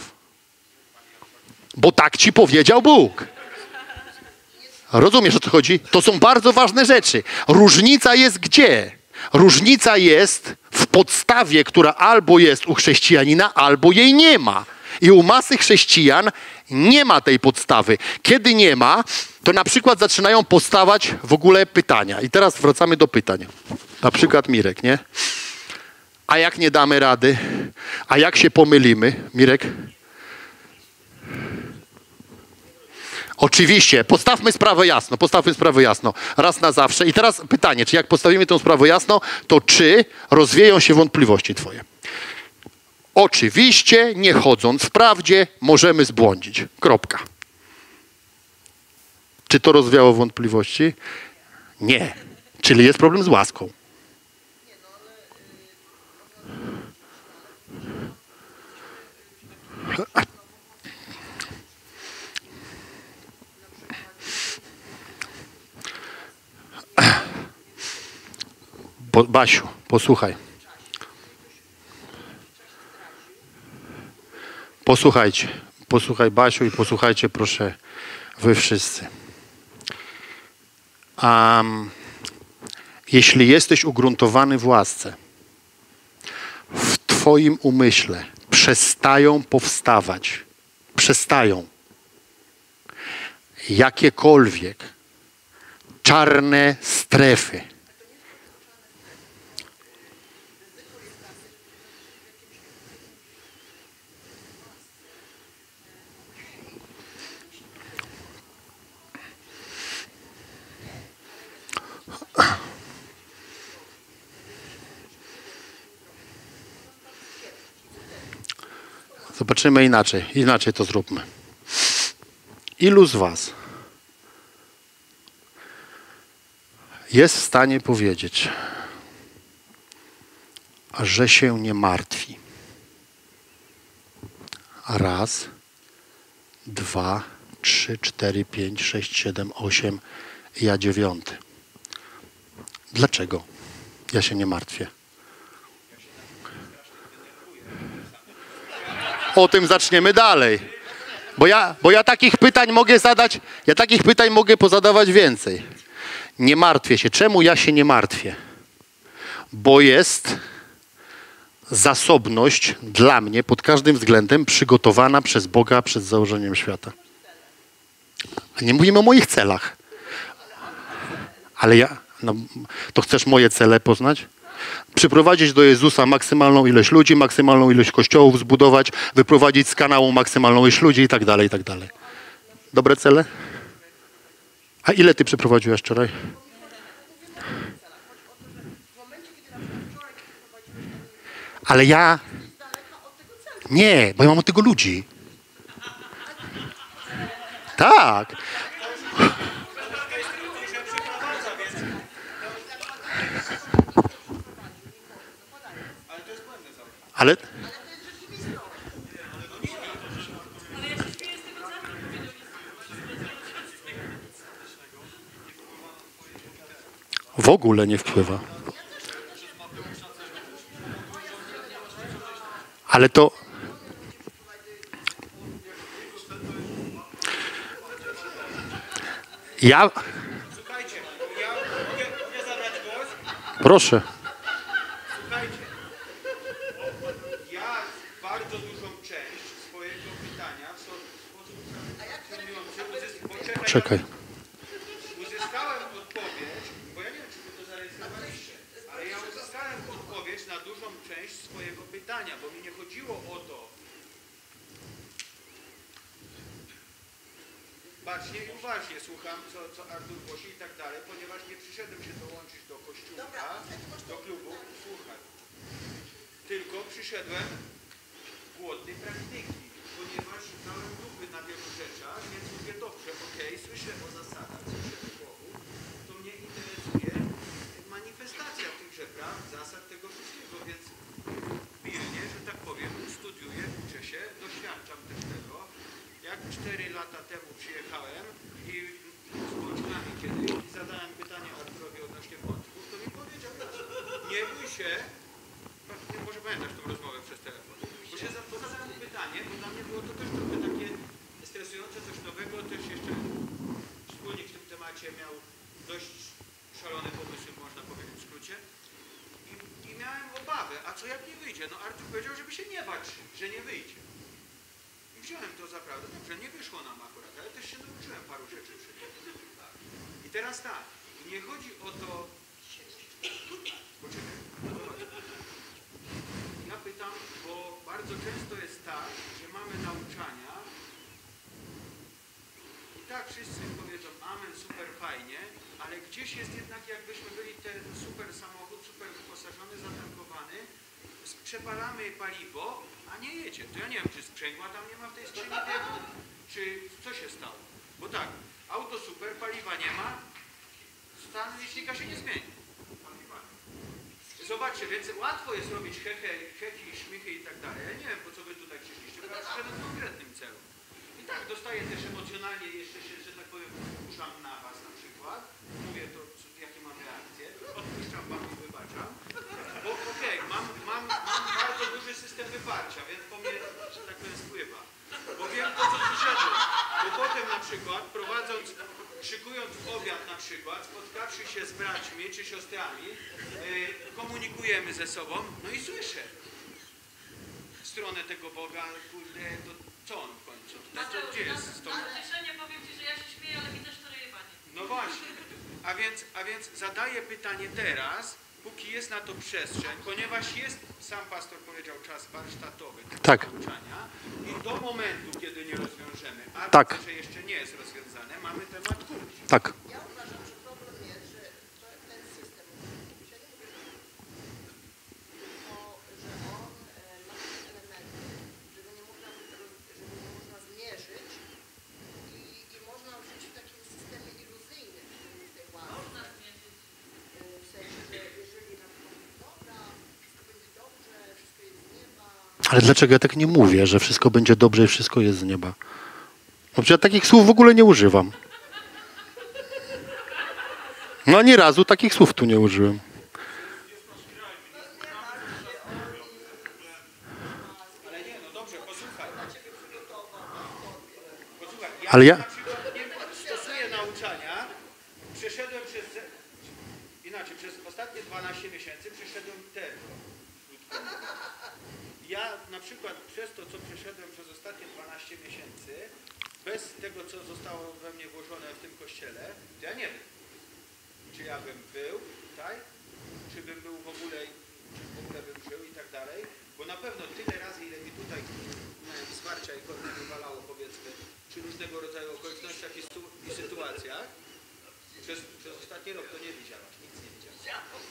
Bo tak ci powiedział Bóg. Rozumiesz, o co chodzi? To są bardzo ważne rzeczy. Różnica jest gdzie? Różnica jest w podstawie, która albo jest u chrześcijanina, albo jej nie ma. I u masy chrześcijan nie ma tej podstawy. Kiedy nie ma, to na przykład zaczynają powstawać w ogóle pytania. I teraz wracamy do pytań. Na przykład Mirek, nie? A jak nie damy rady? A jak się pomylimy? Mirek? Oczywiście, postawmy sprawę jasno, raz na zawsze. I teraz pytanie, czy jak postawimy tę sprawę jasno, to czy rozwieją się wątpliwości twoje? Oczywiście, nie chodząc w prawdzie, możemy zbłądzić. Kropka. Czy to rozwiało wątpliwości? Nie. Czyli jest problem z łaską. Basiu, posłuchaj. Posłuchaj Basiu i posłuchajcie proszę wy wszyscy. Jeśli jesteś ugruntowany w łasce, w twoim umyśle przestają powstawać, jakiekolwiek czarne strefy. Zobaczymy inaczej to zróbmy. Ilu z was jest w stanie powiedzieć, że się nie martwi? Raz, dwa, trzy, cztery, pięć, sześć, siedem, osiem, ja 9. Dlaczego ja się nie martwię? O tym zaczniemy dalej. Bo ja takich pytań mogę zadać, mogę pozadawać więcej. Nie martwię się. Czemu ja się nie martwię? Bo jest zasobność dla mnie pod każdym względem przygotowana przez Boga przed założeniem świata. A nie mówimy o moich celach. Ale to chcesz moje cele poznać? Przyprowadzić do Jezusa maksymalną ilość ludzi, maksymalną ilość kościołów zbudować, wyprowadzić z kanału maksymalną ilość ludzi i tak dalej, i tak dalej. Dobre cele? A ile ty przyprowadziłeś wczoraj? Ale ja... Nie, bo ja mam od tego ludzi. Tak. Ale... W ogóle nie wpływa. Ale to... Ja... Słuchajcie, ja mogę zabrać głos? Proszę. Słuchajcie, ja bardzo dużą część swojego pytania w sposób satysfakcjonujący Czekaj. uzyskałem odpowiedź, bo ja nie wiem, czy wy to zarejestrowaliście, ale ja uzyskałem odpowiedź na dużą część swojego pytania, bo mi nie chodziło o to. Bacznie i uważnie słucham, co Artur głosi i tak dalej, ponieważ nie przyszedłem się dołączyć do kościółka, do klubu, słuchaj. Tylko przyszedłem głodny praktyki, ponieważ dałem dupy na wielu rzeczach, więc mówię, dobrze, okej, słyszę o zasadach, słyszę o Bogu, to mnie interesuje manifestacja tychże praw, zasad tego wszystkiego, więc pilnie, że tak powiem, studiuję, uczę się, doświadczam też tego. Jak 4 lata temu przyjechałem i z Polczykami kiedyś i zadałem pytanie Arturowi odnośnie wątków, to mi powiedział, nie bój się, może pamiętasz tą rozmowę przez telefon, bo się zadałem pytanie, bo dla mnie było to też trochę takie stresujące, coś nowego, też jeszcze wspólnik w tym temacie miał dość szalone pomysły, można powiedzieć w skrócie. I miałem obawę, a co jak nie wyjdzie? No Artur powiedział, żeby się nie bać, że nie wyjdzie. I wziąłem to za prawdę. Dobrze, nie wyszło nam akurat, ale też się nauczyłem paru rzeczy przy tym. I teraz tak, nie chodzi o to... Poczekaj, ja pytam, bo bardzo często jest tak, że mamy nauczania i tak wszyscy powiedzą amen, super fajnie, ale gdzieś jest jednak, jakbyśmy byli ten super samochód, super wyposażony, zatankowany, przepalamy paliwo, a nie jedzie. To ja nie wiem, czy sprzęgła tam nie ma w tej skrzyni biegu, czy co się stało. Bo tak, auto super, paliwa nie ma, stan licznika się nie zmieni. Zobaczcie, więc łatwo jest robić heki, szmichy i tak dalej. Ja nie wiem, po co wy tutaj przyszliście, bo ja przyszedłem w konkretnym celu. I tak, dostaję też emocjonalnie, jeszcze się, że tak powiem, wkurzam na was na przykład. Mówię to, jakie mam reakcje. Odpuszczam wam i wybaczam. Bo okej, mam bardzo duży system wyparcia, więc po mnie, że tak powiem, spływa. Bo wiem to, co przyszedłem. Bo potem na przykład, szykując obiad na przykład, spotkawszy się z braćmi czy siostrami, komunikujemy ze sobą, no i słyszę stronę tego Boga, kurde, to co on w końcu? To gdzie jest z tą... Na powiem ci, że ja się śmieję, ale mi też to ryjebanie. No właśnie, a więc zadaję pytanie teraz, póki jest na to przestrzeń, ponieważ jest, sam pastor powiedział, czas warsztatowy Tak. nauczania i do momentu, kiedy nie rozwiążemy, a Tak. że jeszcze nie jest rozwiązane, mamy temat kulki. Tak. Ja uważam, że problem jest, że ten system, ja nie mówię, że tylko, że on ma takie elementy, że nie można zmierzyć i można żyć w takim systemie iluzyjnym, w tej ławie. Można zmierzyć. W sensie, że jeżeli na przykład dobra, wszystko będzie dobrze, wszystko jest z nieba. Ale dlaczego ja tak nie mówię, że wszystko będzie dobrze i wszystko jest z nieba? No przecież ja takich słów w ogóle nie używam. No ani razu takich słów tu nie użyłem. Ale nie, no dobrze, posłuchaj. Posłuchaj, Ale ja- na przykład nie stosuję nauczania, przeszedłem inaczej, przez ostatnie 12 miesięcy przeszedłem terror. Ja na przykład przez to, co przeszedłem przez ostatnie 12 miesięcy, bez tego, co zostało we mnie włożone w tym kościele, to ja nie wiem, czy ja bym był tutaj, czy bym był w ogóle, czy w ogóle bym żył i tak dalej, bo na pewno tyle razy, ile mi tutaj miałem wsparcia i korne wywalało, powiedzmy, przy różnego rodzaju okolicznościach i sytuacjach, przez ostatni rok to nie widziałaś, nic nie widziałaś.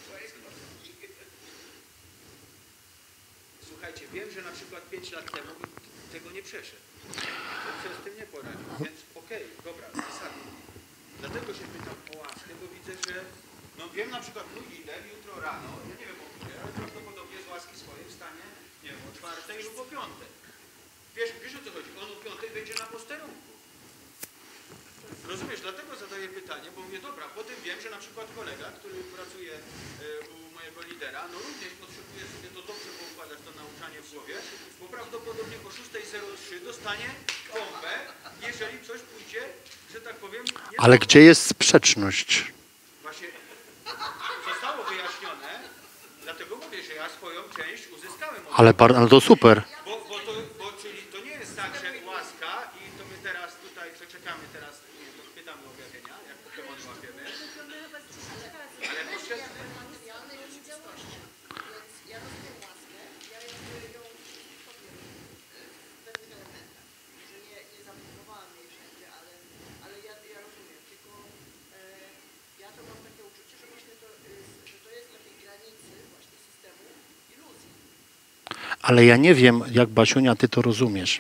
Słuchajcie, wiem, że na przykład 5 lat temu tego nie przeszedł. To sobie z tym nie poradził, więc okej, dobra, zasadnie. Dlatego się pytam o łaskę, bo widzę, że no wiem na przykład mój lider jutro rano, ja nie wiem o której, ale prawdopodobnie z łaski swojej wstanie, nie wiem, o 4 lub o 5. Wiesz o co chodzi? On o 5 będzie na posterunku. Rozumiesz, dlatego zadaję pytanie, bo mówię, dobra, potem wiem, że na przykład kolega, który pracuje u mojego lidera, no również potrzebuje sobie to dobrze poukładać, to nauczanie w głowie, bo prawdopodobnie o 6:03 dostanie bombę, jeżeli coś pójdzie, że tak powiem... Nie Ale gdzie jest sprzeczność? Właśnie zostało wyjaśnione, dlatego mówię, że ja swoją część uzyskałem. Ale to super. Czyli to nie jest tak, że łaska i to my teraz tutaj przeczekamy teraz, nie, to pytamy o objawienia, jak Pokemony łapiemy. Ale podczas... materialnej rzeczywistości. Więc ja rozumiem łaskę, ja jakby ją powiem w pewnych elementach. Że nie zablokowałam jej wszędzie, ale ja rozumiem. Tylko ja to mam takie uczucie, że właśnie to, że to jest na tej granicy właśnie systemu iluzji. Ale ja nie wiem, jak Basiunia, ty to rozumiesz.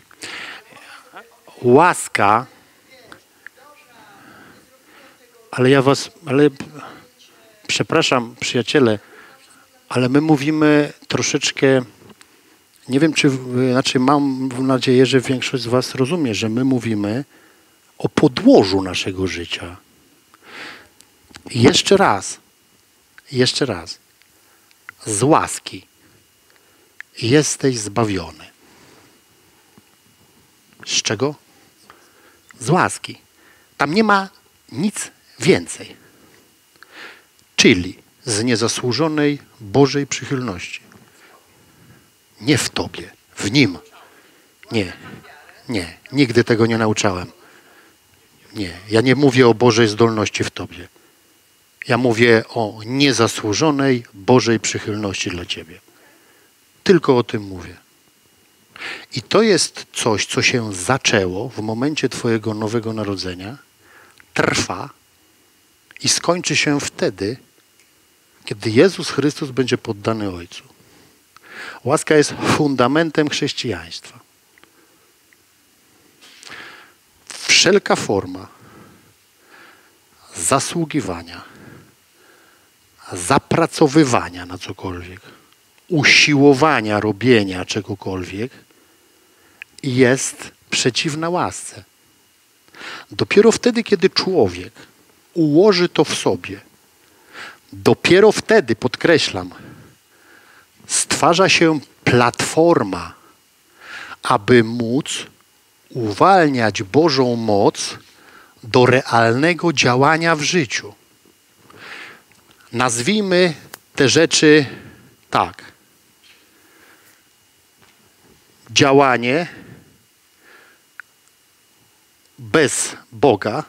Łaska, ale przepraszam, przyjaciele, ale my mówimy troszeczkę, nie wiem, znaczy mam nadzieję, że większość z was rozumie, że my mówimy o podłożu naszego życia. Jeszcze raz, z łaski jesteś zbawiony. Z czego? Z łaski. Tam nie ma nic więcej. Czyli z niezasłużonej Bożej przychylności. Nie w tobie, w Nim. Nie, nigdy tego nie nauczałem. Nie, ja nie mówię o Bożej zdolności w tobie. Ja mówię o niezasłużonej Bożej przychylności dla ciebie. Tylko o tym mówię. I to jest coś, co się zaczęło w momencie twojego nowego narodzenia trwa i skończy się wtedy, kiedy Jezus Chrystus będzie poddany Ojcu. Łaska jest fundamentem chrześcijaństwa. Wszelka forma zasługiwania, zapracowywania na cokolwiek, usiłowania robienia czegokolwiek jest przeciwna łasce. Dopiero wtedy, kiedy człowiek ułoży to w sobie, dopiero wtedy, podkreślam, stwarza się platforma, aby móc uwalniać Bożą moc do realnego działania w życiu. Nazwijmy te rzeczy tak. Działanie bez Boga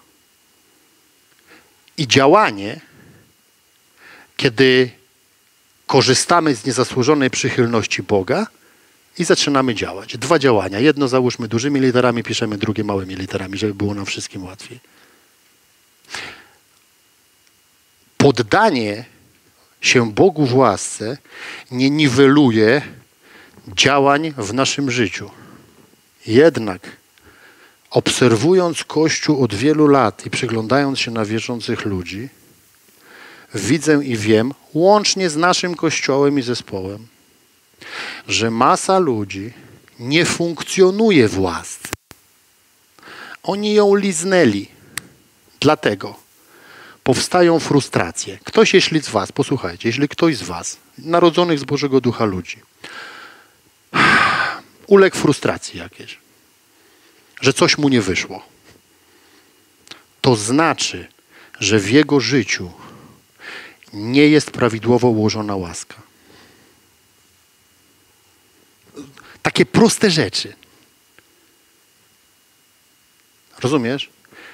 i działanie, kiedy korzystamy z niezasłużonej przychylności Boga i zaczynamy działać. Dwa działania. Jedno załóżmy dużymi literami, piszemy drugie małymi literami, żeby było nam wszystkim łatwiej. Poddanie się Bogu w łasce nie niweluje działań w naszym życiu. Jednak obserwując Kościół od wielu lat i przyglądając się na wierzących ludzi, widzę i wiem, łącznie z naszym Kościołem i zespołem, że masa ludzi nie funkcjonuje w łasce. Oni ją liznęli. Dlatego powstają frustracje. Ktoś, jeśli z was, posłuchajcie, jeśli ktoś z was, narodzonych z Bożego Ducha ludzi, uległ frustracji jakiejś, że coś mu nie wyszło, to znaczy, że w jego życiu nie jest prawidłowo ułożona łaska. Takie proste rzeczy. Rozumiesz?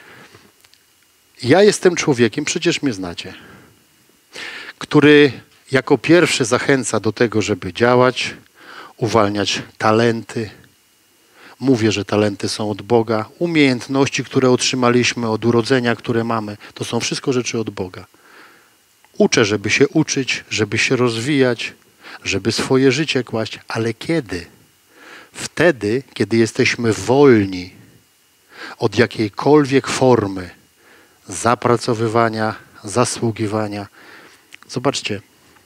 Ja jestem człowiekiem, przecież mnie znacie, który jako pierwszy zachęca do tego, żeby działać, uwalniać talenty. Mówię, że talenty są od Boga. Umiejętności, które otrzymaliśmy od urodzenia, które mamy, to są wszystko rzeczy od Boga. Uczę, żeby się uczyć, żeby się rozwijać, żeby swoje życie kłaść. Ale kiedy? Wtedy, kiedy jesteśmy wolni od jakiejkolwiek formy zapracowywania, zasługiwania. Zobaczcie,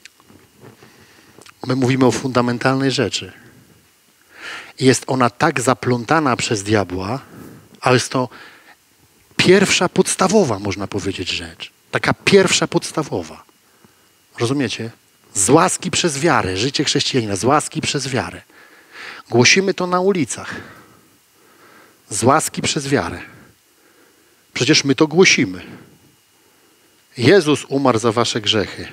my mówimy o fundamentalnej rzeczy. Jest ona tak zaplątana przez diabła, ale jest to pierwsza podstawowa, można powiedzieć, rzecz. Taka pierwsza podstawowa. Rozumiecie? Z łaski przez wiarę. Życie chrześcijanina. Z łaski przez wiarę. Głosimy to na ulicach. Z łaski przez wiarę. Przecież my to głosimy. Jezus umarł za wasze grzechy.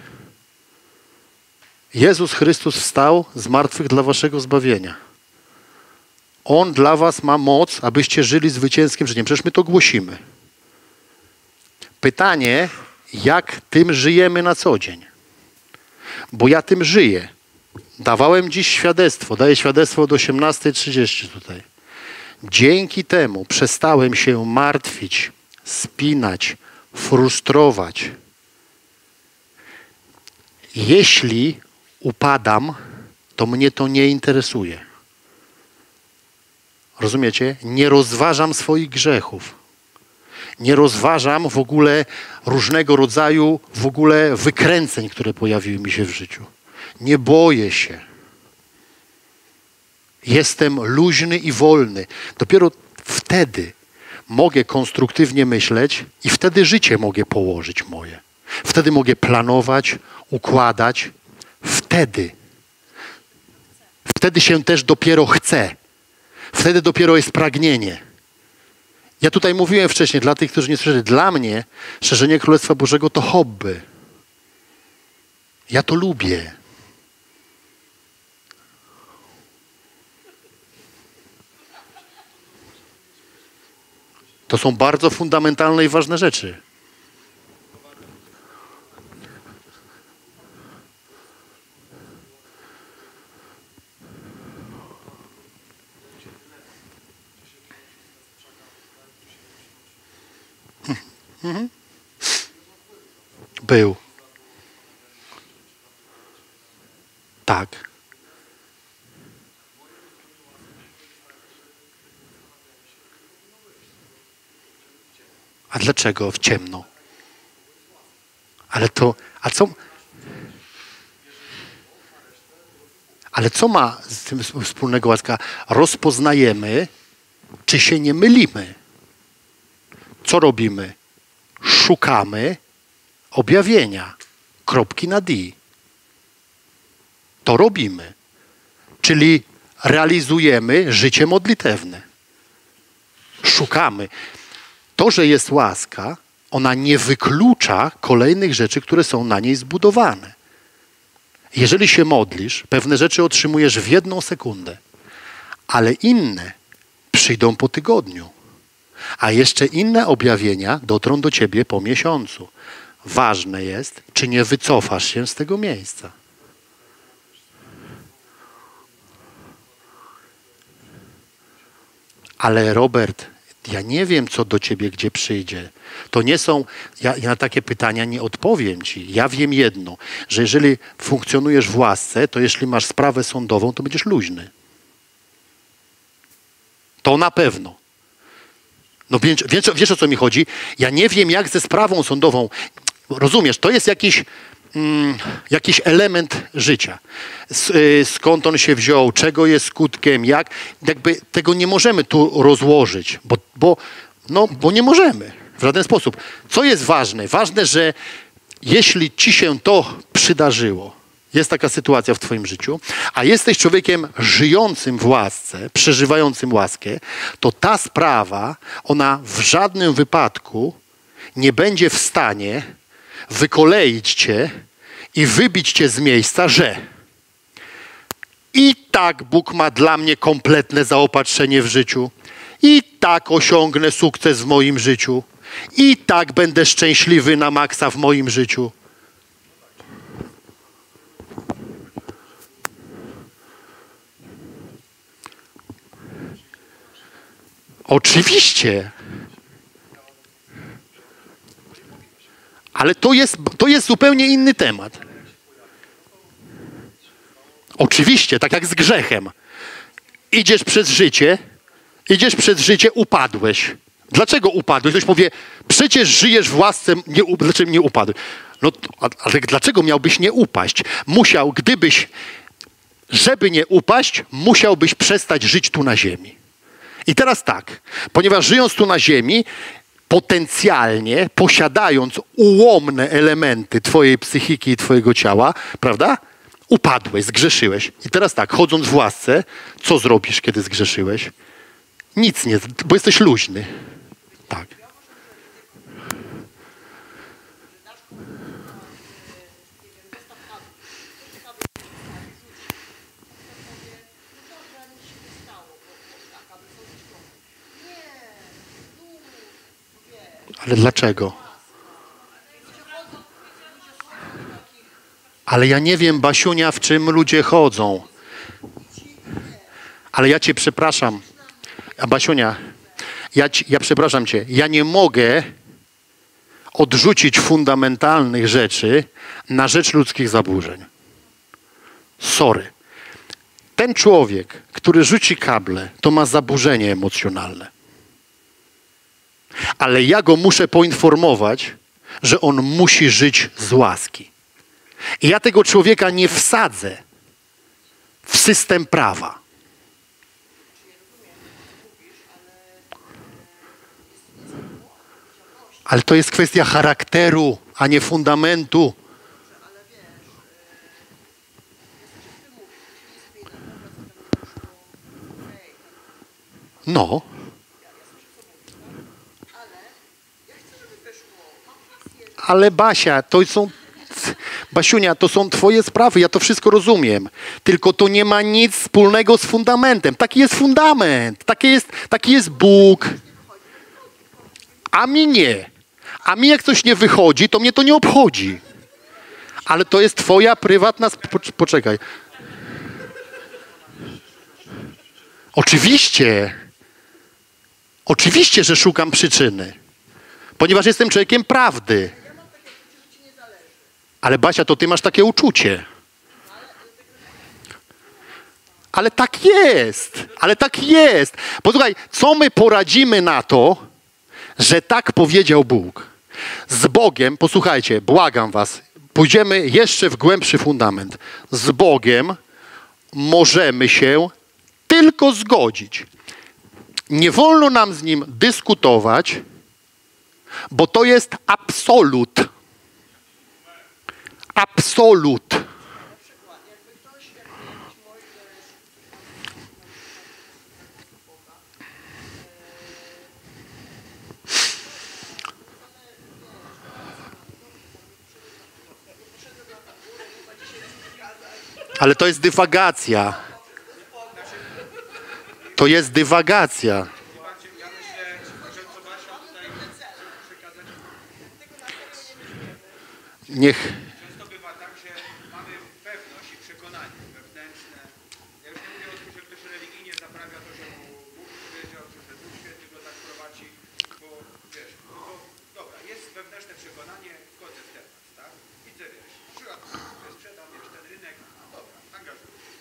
Jezus Chrystus wstał z martwych dla waszego zbawienia. On dla was ma moc, abyście żyli zwycięskim życiem. Przecież my to głosimy. Pytanie, jak tym żyjemy na co dzień? Bo ja tym żyję. Dawałem dziś świadectwo. Daję świadectwo od 18:30 tutaj. Dzięki temu przestałem się martwić, spinać, frustrować. Jeśli upadam, to mnie to nie interesuje. Rozumiecie? Nie rozważam swoich grzechów. Nie rozważam w ogóle różnego rodzaju wykręceń, które pojawiły mi się w życiu. Nie boję się. Jestem luźny i wolny. Dopiero wtedy mogę konstruktywnie myśleć i wtedy życie mogę położyć moje. Wtedy mogę planować, układać. Wtedy się też dopiero chce. Wtedy dopiero jest pragnienie. Ja tutaj mówiłem wcześniej, dla tych, którzy nie słyszeli, dla mnie szerzenie Królestwa Bożego to hobby. Ja to lubię. To są bardzo fundamentalne i ważne rzeczy. Był. Tak. A dlaczego w ciemno? Ale to, ale co ma z tym wspólnego łaska? Rozpoznajemy, czy się nie mylimy. Co robimy? Szukamy objawienia. Kropki nad i. To robimy. Czyli realizujemy życie modlitewne. Szukamy. To, że jest łaska, ona nie wyklucza kolejnych rzeczy, które są na niej zbudowane. Jeżeli się modlisz, pewne rzeczy otrzymujesz w 1 sekundę, ale inne przyjdą po tygodniu, a jeszcze inne objawienia dotrą do ciebie po miesiącu. Ważne jest, czy nie wycofasz się z tego miejsca. Ale Robert, ja nie wiem, co do ciebie gdzie przyjdzie. To nie są, ja na takie pytania nie odpowiem ci. Ja wiem jedno, że jeżeli funkcjonujesz w łasce, to jeśli masz sprawę sądową, to będziesz luźny. To na pewno. No wiesz, o co mi chodzi? Ja nie wiem, jak ze sprawą sądową. Rozumiesz, to jest jakiś element życia. Skąd on się wziął, czego jest skutkiem, jak. Jakby tego nie możemy tu rozłożyć, bo nie możemy w żaden sposób. Co jest ważne? Ważne, że jeśli ci się to przydarzyło, jest taka sytuacja w twoim życiu, a jesteś człowiekiem żyjącym w łasce, przeżywającym łaskę, to ta sprawa, ona w żadnym wypadku nie będzie w stanie wykoleić cię i wybić cię z miejsca, że i tak Bóg ma dla mnie kompletne zaopatrzenie w życiu, i tak osiągnę sukces w moim życiu, i tak będę szczęśliwy na maksa w moim życiu. Oczywiście. Ale to jest zupełnie inny temat. Oczywiście, tak jak z grzechem. Idziesz przez życie, upadłeś. Dlaczego upadłeś? Ktoś powie, przecież żyjesz w łasce, dlaczego nie upadłeś? No, ale dlaczego miałbyś nie upaść? Żeby nie upaść, musiałbyś przestać żyć tu na ziemi. I teraz tak, ponieważ żyjąc tu na ziemi, potencjalnie posiadając ułomne elementy twojej psychiki i twojego ciała, prawda? Upadłeś, zgrzeszyłeś. I teraz tak, chodząc w łasce, co zrobisz, kiedy zgrzeszyłeś? Nic nie, bo jesteś luźny. Tak. Ale dlaczego? Ale ja nie wiem, Basiunia, w czym ludzie chodzą. Ale ja cię przepraszam. A Basiunia, ja przepraszam cię. Ja nie mogę odrzucić fundamentalnych rzeczy na rzecz ludzkich zaburzeń. Sorry. Ten człowiek, który rzuci kable, to ma zaburzenie emocjonalne. Ale ja go muszę poinformować, że on musi żyć z łaski. I ja tego człowieka nie wsadzę w system prawa. Ale to jest kwestia charakteru, a nie fundamentu. No. Ale Basia, Basiunia, to są twoje sprawy, ja to wszystko rozumiem. Tylko to nie ma nic wspólnego z fundamentem. Taki jest fundament, taki jest Bóg. A mi nie. A mi jak coś nie wychodzi, to mnie to nie obchodzi. Ale to jest twoja prywatna... Poczekaj. Oczywiście. Oczywiście, że szukam przyczyny. Ponieważ jestem człowiekiem prawdy. Ja mam takie uczucie, że ci nie zależy. Ale Basia, to ty masz takie uczucie. Ale tak jest. Ale tak jest. Posłuchaj, co my poradzimy na to, że tak powiedział Bóg? Z Bogiem, posłuchajcie, błagam was, pójdziemy jeszcze w głębszy fundament. Z Bogiem możemy się tylko zgodzić. Nie wolno nam z Nim dyskutować, bo to jest absolut. Absolut. Na przykład, jakby ktoś, jakby jakiś Mojżesz, Boga, poszedłem na tą górę, chyba dzisiaj przykazać. Ale to jest dywagacja. To jest dywagacja. Zobaczcie, ja myślę, że co Basia tutaj przekazać, Niech. często bywa tak, że mamy pewność i przekonanie wewnętrzne. Ja już nie mówię o tym, że ktoś religijnie zaprawia to, że mu Bóg powiedział, czy że Duch Święty go tak prowadzi, bo wiesz, no bo dobra, jest wewnętrzne przekonanie, wchodzę w temat, tak? Widzę, wiesz, na przykład, że sprzedam, wiesz, ten rynek, no dobra, angażuję się.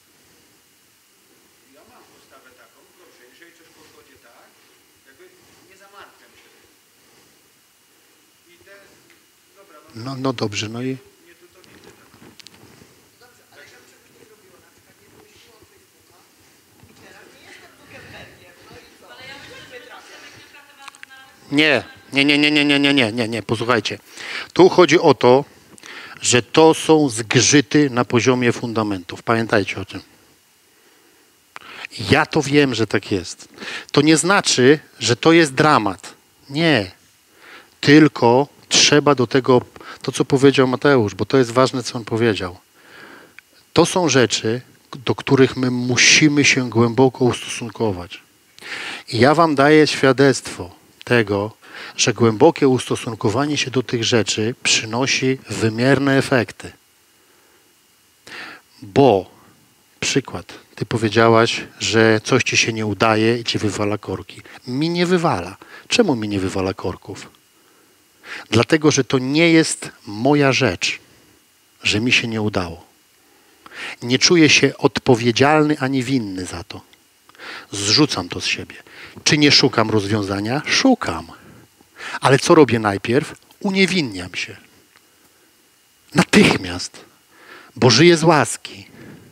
Ja mam postawę taką, dobrze, jeżeli coś podchodzi tak, jakby nie zamartwiam się tym. I te, dobra, No dobrze, no i. nie tu to widzę. Dobrze, ale ja bym czegoś nie zrobiła, na przykład nie wymyśliłam Facebooka i teraz nie jestem Zuckerbergiem, no i co? Ale ja myślę, że Nie to trafię. tak naprawdę warto znaleźć. Nie, posłuchajcie. Tu chodzi o to, że to są zgrzyty na poziomie fundamentów. Pamiętajcie o tym. Ja to wiem, że tak jest. To nie znaczy, że to jest dramat. Nie. Tylko trzeba do tego, to co powiedział Mateusz, bo to jest ważne, co on powiedział. To są rzeczy, do których my musimy się głęboko ustosunkować. I ja wam daję świadectwo tego, że głębokie ustosunkowanie się do tych rzeczy przynosi wymierne efekty. Bo, przykład, ty powiedziałaś, że coś ci się nie udaje i ci wywala korki. Mi nie wywala. Czemu mi nie wywala korków? Dlatego, że to nie jest moja rzecz, że mi się nie udało. Nie czuję się odpowiedzialny ani winny za to. Zrzucam to z siebie. Czy nie szukam rozwiązania? Szukam. Ale co robię najpierw? Uniewinniam się. Natychmiast. Bo żyję z łaski.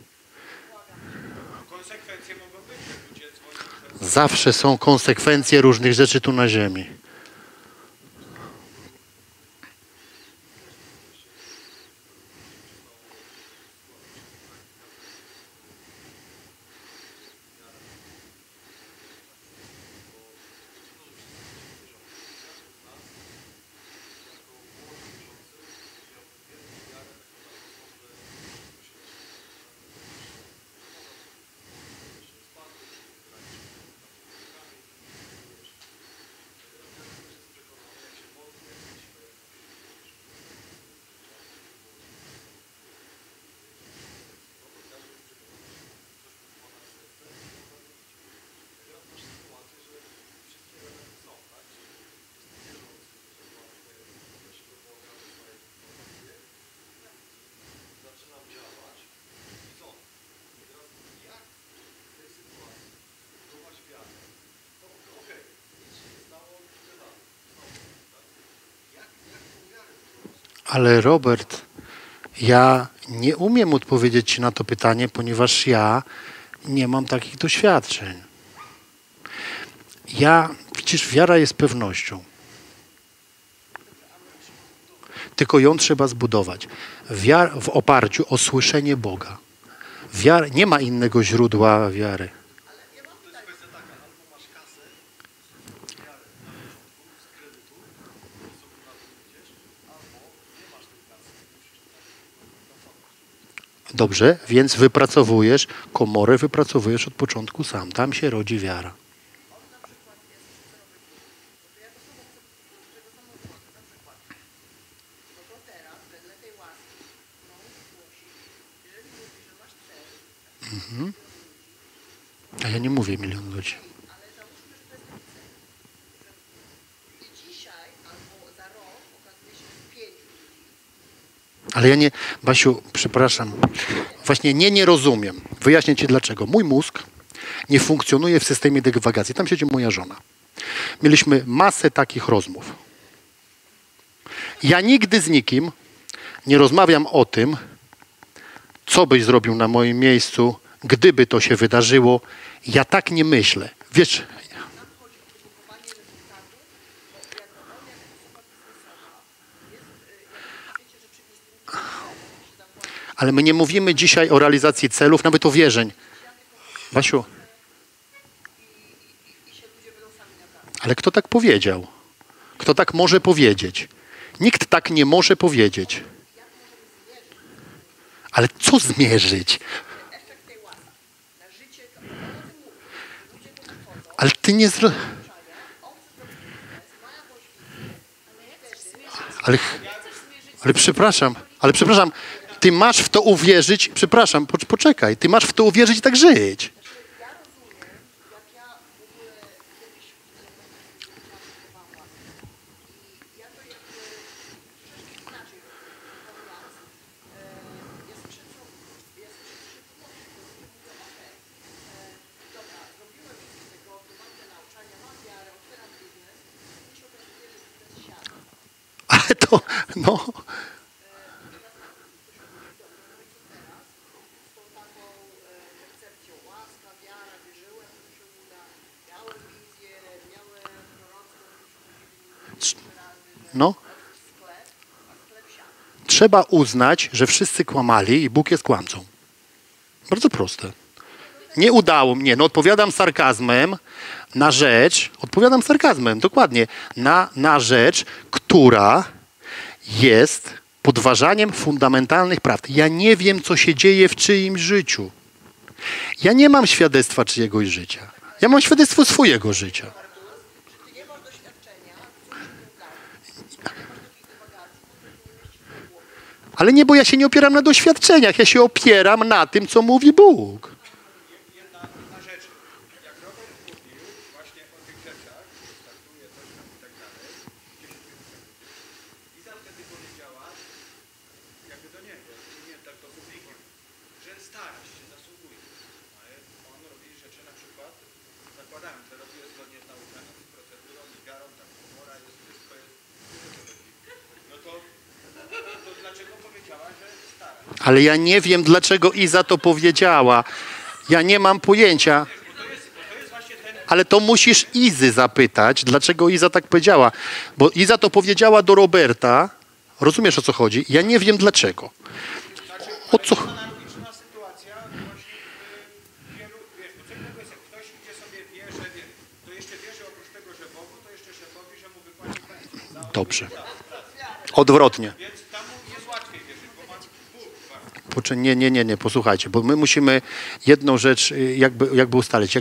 Konsekwencje mogą być, że ludzie dzwonią przed... Zawsze są konsekwencje różnych rzeczy tu na ziemi. Ale Robert, ja nie umiem odpowiedzieć ci na to pytanie, ponieważ ja nie mam takich doświadczeń. Przecież wiara jest pewnością. Tylko ją trzeba zbudować. W oparciu o słyszenie Boga. Nie ma innego źródła wiary. Dobrze, więc komorę wypracowujesz od początku sam. Tam się rodzi wiara. No to teraz, wedle tej łaski, którą głosi, jeżeli mówisz, że masz cel, A ja nie mówię 1 000 000 ludzi. ale załóżmy, że to jest ten cel. I dzisiaj Ale ja nie, Basiu, przepraszam, właśnie nie rozumiem. Wyjaśnię ci dlaczego. Mój mózg nie funkcjonuje w systemie dywagacji. Tam siedzi moja żona. Mieliśmy masę takich rozmów. Ja nigdy z nikim nie rozmawiam o tym, co byś zrobił na moim miejscu, gdyby to się wydarzyło. Ja tak nie myślę. Wiesz, ale my nie mówimy dzisiaj o realizacji celów, nawet o wierzeń. Basiu, ale kto tak powiedział? Kto tak może powiedzieć? Nikt tak nie może powiedzieć. Ale co zmierzyć? Ale ty nie ale przepraszam, ty masz w to uwierzyć, przepraszam, poczekaj, ty masz w to uwierzyć i tak żyć. Ale to, no... No. Trzeba uznać, że wszyscy kłamali i Bóg jest kłamcą. Bardzo proste. Nie udało mnie. No odpowiadam sarkazmem na rzecz, dokładnie, na rzecz, która jest podważaniem fundamentalnych prawd. Ja nie wiem, co się dzieje w czyimś życiu. Ja nie mam świadectwa czyjegoś życia. Ja mam świadectwo swojego życia. Ale nie, bo ja się nie opieram na doświadczeniach. Ja się opieram na tym, co mówi Bóg. Jedna rzecz. Jak Robert mówił właśnie o tych rzeczach, startuje coś tam i tak dalej, Iza wtedy powiedziała, jakby do niego, nie tak to publikiem, że starasz się, zasługuje. Ale on robi rzeczy na przykład, zakładając, że robi je zgodnie z nauczaniem, z procedurą, z wiarą, tak komora jest, wszystko jest, no to dlaczego powiedziała, że starasz? Ale ja nie wiem, dlaczego Iza to powiedziała. Ja nie mam pojęcia. Ale to musisz Izy zapytać, dlaczego Iza tak powiedziała. Bo Iza to powiedziała do Roberta. Rozumiesz, o co chodzi? Ja nie wiem, dlaczego. O co... Analogiczna sytuacja właśnie w wielu, wiesz, bo co innego jest, jak ktoś idzie sobie wie, że wie, to jeszcze wie, że oprócz tego, że Bogu, to jeszcze szefowi, że mu wypłaci pensję. Dobrze. Odwrotnie. Więc tam jest łatwiej wierzyć, bo ma Bóg. Nie, posłuchajcie, bo my musimy jedną rzecz jakby ustalić.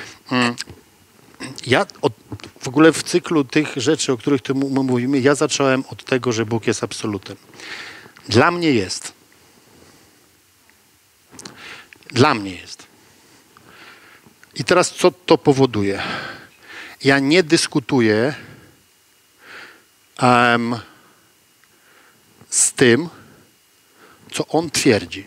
Ja w ogóle w cyklu tych rzeczy, o których tu mówimy, ja zacząłem od tego, że Bóg jest absolutem. Dla mnie jest. Dla mnie jest. I teraz co to powoduje? Ja nie dyskutuję z tym, co on twierdzi.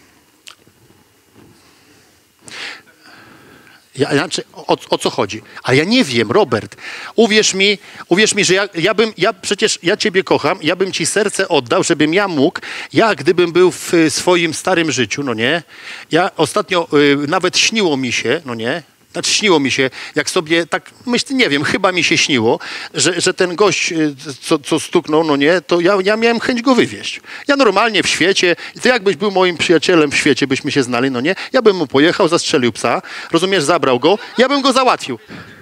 Znaczy, o co chodzi? Ale ja nie wiem, Robert. Uwierz mi, że ja ciebie kocham, ja bym ci serce oddał, żebym ja mógł, gdybym był w swoim starym życiu, no nie? Ja ostatnio nawet śniło mi się, no nie? Znaczy śniło mi się, jak sobie tak, myślę, nie wiem, chyba mi się śniło, że ten gość, co stuknął, no nie, to ja miałem chęć go wywieźć. Ja normalnie w świecie, ty jakbyś był moim przyjacielem w świecie, byśmy się znali, no nie, ja bym mu pojechał, zastrzelił psa, rozumiesz, zabrał go, ja bym go załatwił.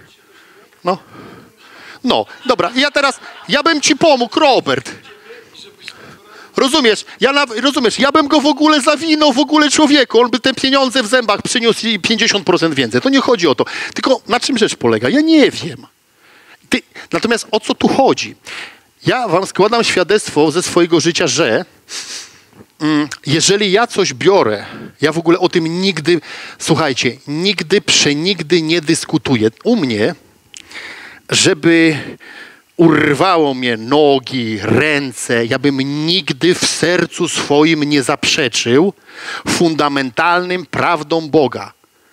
No, dobra, ja bym ci pomógł, Robert. Rozumiesz, ja bym go w ogóle zawinął, człowieku, on by te pieniądze w zębach przyniósł i 50% więcej. To nie chodzi o to. Tylko na czym rzecz polega? Ja nie wiem. Natomiast o co tu chodzi? Ja wam składam świadectwo ze swojego życia, że jeżeli ja coś biorę, ja w ogóle o tym nigdy, słuchajcie, nigdy, przenigdy nie dyskutuję. U mnie, żeby urwało mnie nogi, ręce. Ja bym nigdy w sercu swoim nie zaprzeczył fundamentalnym prawdom Boga.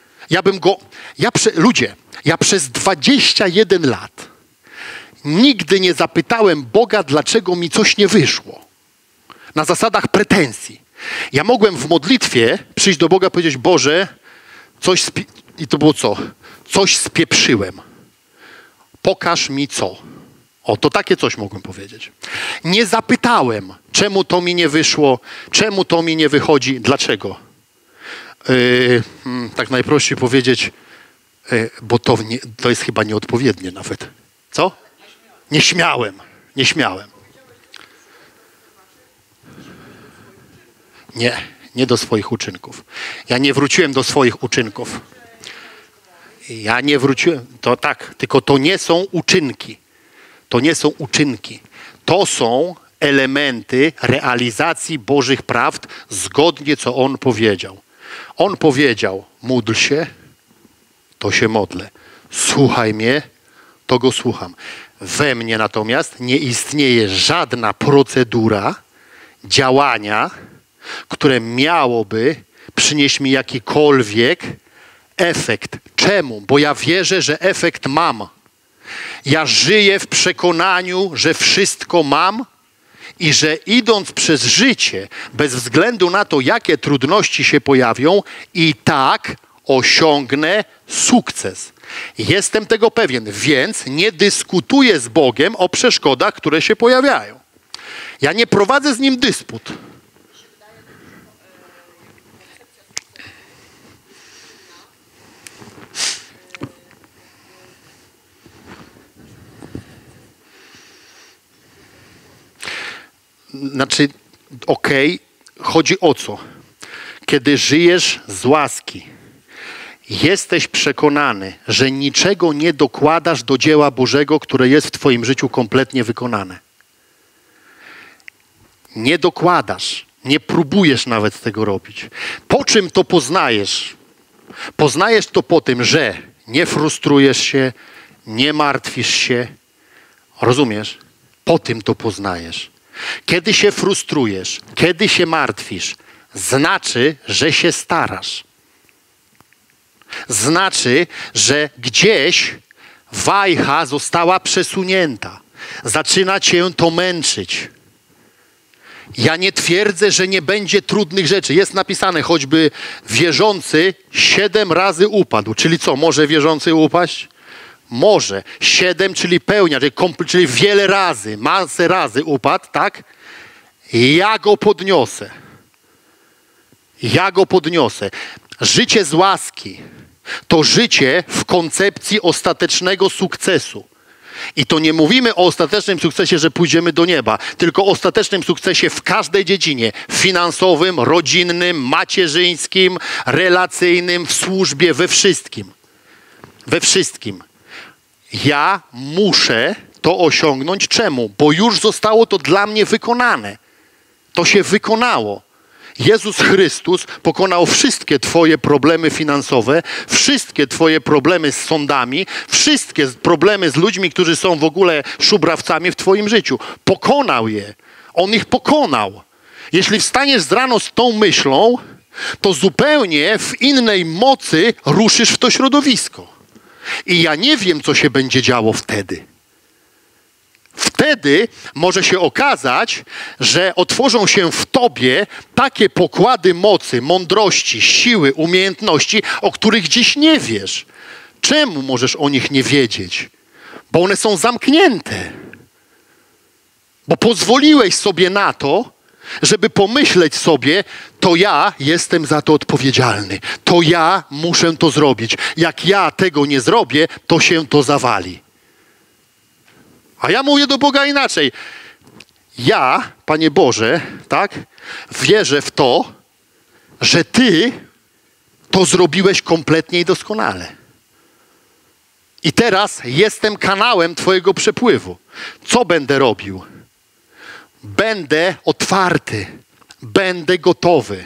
Ludzie, ja przez 21 lat nigdy nie zapytałem Boga, dlaczego mi coś nie wyszło. Na zasadach pretensji. Ja mogłem w modlitwie przyjść do Boga i powiedzieć: Boże, i to było co? Coś spieprzyłem. Pokaż mi co. O, to takie coś mogłem powiedzieć. Nie zapytałem, czemu to mi nie wyszło, czemu to mi nie wychodzi, dlaczego. Tak najprościej powiedzieć, bo to jest chyba nieodpowiednie nawet. Co? Nie śmiałem. Nie do swoich uczynków. Ja nie wróciłem do swoich uczynków. Ja nie wróciłem. To tak, tylko to nie są uczynki. To nie są uczynki. To są elementy realizacji Bożych prawd zgodnie, co On powiedział. On powiedział: módl się, to się modlę. Słuchaj mnie, to go słucham. We mnie natomiast nie istnieje żadna procedura działania, które miałoby przynieść mi jakikolwiek efekt. Czemu? Bo ja wierzę, że efekt mam. Ja żyję w przekonaniu, że wszystko mam i że idąc przez życie, bez względu na to, jakie trudności się pojawią, i tak osiągnę sukces. Jestem tego pewien, więc nie dyskutuję z Bogiem o przeszkodach, które się pojawiają. Ja nie prowadzę z Nim dysput. Znaczy, chodzi o co? Kiedy żyjesz z łaski, jesteś przekonany, że niczego nie dokładasz do dzieła Bożego, które jest w twoim życiu kompletnie wykonane. Nie dokładasz, nie próbujesz nawet tego robić. Po czym to poznajesz? Poznajesz to po tym, że nie frustrujesz się, nie martwisz się. Rozumiesz? Po tym to poznajesz. Kiedy się frustrujesz, kiedy się martwisz, znaczy, że się starasz. Znaczy, że gdzieś wajcha została przesunięta. Zaczyna cię to męczyć. Ja nie twierdzę, że nie będzie trudnych rzeczy. Jest napisane, choćby wierzący 7 razy upadł. Czyli co, może wierzący upaść? Może. 7, czyli pełnia, czyli wiele razy, masę razy upadł, tak? Ja go podniosę. Ja go podniosę. Życie z łaski to życie w koncepcji ostatecznego sukcesu. I to nie mówimy o ostatecznym sukcesie, że pójdziemy do nieba, tylko o ostatecznym sukcesie w każdej dziedzinie. Finansowym, rodzinnym, macierzyńskim, relacyjnym, w służbie, we wszystkim. We wszystkim. Ja muszę to osiągnąć. Czemu? Bo już zostało to dla mnie wykonane. To się wykonało. Jezus Chrystus pokonał wszystkie twoje problemy finansowe, wszystkie twoje problemy z sądami, wszystkie problemy z ludźmi, którzy są w ogóle szubrawcami w twoim życiu. Pokonał je. On ich pokonał. Jeśli wstaniesz z rano z tą myślą, to zupełnie w innej mocy ruszysz w to środowisko. I ja nie wiem, co się będzie działo wtedy. Wtedy może się okazać, że otworzą się w tobie takie pokłady mocy, mądrości, siły, umiejętności, o których dziś nie wiesz. Czemu możesz o nich nie wiedzieć? Bo one są zamknięte. Bo pozwoliłeś sobie na to, żeby pomyśleć sobie, to ja jestem za to odpowiedzialny. To ja muszę to zrobić. Jak ja tego nie zrobię, to się to zawali. A ja mówię do Boga inaczej. Ja, Panie Boże, tak, wierzę w to, że Ty to zrobiłeś kompletnie i doskonale. I teraz jestem kanałem Twojego przepływu. Co będę robił? Będę otwarty. Będę gotowy.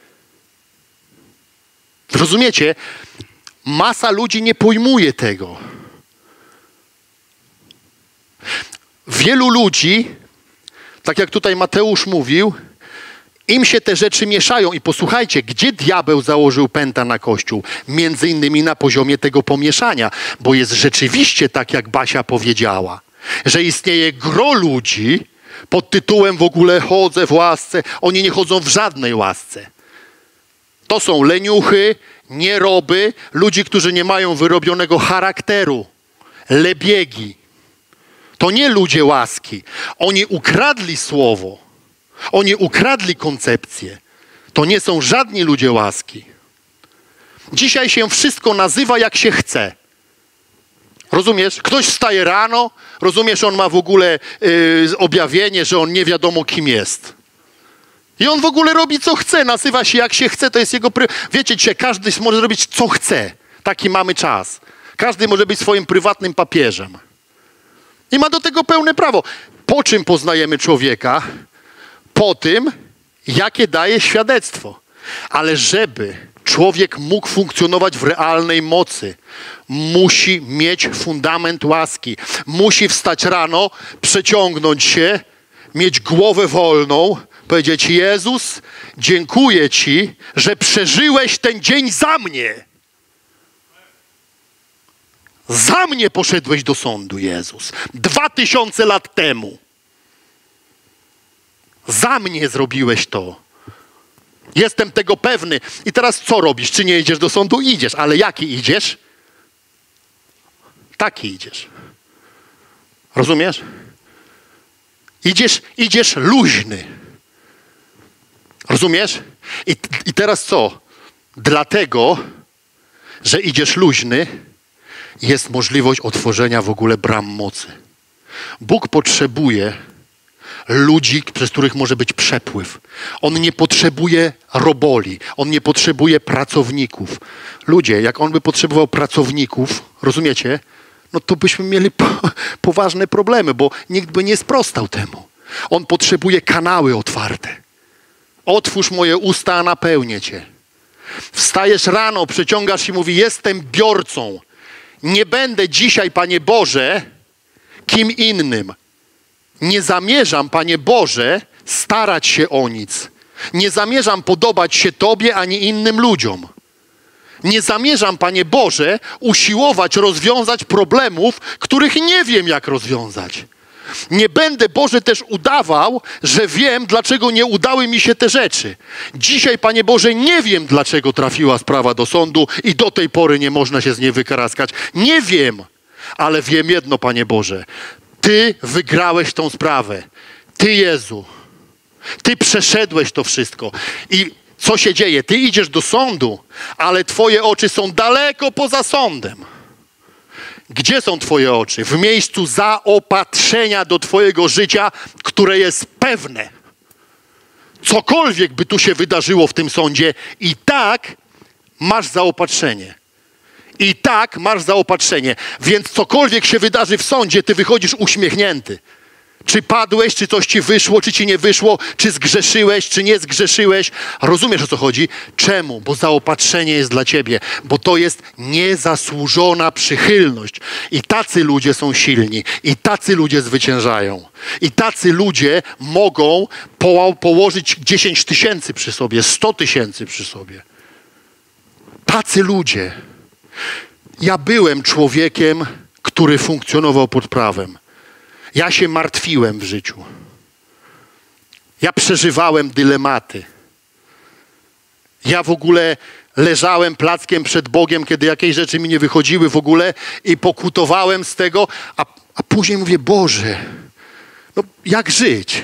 Rozumiecie? Masa ludzi nie pojmuje tego. Wielu ludzi, tak jak tutaj Mateusz mówił, im się te rzeczy mieszają. I posłuchajcie, gdzie diabeł założył pęta na Kościół? Między innymi na poziomie tego pomieszania. Bo jest rzeczywiście tak, jak Basia powiedziała, że istnieje gro ludzi pod tytułem w ogóle chodzę w łasce. Oni nie chodzą w żadnej łasce. To są leniuchy, nieroby, ludzi, którzy nie mają wyrobionego charakteru. Lebiegi. To nie ludzie łaski. Oni ukradli słowo. Oni ukradli koncepcję. To nie są żadni ludzie łaski. Dzisiaj się wszystko nazywa jak się chce. Rozumiesz? Ktoś wstaje rano, rozumiesz, on ma w ogóle objawienie, że on nie wiadomo kim jest. I on w ogóle robi co chce, nazywa się jak się chce, to jest jego... Wiecie, dzisiaj każdy może robić co chce. Taki mamy czas. Każdy może być swoim prywatnym papieżem. I ma do tego pełne prawo. Po czym poznajemy człowieka? Po tym, jakie daje świadectwo. Ale żeby człowiek mógł funkcjonować w realnej mocy, musi mieć fundament łaski. Musi wstać rano, przeciągnąć się, mieć głowę wolną, powiedzieć: Jezus, dziękuję Ci, że przeżyłeś ten dzień za mnie. Za mnie poszedłeś do sądu, Jezus. 2000 lat temu. Za mnie zrobiłeś to. Jestem tego pewny. I teraz co robisz? Czy nie idziesz do sądu? Idziesz. Ale jaki idziesz? Taki idziesz. Rozumiesz? Idziesz luźny. Rozumiesz? I teraz co? Dlatego, że idziesz luźny, jest możliwość otworzenia w ogóle bram mocy. Bóg potrzebuje ludzi, przez których może być przepływ. On nie potrzebuje roboli. On nie potrzebuje pracowników. Ludzie, jak on by potrzebował pracowników, rozumiecie? No to byśmy mieli poważne problemy, bo nikt by nie sprostał temu. On potrzebuje kanały otwarte. Otwórz moje usta, a napełnię Cię. Wstajesz rano, przeciągasz i mówi: jestem biorcą. Nie będę dzisiaj, Panie Boże, kim innym. Nie zamierzam, Panie Boże, starać się o nic. Nie zamierzam podobać się Tobie ani innym ludziom. Nie zamierzam, Panie Boże, usiłować rozwiązać problemów, których nie wiem, jak rozwiązać. Nie będę, Boże, też udawał, że wiem, dlaczego nie udały mi się te rzeczy. Dzisiaj, Panie Boże, nie wiem, dlaczego trafiła sprawa do sądu i do tej pory nie można się z niej wykaraskać. Nie wiem, ale wiem jedno, Panie Boże. Ty wygrałeś tą sprawę. Ty, Jezu. Ty przeszedłeś to wszystko. I co się dzieje? Ty idziesz do sądu, ale Twoje oczy są daleko poza sądem. Gdzie są Twoje oczy? W miejscu zaopatrzenia do Twojego życia, które jest pewne. Cokolwiek by tu się wydarzyło w tym sądzie, i tak masz zaopatrzenie. I tak masz zaopatrzenie. Więc cokolwiek się wydarzy w sądzie, ty wychodzisz uśmiechnięty. Czy padłeś, czy coś ci wyszło, czy ci nie wyszło, czy zgrzeszyłeś, czy nie zgrzeszyłeś. Rozumiesz, o co chodzi? Czemu? Bo zaopatrzenie jest dla ciebie. Bo to jest niezasłużona przychylność. I tacy ludzie są silni. I tacy ludzie zwyciężają. I tacy ludzie mogą położyć 10 000 przy sobie, 100 000 przy sobie. Tacy ludzie. Ja byłem człowiekiem, który funkcjonował pod prawem. Ja się martwiłem w życiu. Ja przeżywałem dylematy. Ja w ogóle leżałem plackiem przed Bogiem, kiedy jakieś rzeczy mi nie wychodziły w ogóle i pokutowałem z tego, a później mówię: Boże, no jak żyć?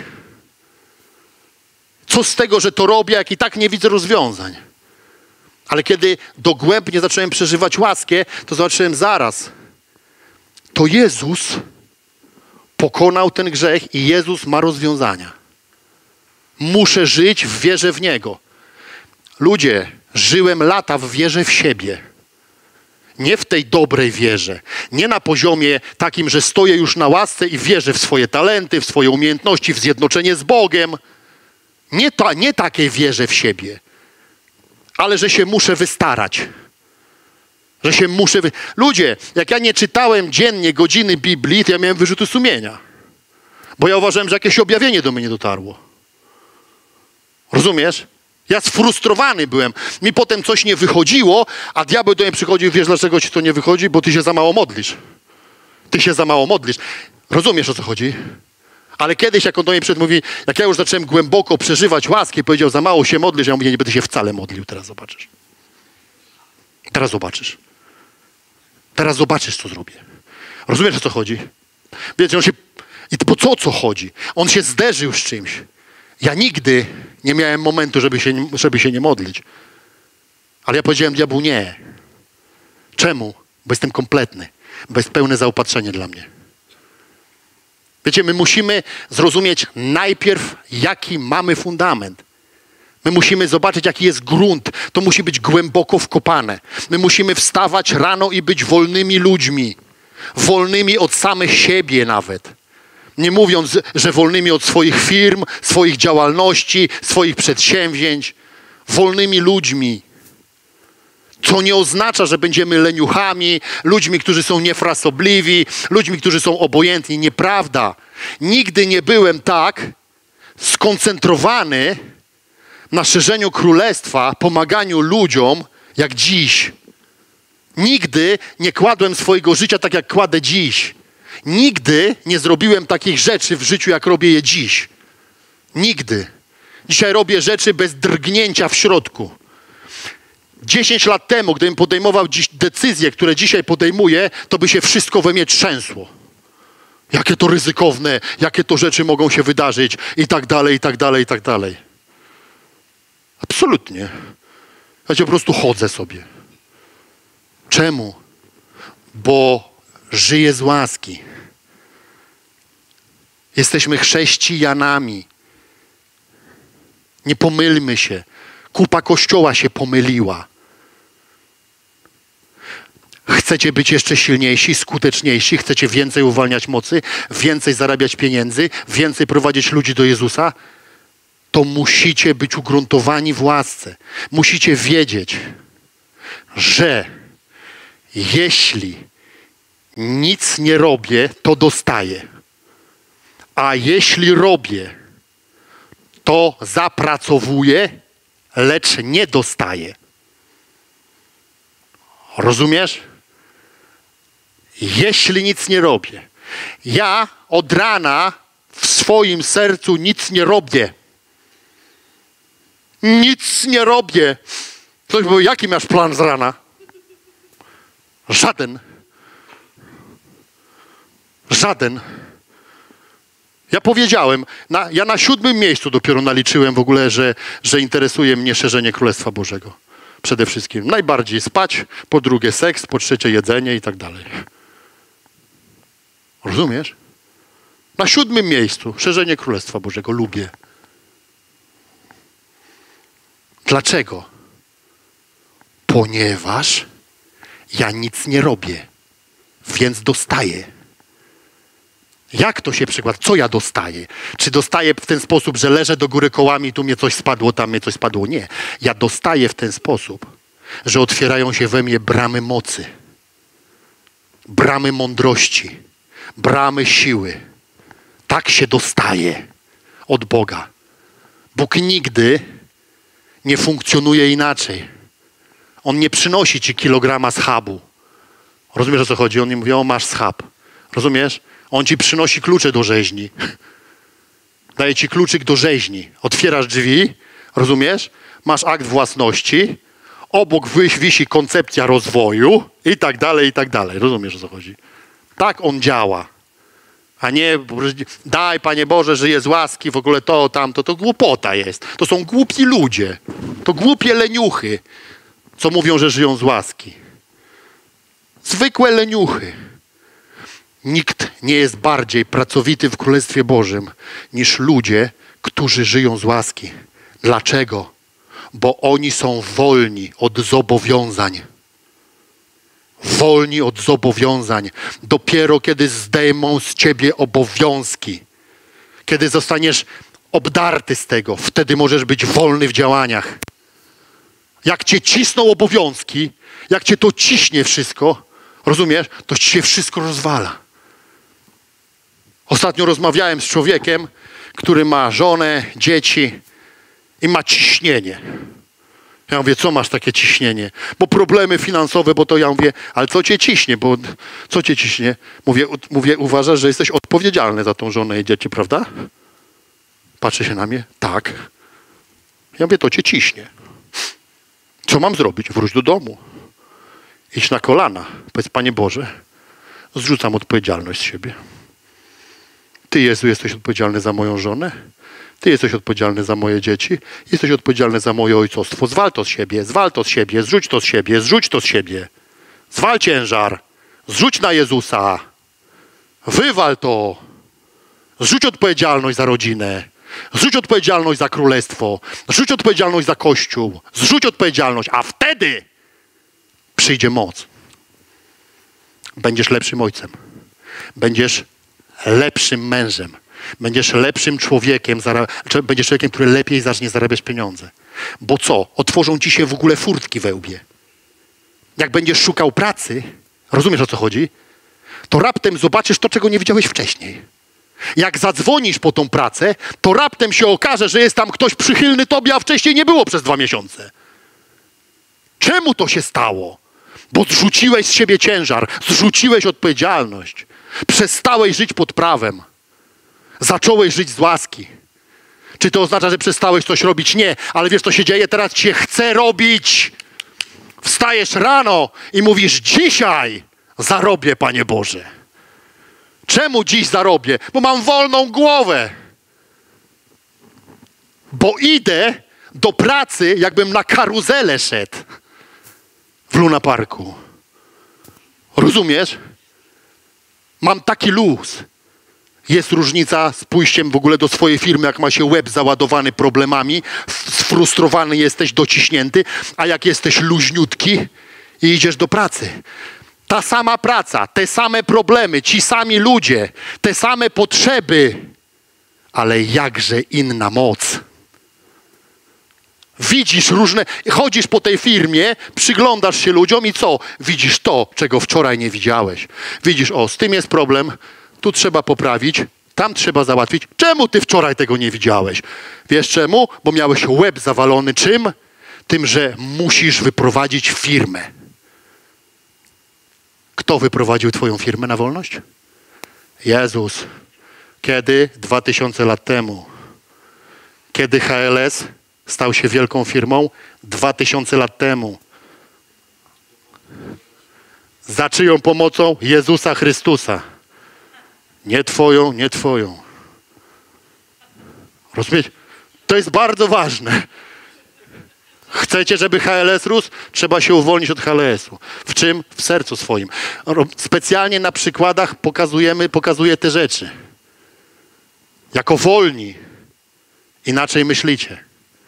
Co z tego, że to robię, jak i tak nie widzę rozwiązań? Ale kiedy dogłębnie zacząłem przeżywać łaskę, to zobaczyłem: zaraz. To Jezus pokonał ten grzech i Jezus ma rozwiązania. Muszę żyć w wierze w Niego. Ludzie, żyłem lata w wierze w siebie. Nie w tej dobrej wierze. Nie na poziomie takim, że stoję już na łasce i wierzę w swoje talenty, w swoje umiejętności, w zjednoczenie z Bogiem. Nie takiej wierze w siebie. Ale że się muszę wystarać. Że się muszę... Ludzie, jak ja nie czytałem dziennie godziny Biblii, to ja miałem wyrzuty sumienia. Bo ja uważałem, że jakieś objawienie do mnie nie dotarło. Rozumiesz? Ja sfrustrowany byłem. Mi potem coś nie wychodziło, a diabeł do mnie przychodził, wiesz dlaczego ci to nie wychodzi? Bo ty się za mało modlisz. Ty się za mało modlisz. Rozumiesz, o co chodzi? Ale kiedyś, jak on do mnie mówi, jak ja już zacząłem głęboko przeżywać łaskę, powiedział, za mało się modlisz, ja mówię, nie będę się wcale modlił, teraz zobaczysz. Teraz zobaczysz. Teraz zobaczysz, co zrobię. Rozumiesz, o co chodzi? Wiecie, on się... I po co chodzi? On się zderzył z czymś. Ja nigdy nie miałem momentu, żeby się nie modlić. Ale ja powiedziałem diabłu nie. Czemu? Bo jestem kompletny. Bo jest pełne zaopatrzenie dla mnie. Wiecie, my musimy zrozumieć najpierw, jaki mamy fundament. My musimy zobaczyć, jaki jest grunt. To musi być głęboko wkopane. My musimy wstawać rano i być wolnymi ludźmi. Wolnymi od samych siebie nawet. Nie mówiąc, że wolnymi od swoich firm, swoich działalności, swoich przedsięwzięć. Wolnymi ludźmi. Co nie oznacza, że będziemy leniuchami, ludźmi, którzy są niefrasobliwi, ludźmi, którzy są obojętni. Nieprawda. Nigdy nie byłem tak skoncentrowany na szerzeniu królestwa, pomaganiu ludziom, jak dziś. Nigdy nie kładłem swojego życia tak, jak kładę dziś. Nigdy nie zrobiłem takich rzeczy w życiu, jak robię je dziś. Nigdy. Dzisiaj robię rzeczy bez drgnięcia w środku. 10 lat temu, gdybym podejmował dziś decyzje, które dzisiaj podejmuję, to by się wszystko we mnie trzęsło. Jakie to ryzykowne, jakie to rzeczy mogą się wydarzyć i tak dalej, i tak dalej, i tak dalej. Absolutnie. Ja po prostu chodzę sobie. Czemu? Bo żyję z łaski. Jesteśmy chrześcijanami. Nie pomylmy się. Kupa Kościoła się pomyliła. Chcecie być jeszcze silniejsi, skuteczniejsi? Chcecie więcej uwalniać mocy? Więcej zarabiać pieniędzy? Więcej prowadzić ludzi do Jezusa? To musicie być ugruntowani w łasce. Musicie wiedzieć, że jeśli nic nie robię, to dostaję. A jeśli robię, to zapracowuję, lecz nie dostaję. Rozumiesz? Jeśli nic nie robię. Ja od rana w swoim sercu nic nie robię. Nic nie robię. Ktoś powie, jaki masz plan z rana? Żaden. Żaden. Ja powiedziałem, ja na 7. miejscu dopiero naliczyłem w ogóle, że interesuje mnie szerzenie Królestwa Bożego. Przede wszystkim. Najbardziej spać, po drugie seks, po trzecie jedzenie i tak dalej. Rozumiesz? Na 7. miejscu szerzenie Królestwa Bożego. Lubię. Dlaczego? Ponieważ ja nic nie robię, więc dostaję. Jak to się przykłada? Co ja dostaję? Czy dostaję w ten sposób, że leżę do góry kołami i tu mnie coś spadło, tam mnie coś spadło? Nie. Ja dostaję w ten sposób, że otwierają się we mnie bramy mocy, bramy mądrości, bramy siły. Tak się dostaje od Boga. Bóg nigdy nie funkcjonuje inaczej. On nie przynosi ci kilograma schabu. Rozumiesz, o co chodzi? On nie mówi, o masz schab. Rozumiesz? On ci przynosi klucze do rzeźni. Daje ci kluczyk do rzeźni. Otwierasz drzwi, rozumiesz? Masz akt własności. Obok wisi koncepcja rozwoju i tak dalej, i tak dalej. Rozumiesz, o co chodzi? Tak on działa. A nie, daj Panie Boże, żyję z łaski, w ogóle to, tamto. To głupota jest. To są głupi ludzie. To głupie leniuchy, co mówią, że żyją z łaski. Zwykłe leniuchy. Nikt nie jest bardziej pracowity w Królestwie Bożym niż ludzie, którzy żyją z łaski. Dlaczego? Bo oni są wolni od zobowiązań. Wolni od zobowiązań. Dopiero kiedy zdejmą z ciebie obowiązki, kiedy zostaniesz obdarty z tego, wtedy możesz być wolny w działaniach. Jak cię cisną obowiązki, jak cię to ciśnie wszystko, rozumiesz, to ci się wszystko rozwala. Ostatnio rozmawiałem z człowiekiem, który ma żonę, dzieci i ma ciśnienie. Ja mówię, co masz takie ciśnienie? Bo problemy finansowe, bo to ja mówię, ale co cię ciśnie? Bo co cię ciśnie? Mówię, uważasz, że jesteś odpowiedzialny za tą żonę i dzieci, prawda? Patrzy się na mnie, tak. Ja mówię, to cię ciśnie. Co mam zrobić? Wróć do domu. Idź na kolana. Powiedz, Panie Boże, zrzucam odpowiedzialność z siebie. Ty, Jezu, jesteś odpowiedzialny za moją żonę. Ty jesteś odpowiedzialny za moje dzieci. Jesteś odpowiedzialny za moje ojcostwo. Zwal to z siebie, zwal to z siebie, zrzuć to z siebie, zrzuć to z siebie. Zwal ciężar. Zrzuć na Jezusa. Wywal to. Zrzuć odpowiedzialność za rodzinę. Zrzuć odpowiedzialność za królestwo. Zrzuć odpowiedzialność za Kościół. Zrzuć odpowiedzialność, a wtedy przyjdzie moc. Będziesz lepszym ojcem. Będziesz lepszym mężem. Będziesz lepszym człowiekiem. Będziesz człowiekiem, który lepiej zacznie zarabiać pieniądze. Bo co? Otworzą ci się w ogóle furtki we łbie. Jak będziesz szukał pracy, rozumiesz, o co chodzi? To raptem zobaczysz to, czego nie widziałeś wcześniej. Jak zadzwonisz po tą pracę, to raptem się okaże, że jest tam ktoś przychylny tobie, a wcześniej nie było przez 2 miesiące. Czemu to się stało? Bo zrzuciłeś z siebie ciężar, zrzuciłeś odpowiedzialność. Przestałeś żyć pod prawem. Zacząłeś żyć z łaski. Czy to oznacza, że przestałeś coś robić? Nie, ale wiesz, co się dzieje? Teraz cię chce robić. Wstajesz rano i mówisz, dzisiaj zarobię, Panie Boże. Czemu dziś zarobię? Bo mam wolną głowę. Bo idę do pracy, jakbym na karuzelę szedł w Luna Parku. Rozumiesz? Mam taki luz. Jest różnica z pójściem w ogóle do swojej firmy, jak ma się łeb załadowany problemami, sfrustrowany jesteś, dociśnięty, a jak jesteś luźniutki i idziesz do pracy. Ta sama praca, te same problemy, ci sami ludzie, te same potrzeby, ale jakże inna moc. Widzisz różne, chodzisz po tej firmie, przyglądasz się ludziom i co? Widzisz to, czego wczoraj nie widziałeś. Widzisz, o, z tym jest problem, tu trzeba poprawić, tam trzeba załatwić. Czemu ty wczoraj tego nie widziałeś? Wiesz czemu? Bo miałeś łeb zawalony czym? Tym, że musisz wyprowadzić firmę. Kto wyprowadził twoją firmę na wolność? Jezus. Kiedy? 2000 lat temu. Kiedy HLS stał się wielką firmą? 2000 lat temu. Za czyją pomocą? Jezusa Chrystusa. Nie twoją, nie twoją. Rozumiecie? To jest bardzo ważne. Chcecie, żeby HLS rósł? Trzeba się uwolnić od HLS-u. W czym? W sercu swoim. Specjalnie na przykładach pokazuję te rzeczy. Jako wolni. Inaczej myślicie.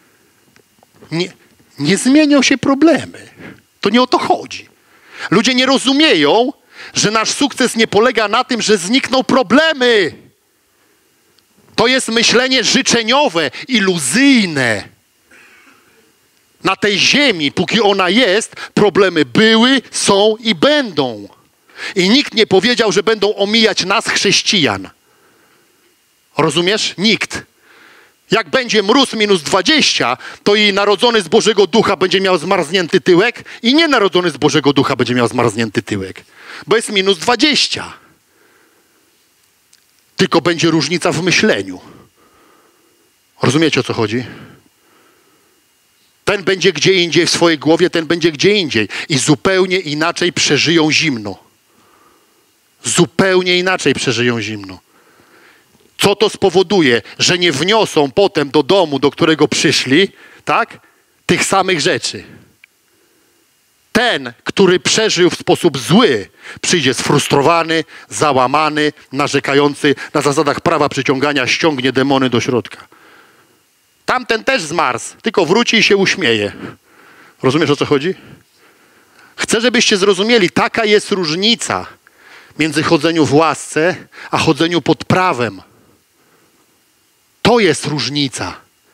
Nie zmienią się problemy. To nie o to chodzi. Ludzie nie rozumieją, że nasz sukces nie polega na tym, że znikną problemy. To jest myślenie życzeniowe, iluzyjne. Na tej ziemi, póki ona jest, problemy były, są i będą. I nikt nie powiedział, że będą omijać nas, chrześcijan. Rozumiesz? Nikt. Jak będzie mróz -20, to i narodzony z Bożego Ducha będzie miał zmarznięty tyłek i nienarodzony z Bożego Ducha będzie miał zmarznięty tyłek. Bo jest -20. Tylko będzie różnica w myśleniu. Rozumiecie, o co chodzi? Ten będzie gdzie indziej w swojej głowie, ten będzie gdzie indziej. I zupełnie inaczej przeżyją zimno. Zupełnie inaczej przeżyją zimno. Co to spowoduje? Że nie wniosą potem do domu, do którego przyszli, tak? Tych samych rzeczy. Ten, który przeżył w sposób zły, przyjdzie sfrustrowany, załamany, narzekający, na zasadach prawa przyciągania ściągnie demony do środka. Tamten też zmarzł, tylko wróci i się uśmieje. Rozumiesz, o co chodzi? Chcę, żebyście zrozumieli, taka jest różnica między chodzeniu w łasce, a chodzeniu pod prawem. To jest różnica.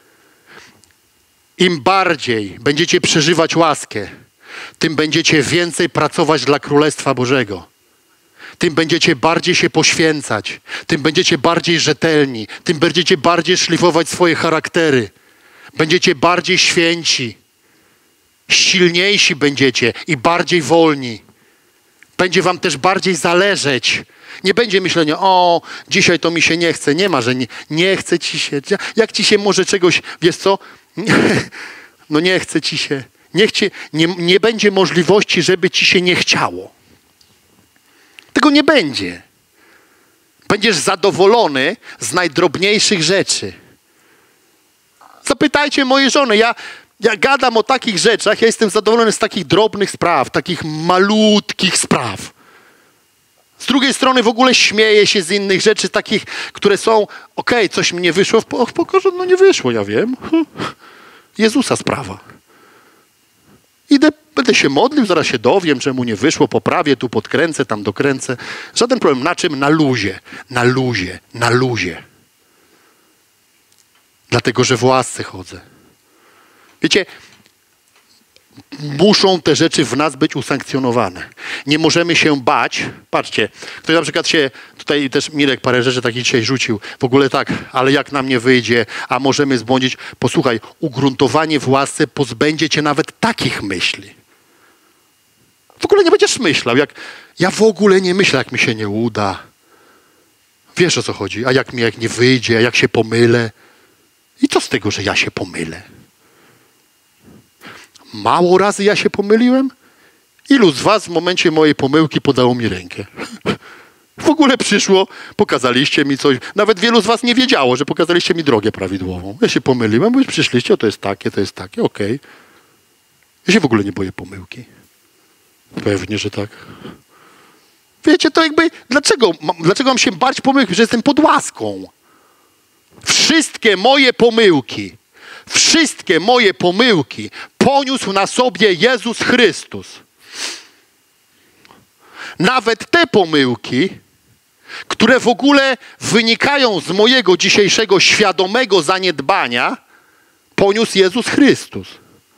Im bardziej będziecie przeżywać łaskę, tym będziecie więcej pracować dla Królestwa Bożego. tym będziecie bardziej się poświęcać, tym będziecie bardziej rzetelni, tym będziecie bardziej szlifować swoje charaktery. Będziecie bardziej święci, silniejsi będziecie i bardziej wolni. Będzie wam też bardziej zależeć. Nie będzie myślenia, o, dzisiaj to mi się nie chce. Nie ma, że nie chce ci się. Jak ci się może czegoś, wiesz co? No nie chce ci się. Nie będzie możliwości, żeby ci się nie chciało. Tego nie będzie. Będziesz zadowolony z najdrobniejszych rzeczy. Zapytajcie mojej żony. Ja gadam o takich rzeczach, ja jestem zadowolony z takich drobnych spraw, takich malutkich spraw. Z drugiej strony w ogóle śmieję się z innych rzeczy, takich, które są, okej, coś mi nie wyszło, w pokorze, no nie wyszło, ja wiem. Jezusa sprawa. Idę, będę się modlił, zaraz się dowiem, czemu nie wyszło, poprawię, tu podkręcę, tam dokręcę. Żaden problem. Na czym? Na luzie. Na luzie. Na luzie. Dlatego, że w łasce chodzę. Wiecie, muszą te rzeczy w nas być usankcjonowane. Nie możemy się bać. Patrzcie, ktoś na przykład się, tutaj też Mirek parę rzeczy takich dzisiaj rzucił. W ogóle tak, ale jak nam nie wyjdzie, a możemy zbłądzić. Posłuchaj, ugruntowanie w łasce pozbędzie cię nawet takich myśli. W ogóle nie będziesz myślał. Ja w ogóle nie myślę, jak mi się nie uda. Wiesz, o co chodzi. A jak nie wyjdzie, a jak się pomylę. I co z tego, że ja się pomylę? Mało razy ja się pomyliłem? Ilu z was w momencie mojej pomyłki podało mi rękę? W ogóle przyszło, pokazaliście mi coś. Nawet wielu z was nie wiedziało, że pokazaliście mi drogę prawidłową. Ja się pomyliłem, bo już przyszliście, o to jest takie, okej. Ja się w ogóle nie boję pomyłki. Pewnie, że tak. Wiecie, to jakby, dlaczego mam się bać pomyłki? Że jestem pod łaską. Wszystkie moje pomyłki poniósł na sobie Jezus Chrystus. Nawet te pomyłki, które w ogóle wynikają z mojego dzisiejszego świadomego zaniedbania, poniósł Jezus Chrystus.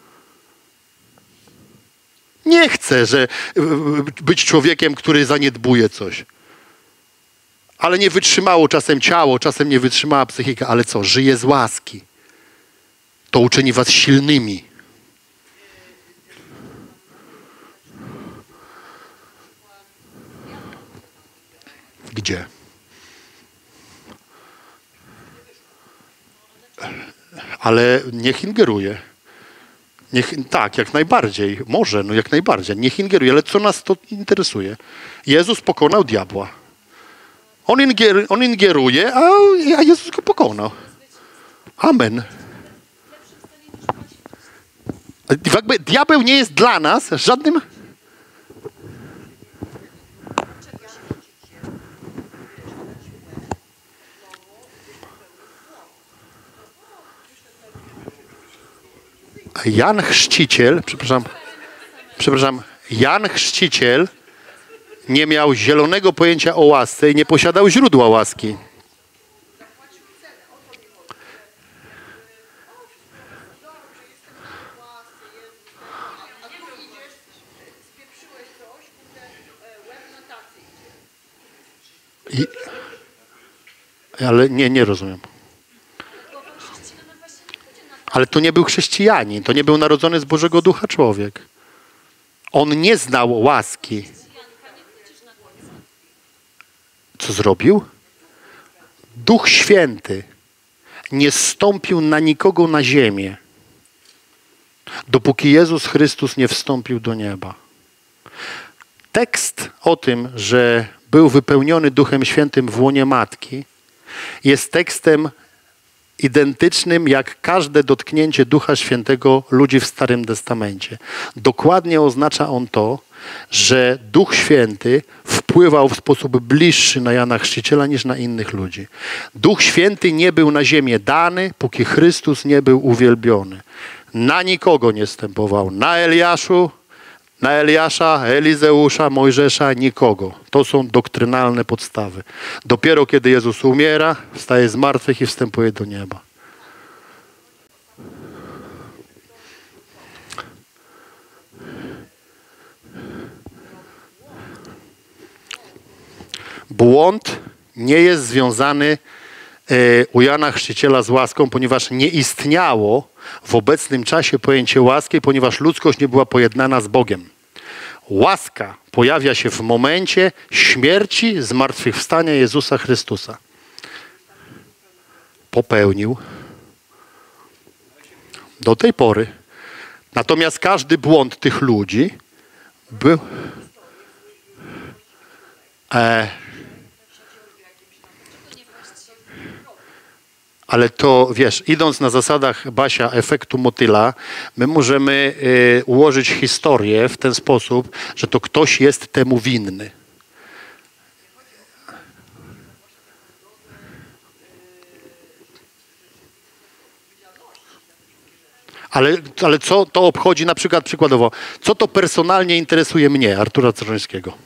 Nie chcę być człowiekiem, który zaniedbuje coś. Ale nie wytrzymało czasem ciało, czasem nie wytrzymała psychika. Ale co? Żyję z łaski. To uczyni was silnymi. Gdzie? Ale niech ingeruje. Tak, jak najbardziej. Może, no jak najbardziej. Niech ingeruje. Ale co nas to interesuje? Jezus pokonał diabła. On ingeruje, a Jezus go pokonał. Amen. Jakby diabeł nie jest dla nas żadnym... Jan Chrzciciel, przepraszam, Jan Chrzciciel nie miał zielonego pojęcia o łasce i nie posiadał źródła łaski. Ale nie rozumiem. Ale to nie był chrześcijanin, to nie był narodzony z Bożego Ducha człowiek. On nie znał łaski. Co zrobił? Duch Święty nie zstąpił na nikogo na ziemię, dopóki Jezus Chrystus nie wstąpił do nieba. Tekst o tym, że był wypełniony Duchem Świętym w łonie matki, jest tekstem identycznym jak każde dotknięcie Ducha Świętego ludzi w Starym Testamencie. Dokładnie oznacza on to, że Duch Święty wpływał w sposób bliższy na Jana Chrzciciela niż na innych ludzi. Duch Święty nie był na ziemię dany, póki Chrystus nie był uwielbiony. Na nikogo nie stępował. Na Eliasza, Elizeusza, Mojżesza, nikogo. To są doktrynalne podstawy. Dopiero kiedy Jezus umiera, wstaje z martwych i wstępuje do nieba. Błąd nie jest związany u Jana Chrzciciela z łaską, ponieważ nie istniało w obecnym czasie pojęcie łaski, ponieważ ludzkość nie była pojednana z Bogiem. Łaska pojawia się w momencie śmierci, zmartwychwstania Jezusa Chrystusa. Popełnił do tej pory. Natomiast każdy błąd tych ludzi był... Ale to, wiesz, idąc na zasadach, Basia, efektu motyla, my możemy ułożyć historię w ten sposób, że to ktoś jest temu winny. Ale co to obchodzi, na przykład przykładowo, co to personalnie interesuje mnie, Artura Cerońskiego?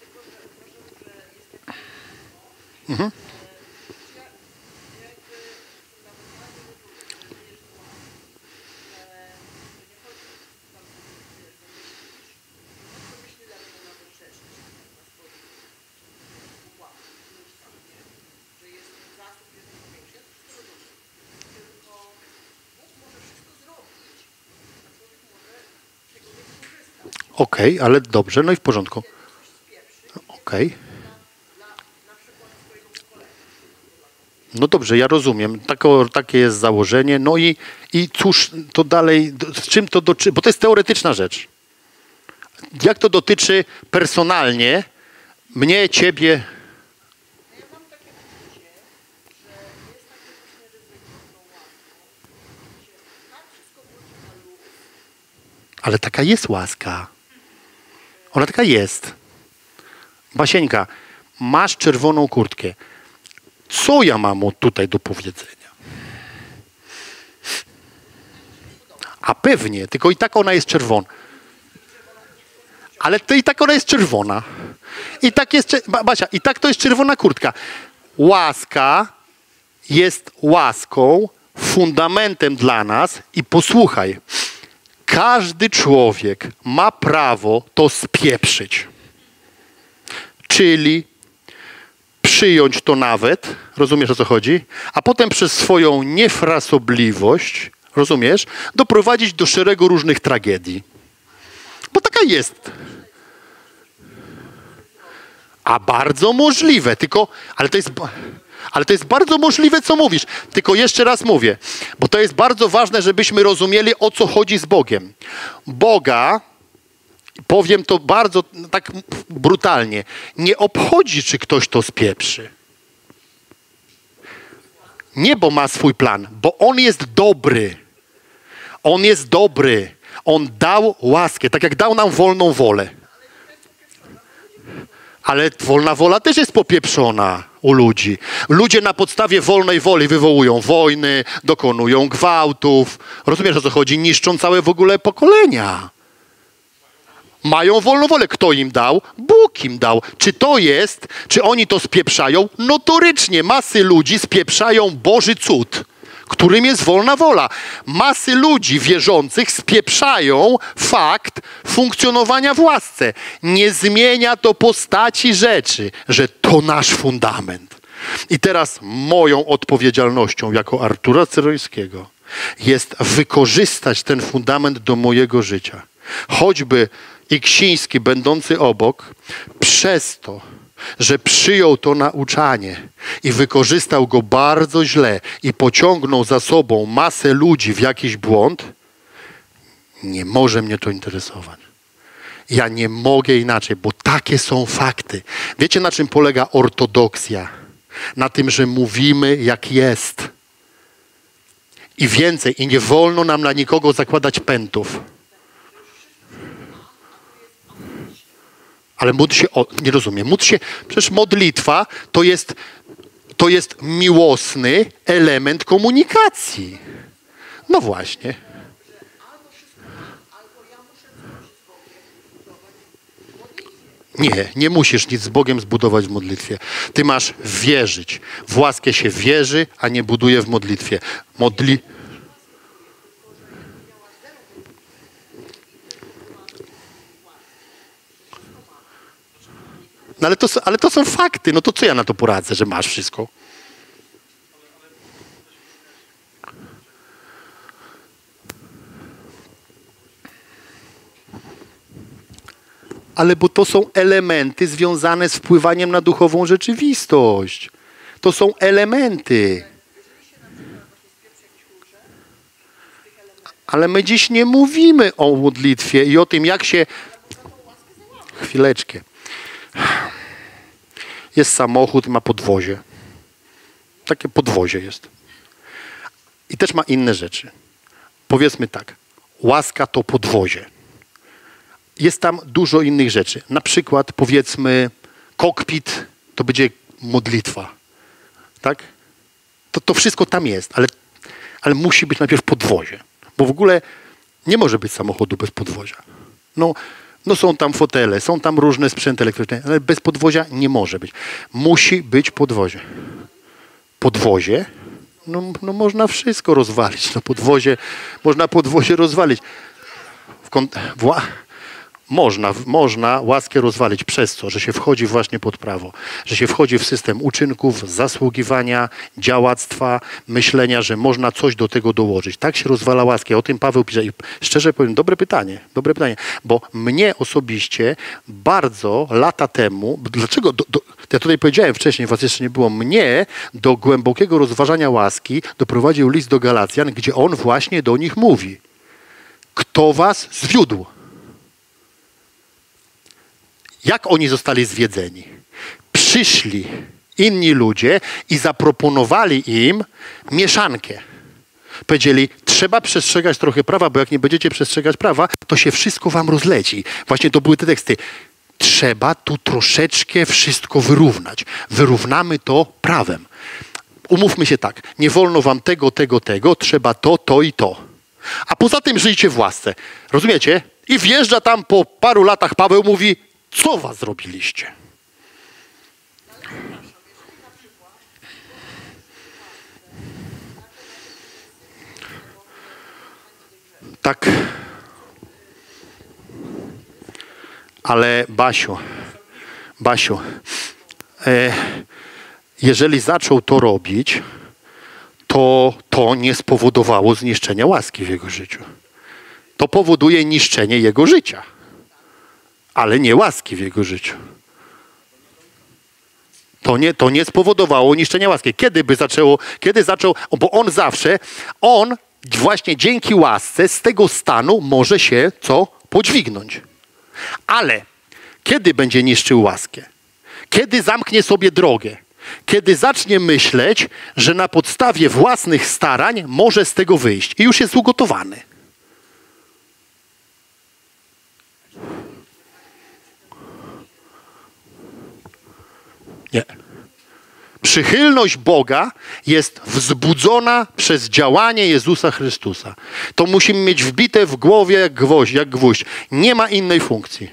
Mhm. Okej, ale dobrze, no i w porządku. Okej. No dobrze, ja rozumiem. Takie jest założenie. No i cóż to dalej, z czym to dotyczy, bo to jest teoretyczna rzecz. Jak to dotyczy personalnie mnie, ciebie? Ja mam takie poczucie, że jest takie właśnie ryzyko z tą łaską, że tak wszystko wchodzi na luz. Ale taka jest łaska. Ona taka jest. Basieńka, masz czerwoną kurtkę. Co ja mam tutaj do powiedzenia? A pewnie, tylko i tak ona jest czerwona. Ale to i tak ona jest czerwona. I tak jest, Basia, i tak to jest czerwona kurtka. Łaska jest łaską, fundamentem dla nas i posłuchaj, każdy człowiek ma prawo to spieprzyć. Czyli przyjąć to nawet, rozumiesz o co chodzi, a potem przez swoją niefrasobliwość, rozumiesz, doprowadzić do szeregu różnych tragedii. Bo taka jest. A bardzo możliwe, tylko, ale to jest bardzo możliwe, co mówisz. Tylko jeszcze raz mówię, bo to jest bardzo ważne, żebyśmy rozumieli, o co chodzi z Bogiem. Boga, powiem to bardzo tak brutalnie, nie obchodzi, czy ktoś to spieprzy. Niebo ma swój plan, bo On jest dobry. On jest dobry. On dał łaskę, tak jak dał nam wolną wolę. Ale wolna wola też jest popieprzona u ludzi. Ludzie na podstawie wolnej woli wywołują wojny, dokonują gwałtów. Rozumiesz, o co chodzi? Niszczą całe w ogóle pokolenia. Mają wolną wolę. Kto im dał? Bóg im dał. Czy to jest, czy oni to spieprzają? Notorycznie masy ludzi spieprzają Boży cud, którym jest wolna wola. Masy ludzi wierzących spieprzają fakt funkcjonowania w łasce. Nie zmienia to postaci rzeczy, że to nasz fundament. I teraz moją odpowiedzialnością jako Artura Cerońskiego jest wykorzystać ten fundament do mojego życia. Choćby Iksiński, będący obok, przez to, że przyjął to nauczanie i wykorzystał go bardzo źle i pociągnął za sobą masę ludzi w jakiś błąd, nie może mnie to interesować. Ja nie mogę inaczej, bo takie są fakty. Wiecie, na czym polega ortodoksja? Na tym, że mówimy jak jest. I więcej, i nie wolno nam na nikogo zakładać pętów. Ale módl się, nie rozumiem, módl się, przecież modlitwa to jest miłosny element komunikacji. No właśnie. Nie musisz nic z Bogiem zbudować w modlitwie. Ty masz wierzyć. W łaskę się wierzy, a nie buduje w modlitwie. No ale to są fakty. No to co ja na to poradzę, że masz wszystko? Ale bo to są elementy związane z wpływaniem na duchową rzeczywistość. To są elementy. Ale my dziś nie mówimy o modlitwie i o tym, jak się... Chwileczkę. Jest samochód, ma podwozie. Takie podwozie jest. I też ma inne rzeczy. Powiedzmy tak. Łaska to podwozie. Jest tam dużo innych rzeczy. Na przykład, powiedzmy, kokpit to będzie modlitwa. Tak? To wszystko tam jest, ale musi być najpierw podwozie. Bo w ogóle nie może być samochodu bez podwozia. No są tam fotele, są tam różne sprzęty elektryczne, ale bez podwozia nie może być. Musi być podwozie. Podwozie? No można wszystko rozwalić. No można podwozie rozwalić. Można łaskę rozwalić przez co? Że się wchodzi właśnie pod prawo. Że się wchodzi w system uczynków, zasługiwania, działactwa, myślenia, że można coś do tego dołożyć. Tak się rozwala łaskę. O tym Paweł pisze. I szczerze powiem, dobre pytanie. Bo mnie osobiście bardzo lata temu, dlaczego, ja tutaj powiedziałem wcześniej, was jeszcze nie było, mnie do głębokiego rozważania łaski doprowadził list do Galacjan, gdzie on właśnie do nich mówi. Kto was zwiódł? Jak oni zostali zwiedzeni? Przyszli inni ludzie i zaproponowali im mieszankę. Powiedzieli, trzeba przestrzegać trochę prawa, bo jak nie będziecie przestrzegać prawa, to się wszystko wam rozleci. Właśnie to były te teksty. Trzeba tu troszeczkę wszystko wyrównać. Wyrównamy to prawem. Umówmy się tak, nie wolno wam tego, trzeba to i to. A poza tym żyjcie w łasce. Rozumiecie? I wjeżdża tam po paru latach Paweł mówi, co was zrobiliście? Tak. Ale Basiu, jeżeli zaczął to robić, to nie spowodowało zniszczenia łaski w jego życiu. To powoduje niszczenie jego życia. Ale nie łaski w jego życiu. To nie spowodowało niszczenia łaski. Kiedy zaczął, bo on właśnie dzięki łasce z tego stanu może się podźwignąć. Ale kiedy będzie niszczył łaskę? Kiedy zamknie sobie drogę? Kiedy zacznie myśleć, że na podstawie własnych starań może z tego wyjść i już jest ugotowany. Nie. Przychylność Boga jest wzbudzona przez działanie Jezusa Chrystusa. To musimy mieć wbite w głowie jak gwóźdź. Nie ma innej funkcji.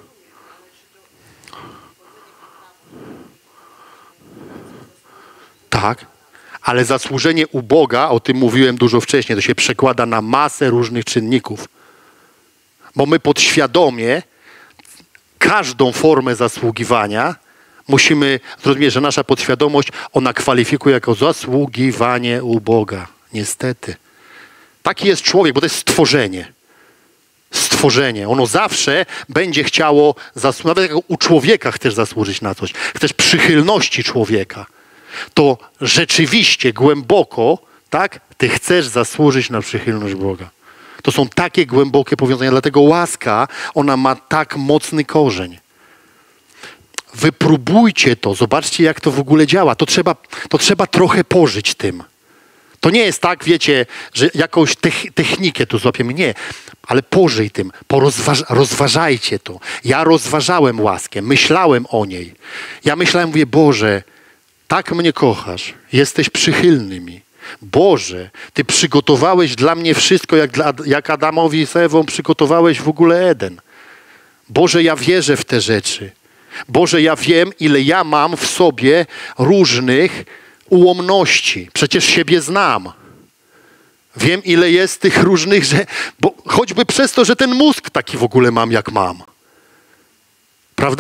Tak, ale zasłużenie u Boga, o tym mówiłem dużo wcześniej, to się przekłada na masę różnych czynników. Bo my podświadomie każdą formę zasługiwania musimy zrozumieć, że nasza podświadomość, ona kwalifikuje jako zasługiwanie u Boga. Niestety. Taki jest człowiek, bo to jest stworzenie. Stworzenie. Ono zawsze będzie chciało, nawet jak u człowieka chcesz zasłużyć na coś, chcesz przychylności człowieka, to rzeczywiście głęboko, tak, ty chcesz zasłużyć na przychylność Boga. To są takie głębokie powiązania, dlatego łaska, ona ma tak mocny korzeń. Wypróbujcie to, zobaczcie, jak to w ogóle działa. To trzeba trochę pożyć tym. To nie jest tak, wiecie, że jakąś technikę tu złapiemy. Nie, ale pożyj tym, rozważajcie to. Ja rozważałem łaskę, myślałem o niej. Ja myślałem, mówię, Boże, tak mnie kochasz, jesteś przychylny mi. Boże, Ty przygotowałeś dla mnie wszystko, jak Adamowi z Ewą przygotowałeś w ogóle Eden. Boże, ja wierzę w te rzeczy. Boże, ja wiem, ile ja mam w sobie różnych ułomności. Przecież siebie znam. Wiem, ile jest tych różnych, choćby przez to, że ten mózg taki w ogóle mam, jak mam. Prawda?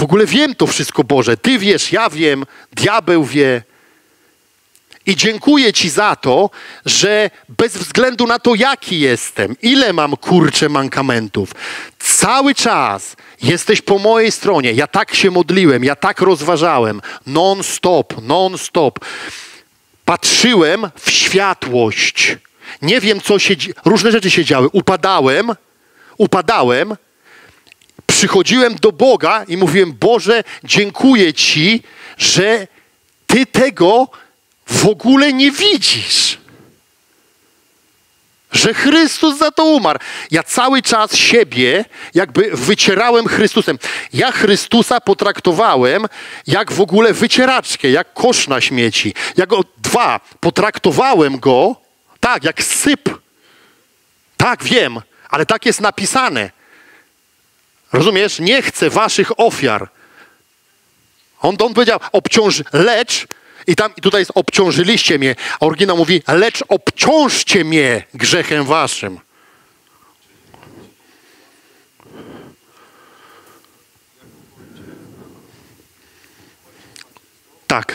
W ogóle wiem to wszystko, Boże. Ty wiesz, ja wiem, diabeł wie. I dziękuję Ci za to, że bez względu na to, jaki jestem, ile mam, kurczę, mankamentów, cały czas jesteś po mojej stronie. Ja tak się modliłem, ja tak rozważałem. Non-stop. Patrzyłem w światłość. Nie wiem, co się... Różne rzeczy się działy. Upadałem. Przychodziłem do Boga i mówiłem, Boże, dziękuję Ci, że Ty tego w ogóle nie widzisz. Że Chrystus za to umarł. Ja cały czas siebie jakby wycierałem Chrystusem. Ja Chrystusa potraktowałem jak w ogóle wycieraczkę, jak kosz na śmieci. Potraktowałem Go tak, jak syp. Tak, wiem, ale tak jest napisane. Rozumiesz? Nie chcę waszych ofiar. On powiedział, lecz, i tutaj jest obciążyliście mnie, a oryginał mówi, lecz obciążcie mnie grzechem waszym. Tak.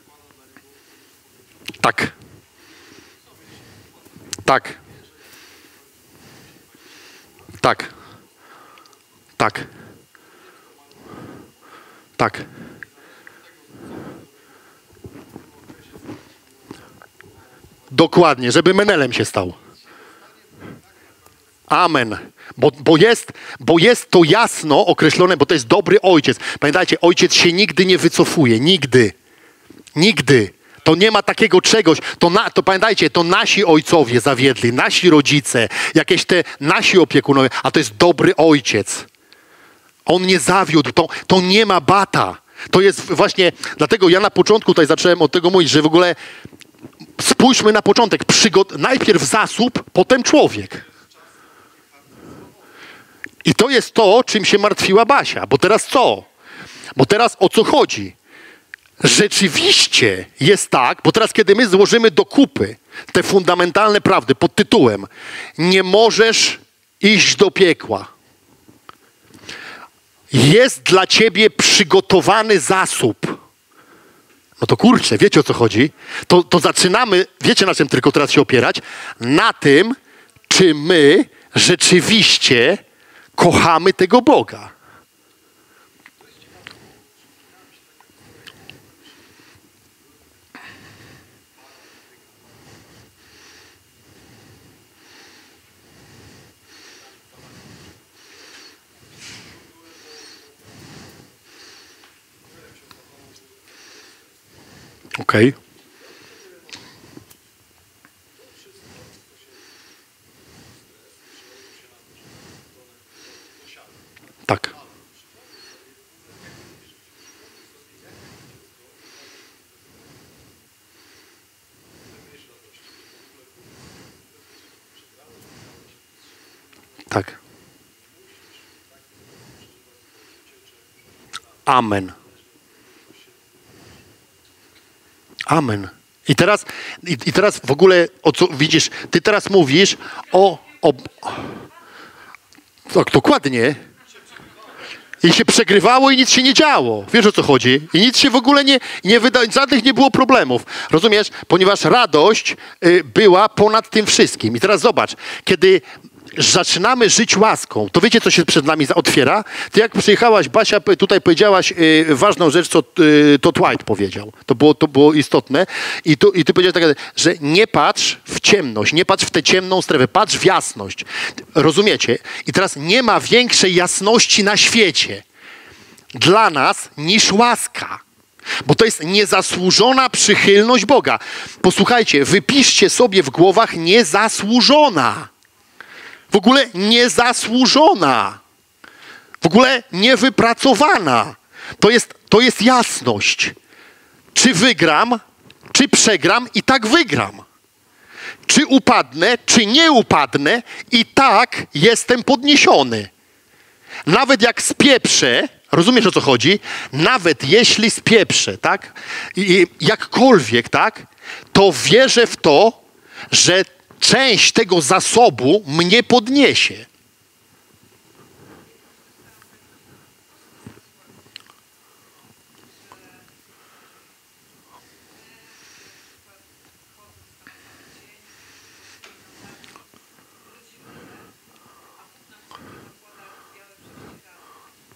Dokładnie, żeby menelem się stał. Amen. Bo jest to jasno określone, bo to jest dobry ojciec. Pamiętajcie, ojciec się nigdy nie wycofuje. Nigdy. To nie ma takiego czegoś. To pamiętajcie, to nasi ojcowie zawiedli, nasi rodzice, jakieś te nasi opiekunowie, a to jest dobry ojciec. On nie zawiódł, to nie ma bata. To jest właśnie, dlatego ja na początku tutaj zacząłem od tego mówić, że w ogóle spójrzmy na początek. Najpierw zasób, potem człowiek. I to jest to, czym się martwiła Basia. Bo teraz co? Bo teraz o co chodzi? Rzeczywiście jest tak, bo teraz kiedy my złożymy do kupy te fundamentalne prawdy pod tytułem nie możesz iść do piekła. Jest dla ciebie przygotowany zasób. No to kurczę, wiecie o co chodzi? To zaczynamy, wiecie na czym tylko teraz się opierać? Na tym, czy my rzeczywiście kochamy tego Boga. Okej. Tak. Tak. Amen. Amen. I teraz w ogóle, o co widzisz, ty teraz mówisz tak, dokładnie. I się przegrywało i nic się nie działo. Wiesz o co chodzi? I nic się w ogóle nie wydało, żadnych nie było problemów. Rozumiesz? Ponieważ radość była ponad tym wszystkim. I teraz zobacz, kiedy zaczynamy żyć łaską, to wiecie, co się przed nami otwiera? Ty jak przyjechałaś, Basia, tutaj powiedziałaś ważną rzecz, co Todd White powiedział. To było istotne. I ty powiedziałeś tak, że nie patrz w ciemność, nie patrz w tę ciemną strefę, patrz w jasność. Rozumiecie? I teraz nie ma większej jasności na świecie dla nas niż łaska. Bo to jest niezasłużona przychylność Boga. Posłuchajcie, wypiszcie sobie w głowach niezasłużona. W ogóle niezasłużona. W ogóle niewypracowana. To jest jasność. Czy wygram, czy przegram i tak wygram. Czy upadnę, czy nie upadnę i tak jestem podniesiony. Nawet jak spieprzę, rozumiesz o co chodzi? Nawet jeśli spieprzę, tak? I jakkolwiek, tak? To wierzę w to, że część tego zasobu mnie podniesie.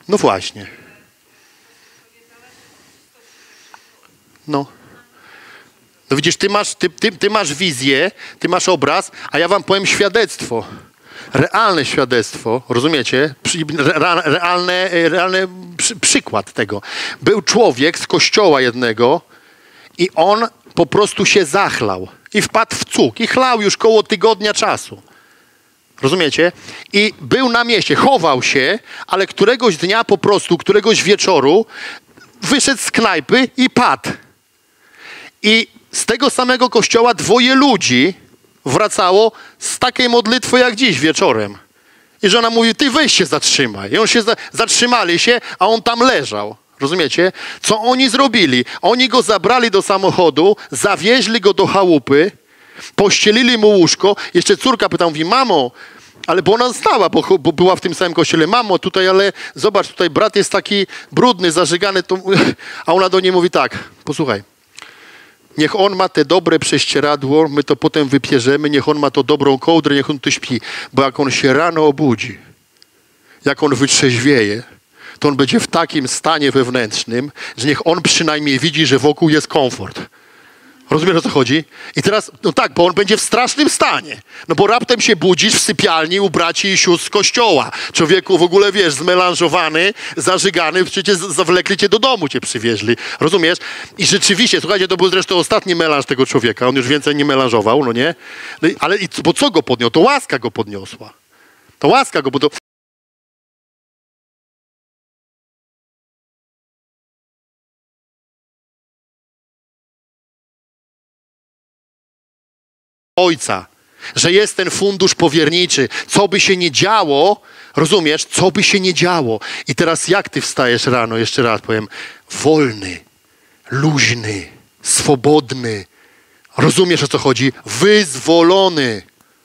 No właśnie. No. No widzisz, ty masz wizję, ty masz obraz, a ja wam powiem świadectwo. Realne świadectwo, rozumiecie? Realny przykład tego. Był człowiek z kościoła jednego i on po prostu się zachlał i wpadł w cuk i chlał już koło tygodnia czasu. Rozumiecie? I był na mieście, chował się, ale któregoś dnia po prostu, któregoś wieczoru wyszedł z knajpy i padł. I z tego samego kościoła 2 ludzi wracało z takiej modlitwy jak dziś wieczorem. I żona mówi, ty weź się zatrzymaj. I on się zatrzymali się, a on tam leżał. Rozumiecie? Co oni zrobili? Oni go zabrali do samochodu, zawieźli go do chałupy, pościelili mu łóżko. Jeszcze córka pyta, mówi, mamo, ale bo ona znała, bo była w tym samym kościele. Mamo, tutaj, ale zobacz, tutaj brat jest taki brudny, zażygany. To... A ona do niej mówi tak, posłuchaj. Niech on ma te dobre prześcieradło, my to potem wypierzemy, niech on ma to dobrą kołdrę, niech on tu śpi. Bo jak on się rano obudzi, jak on wytrzeźwieje, to on będzie w takim stanie wewnętrznym, że niech on przynajmniej widzi, że wokół jest komfort. Rozumiesz, o co chodzi? I teraz, no tak, bo on będzie w strasznym stanie. No bo raptem się budzisz w sypialni u braci i sióstr z kościoła. Człowieku w ogóle, wiesz, zmelanżowany, zażygany, przecież zawlekli cię do domu, cię przywieźli. Rozumiesz? I rzeczywiście, słuchajcie, to był zresztą ostatni melanż tego człowieka. On już więcej nie melanżował, no nie? No, ale bo co go podniosło? To łaska go podniosła. To łaska go podniosła. Ojca, że jest ten fundusz powierniczy. Co by się nie działo, rozumiesz? Co by się nie działo. I teraz jak ty wstajesz rano, jeszcze raz powiem, wolny, luźny, swobodny. Rozumiesz, o co chodzi? Wyzwolony.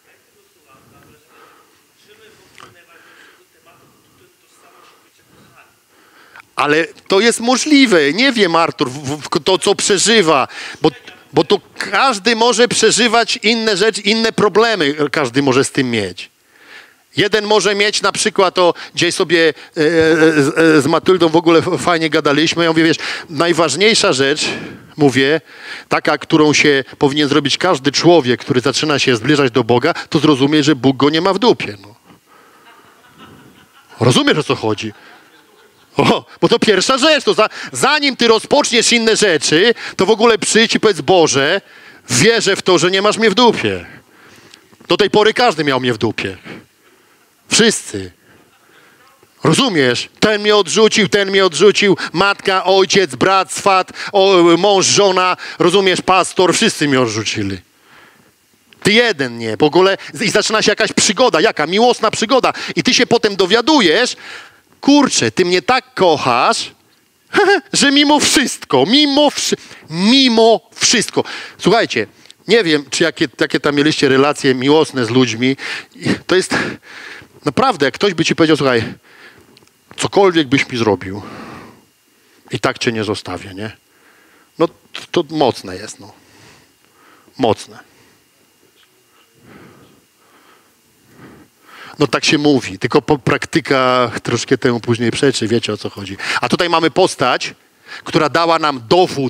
Ale to jest możliwe. Nie wiem, Artur, to co przeżywa, bo to każdy może przeżywać inne rzeczy, inne problemy każdy może z tym mieć. Jeden może mieć na przykład, to gdzieś sobie z Matyldą w ogóle fajnie gadaliśmy. Ja mówię, wiesz, najważniejsza rzecz, mówię, taka, którą się powinien zrobić każdy człowiek, który zaczyna się zbliżać do Boga, to zrozumie, że Bóg go nie ma w dupie. No. Rozumiesz, o co chodzi? O, bo to pierwsza rzecz, to zanim ty rozpoczniesz inne rzeczy, to w ogóle przyjdź i powiedz, Boże, wierzę w to, że nie masz mnie w dupie. Do tej pory każdy miał mnie w dupie. Wszyscy. Rozumiesz? Ten mnie odrzucił, matka, ojciec, brat, swat, mąż, żona, rozumiesz, pastor, wszyscy mnie odrzucili. Ty jeden nie, w ogóle i zaczyna się jakaś przygoda, jaka miłosna przygoda i ty się potem dowiadujesz, kurczę, ty mnie tak kochasz, że mimo wszystko. Słuchajcie, nie wiem, czy jakie tam mieliście relacje miłosne z ludźmi. To jest naprawdę, jak ktoś by ci powiedział, słuchaj, cokolwiek byś mi zrobił i tak cię nie zostawię, nie? No to mocne jest, no. Mocne. No tak się mówi, tylko praktyka troszkę temu później przeczy, wiecie o co chodzi. A tutaj mamy postać, która dała nam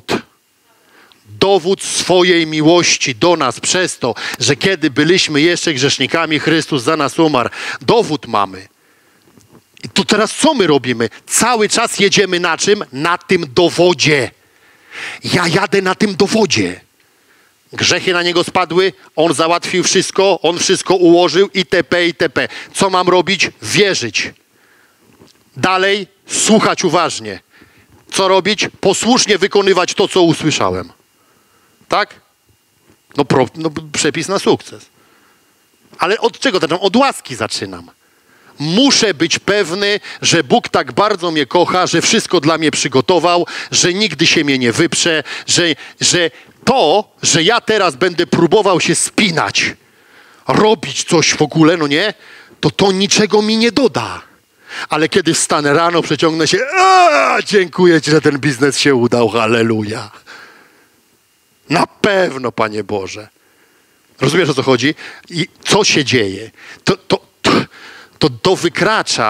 dowód swojej miłości do nas przez to, że kiedy byliśmy jeszcze grzesznikami, Chrystus za nas umarł. Dowód mamy. I to teraz co my robimy? Cały czas jedziemy na czym? Na tym dowodzie. Ja jadę na tym dowodzie. Grzechy na niego spadły, on załatwił wszystko, on wszystko ułożył itp., itp. Co mam robić? Wierzyć. Dalej słuchać uważnie. Co robić? Posłusznie wykonywać to, co usłyszałem. Tak? No przepis na sukces. Ale od czego zaczynam? Od łaski zaczynam. Muszę być pewny, że Bóg tak bardzo mnie kocha, że wszystko dla mnie przygotował, że nigdy się mnie nie wyprze, że to, że ja teraz będę próbował się spinać, robić coś w ogóle, no nie, to niczego mi nie doda. Ale kiedy wstanę rano, przeciągnę się, dziękuję Ci, że ten biznes się udał, halleluja. Na pewno, Panie Boże. Rozumiesz, o co chodzi? I co się dzieje? To wykracza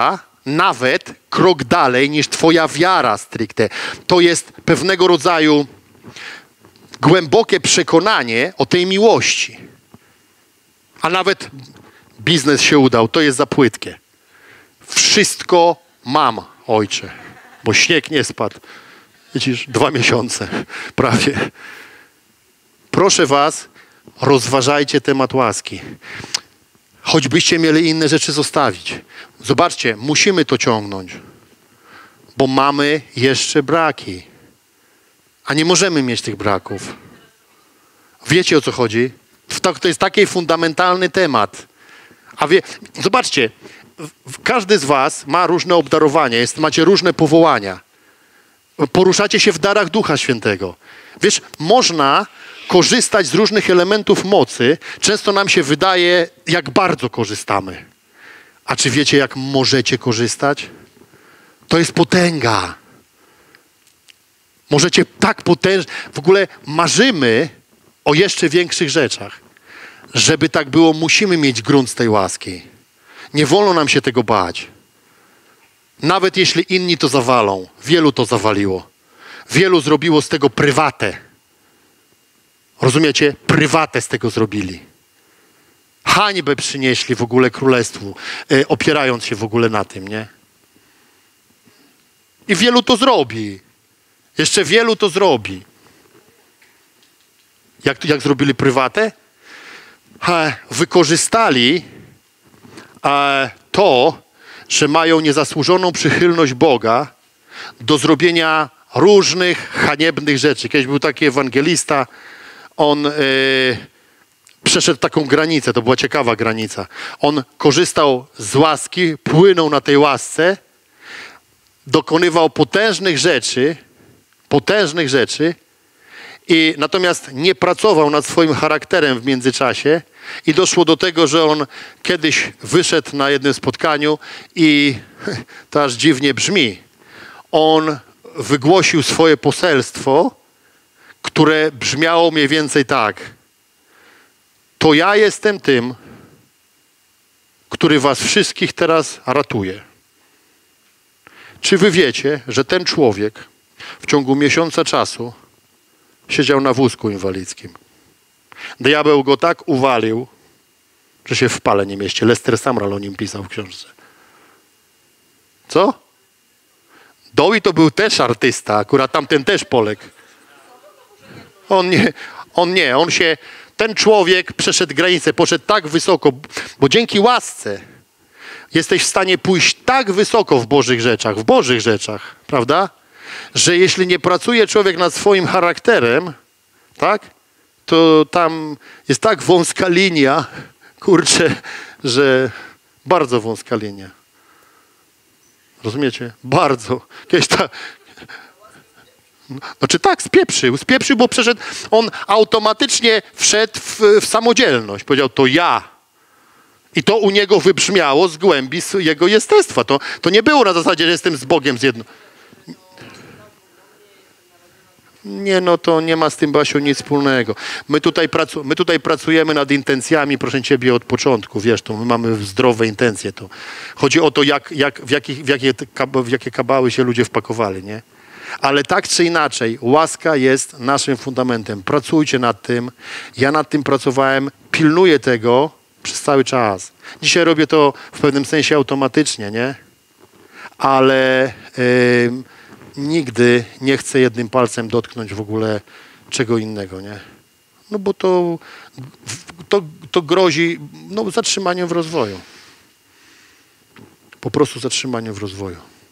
nawet krok dalej niż twoja wiara stricte. To jest pewnego rodzaju głębokie przekonanie o tej miłości. A nawet biznes się udał, to jest za płytkie. Wszystko mam, ojcze, bo śnieg nie spadł. Widzisz, 2 miesiące prawie. Proszę was, rozważajcie temat łaski. Choćbyście mieli inne rzeczy zostawić. Zobaczcie, musimy to ciągnąć, bo mamy jeszcze braki. A nie możemy mieć tych braków. Wiecie, o co chodzi? To jest taki fundamentalny temat. Zobaczcie, każdy z was ma różne obdarowania, macie różne powołania. Poruszacie się w darach Ducha Świętego. Wiesz, można korzystać z różnych elementów mocy. Często nam się wydaje, jak bardzo korzystamy. A czy wiecie, jak możecie korzystać? To jest potęga. Możecie tak potężnie... W ogóle marzymy o jeszcze większych rzeczach. Żeby tak było, musimy mieć grunt z tej łaski. Nie wolno nam się tego bać. Nawet jeśli inni to zawalą. Wielu to zawaliło. Wielu zrobiło z tego prywatę. Rozumiecie? Prywatę z tego zrobili. Hańbę przynieśli w ogóle królestwu, opierając się w ogóle na tym, nie? I wielu to zrobi. Jeszcze wielu to zrobi. Jak zrobili prywatę? Wykorzystali to, że mają niezasłużoną przychylność Boga do zrobienia różnych haniebnych rzeczy. Kiedyś był taki ewangelista, on przeszedł taką granicę, to była ciekawa granica. On korzystał z łaski, płynął na tej łasce, dokonywał potężnych rzeczy, i natomiast nie pracował nad swoim charakterem w międzyczasie i doszło do tego, że on kiedyś wyszedł na jednym spotkaniu i to aż dziwnie brzmi. On wygłosił swoje poselstwo, które brzmiało mniej więcej tak. To ja jestem tym, który was wszystkich teraz ratuje. Czy wy wiecie, że ten człowiek w ciągu miesiąca czasu siedział na wózku inwalidzkim? Diabeł go tak uwalił, że się w pale nie mieści. Lester Sumrall o nim pisał w książce. Co? Dowie to był też artysta, akurat tamten też Polek. Ten człowiek przeszedł granicę, poszedł tak wysoko, bo dzięki łasce jesteś w stanie pójść tak wysoko w Bożych rzeczach, prawda? Że jeśli nie pracuje człowiek nad swoim charakterem, tak? To tam jest tak wąska linia, kurczę, że bardzo wąska linia. Rozumiecie? Bardzo. Znaczy tak, spieprzył, bo przeszedł, on automatycznie wszedł w samodzielność. Powiedział, to ja. I to u niego wybrzmiało z głębi jego jestestwa. To nie było na zasadzie, że jestem z Bogiem zjednoczony. Nie, no to nie ma z tym, Basiu, nic wspólnego. My tutaj pracujemy nad intencjami, proszę ciebie, od początku, wiesz, to my mamy zdrowe intencje. To. Chodzi o to, w jakie kabały się ludzie wpakowali, nie? Ale tak czy inaczej, łaska jest naszym fundamentem. Pracujcie nad tym. Ja nad tym pracowałem, pilnuję tego przez cały czas. Dzisiaj robię to w pewnym sensie automatycznie, nie? Ale nigdy nie chcę jednym palcem dotknąć w ogóle czego innego, nie? No bo to grozi zatrzymaniem w rozwoju. Po prostu zatrzymaniem w rozwoju.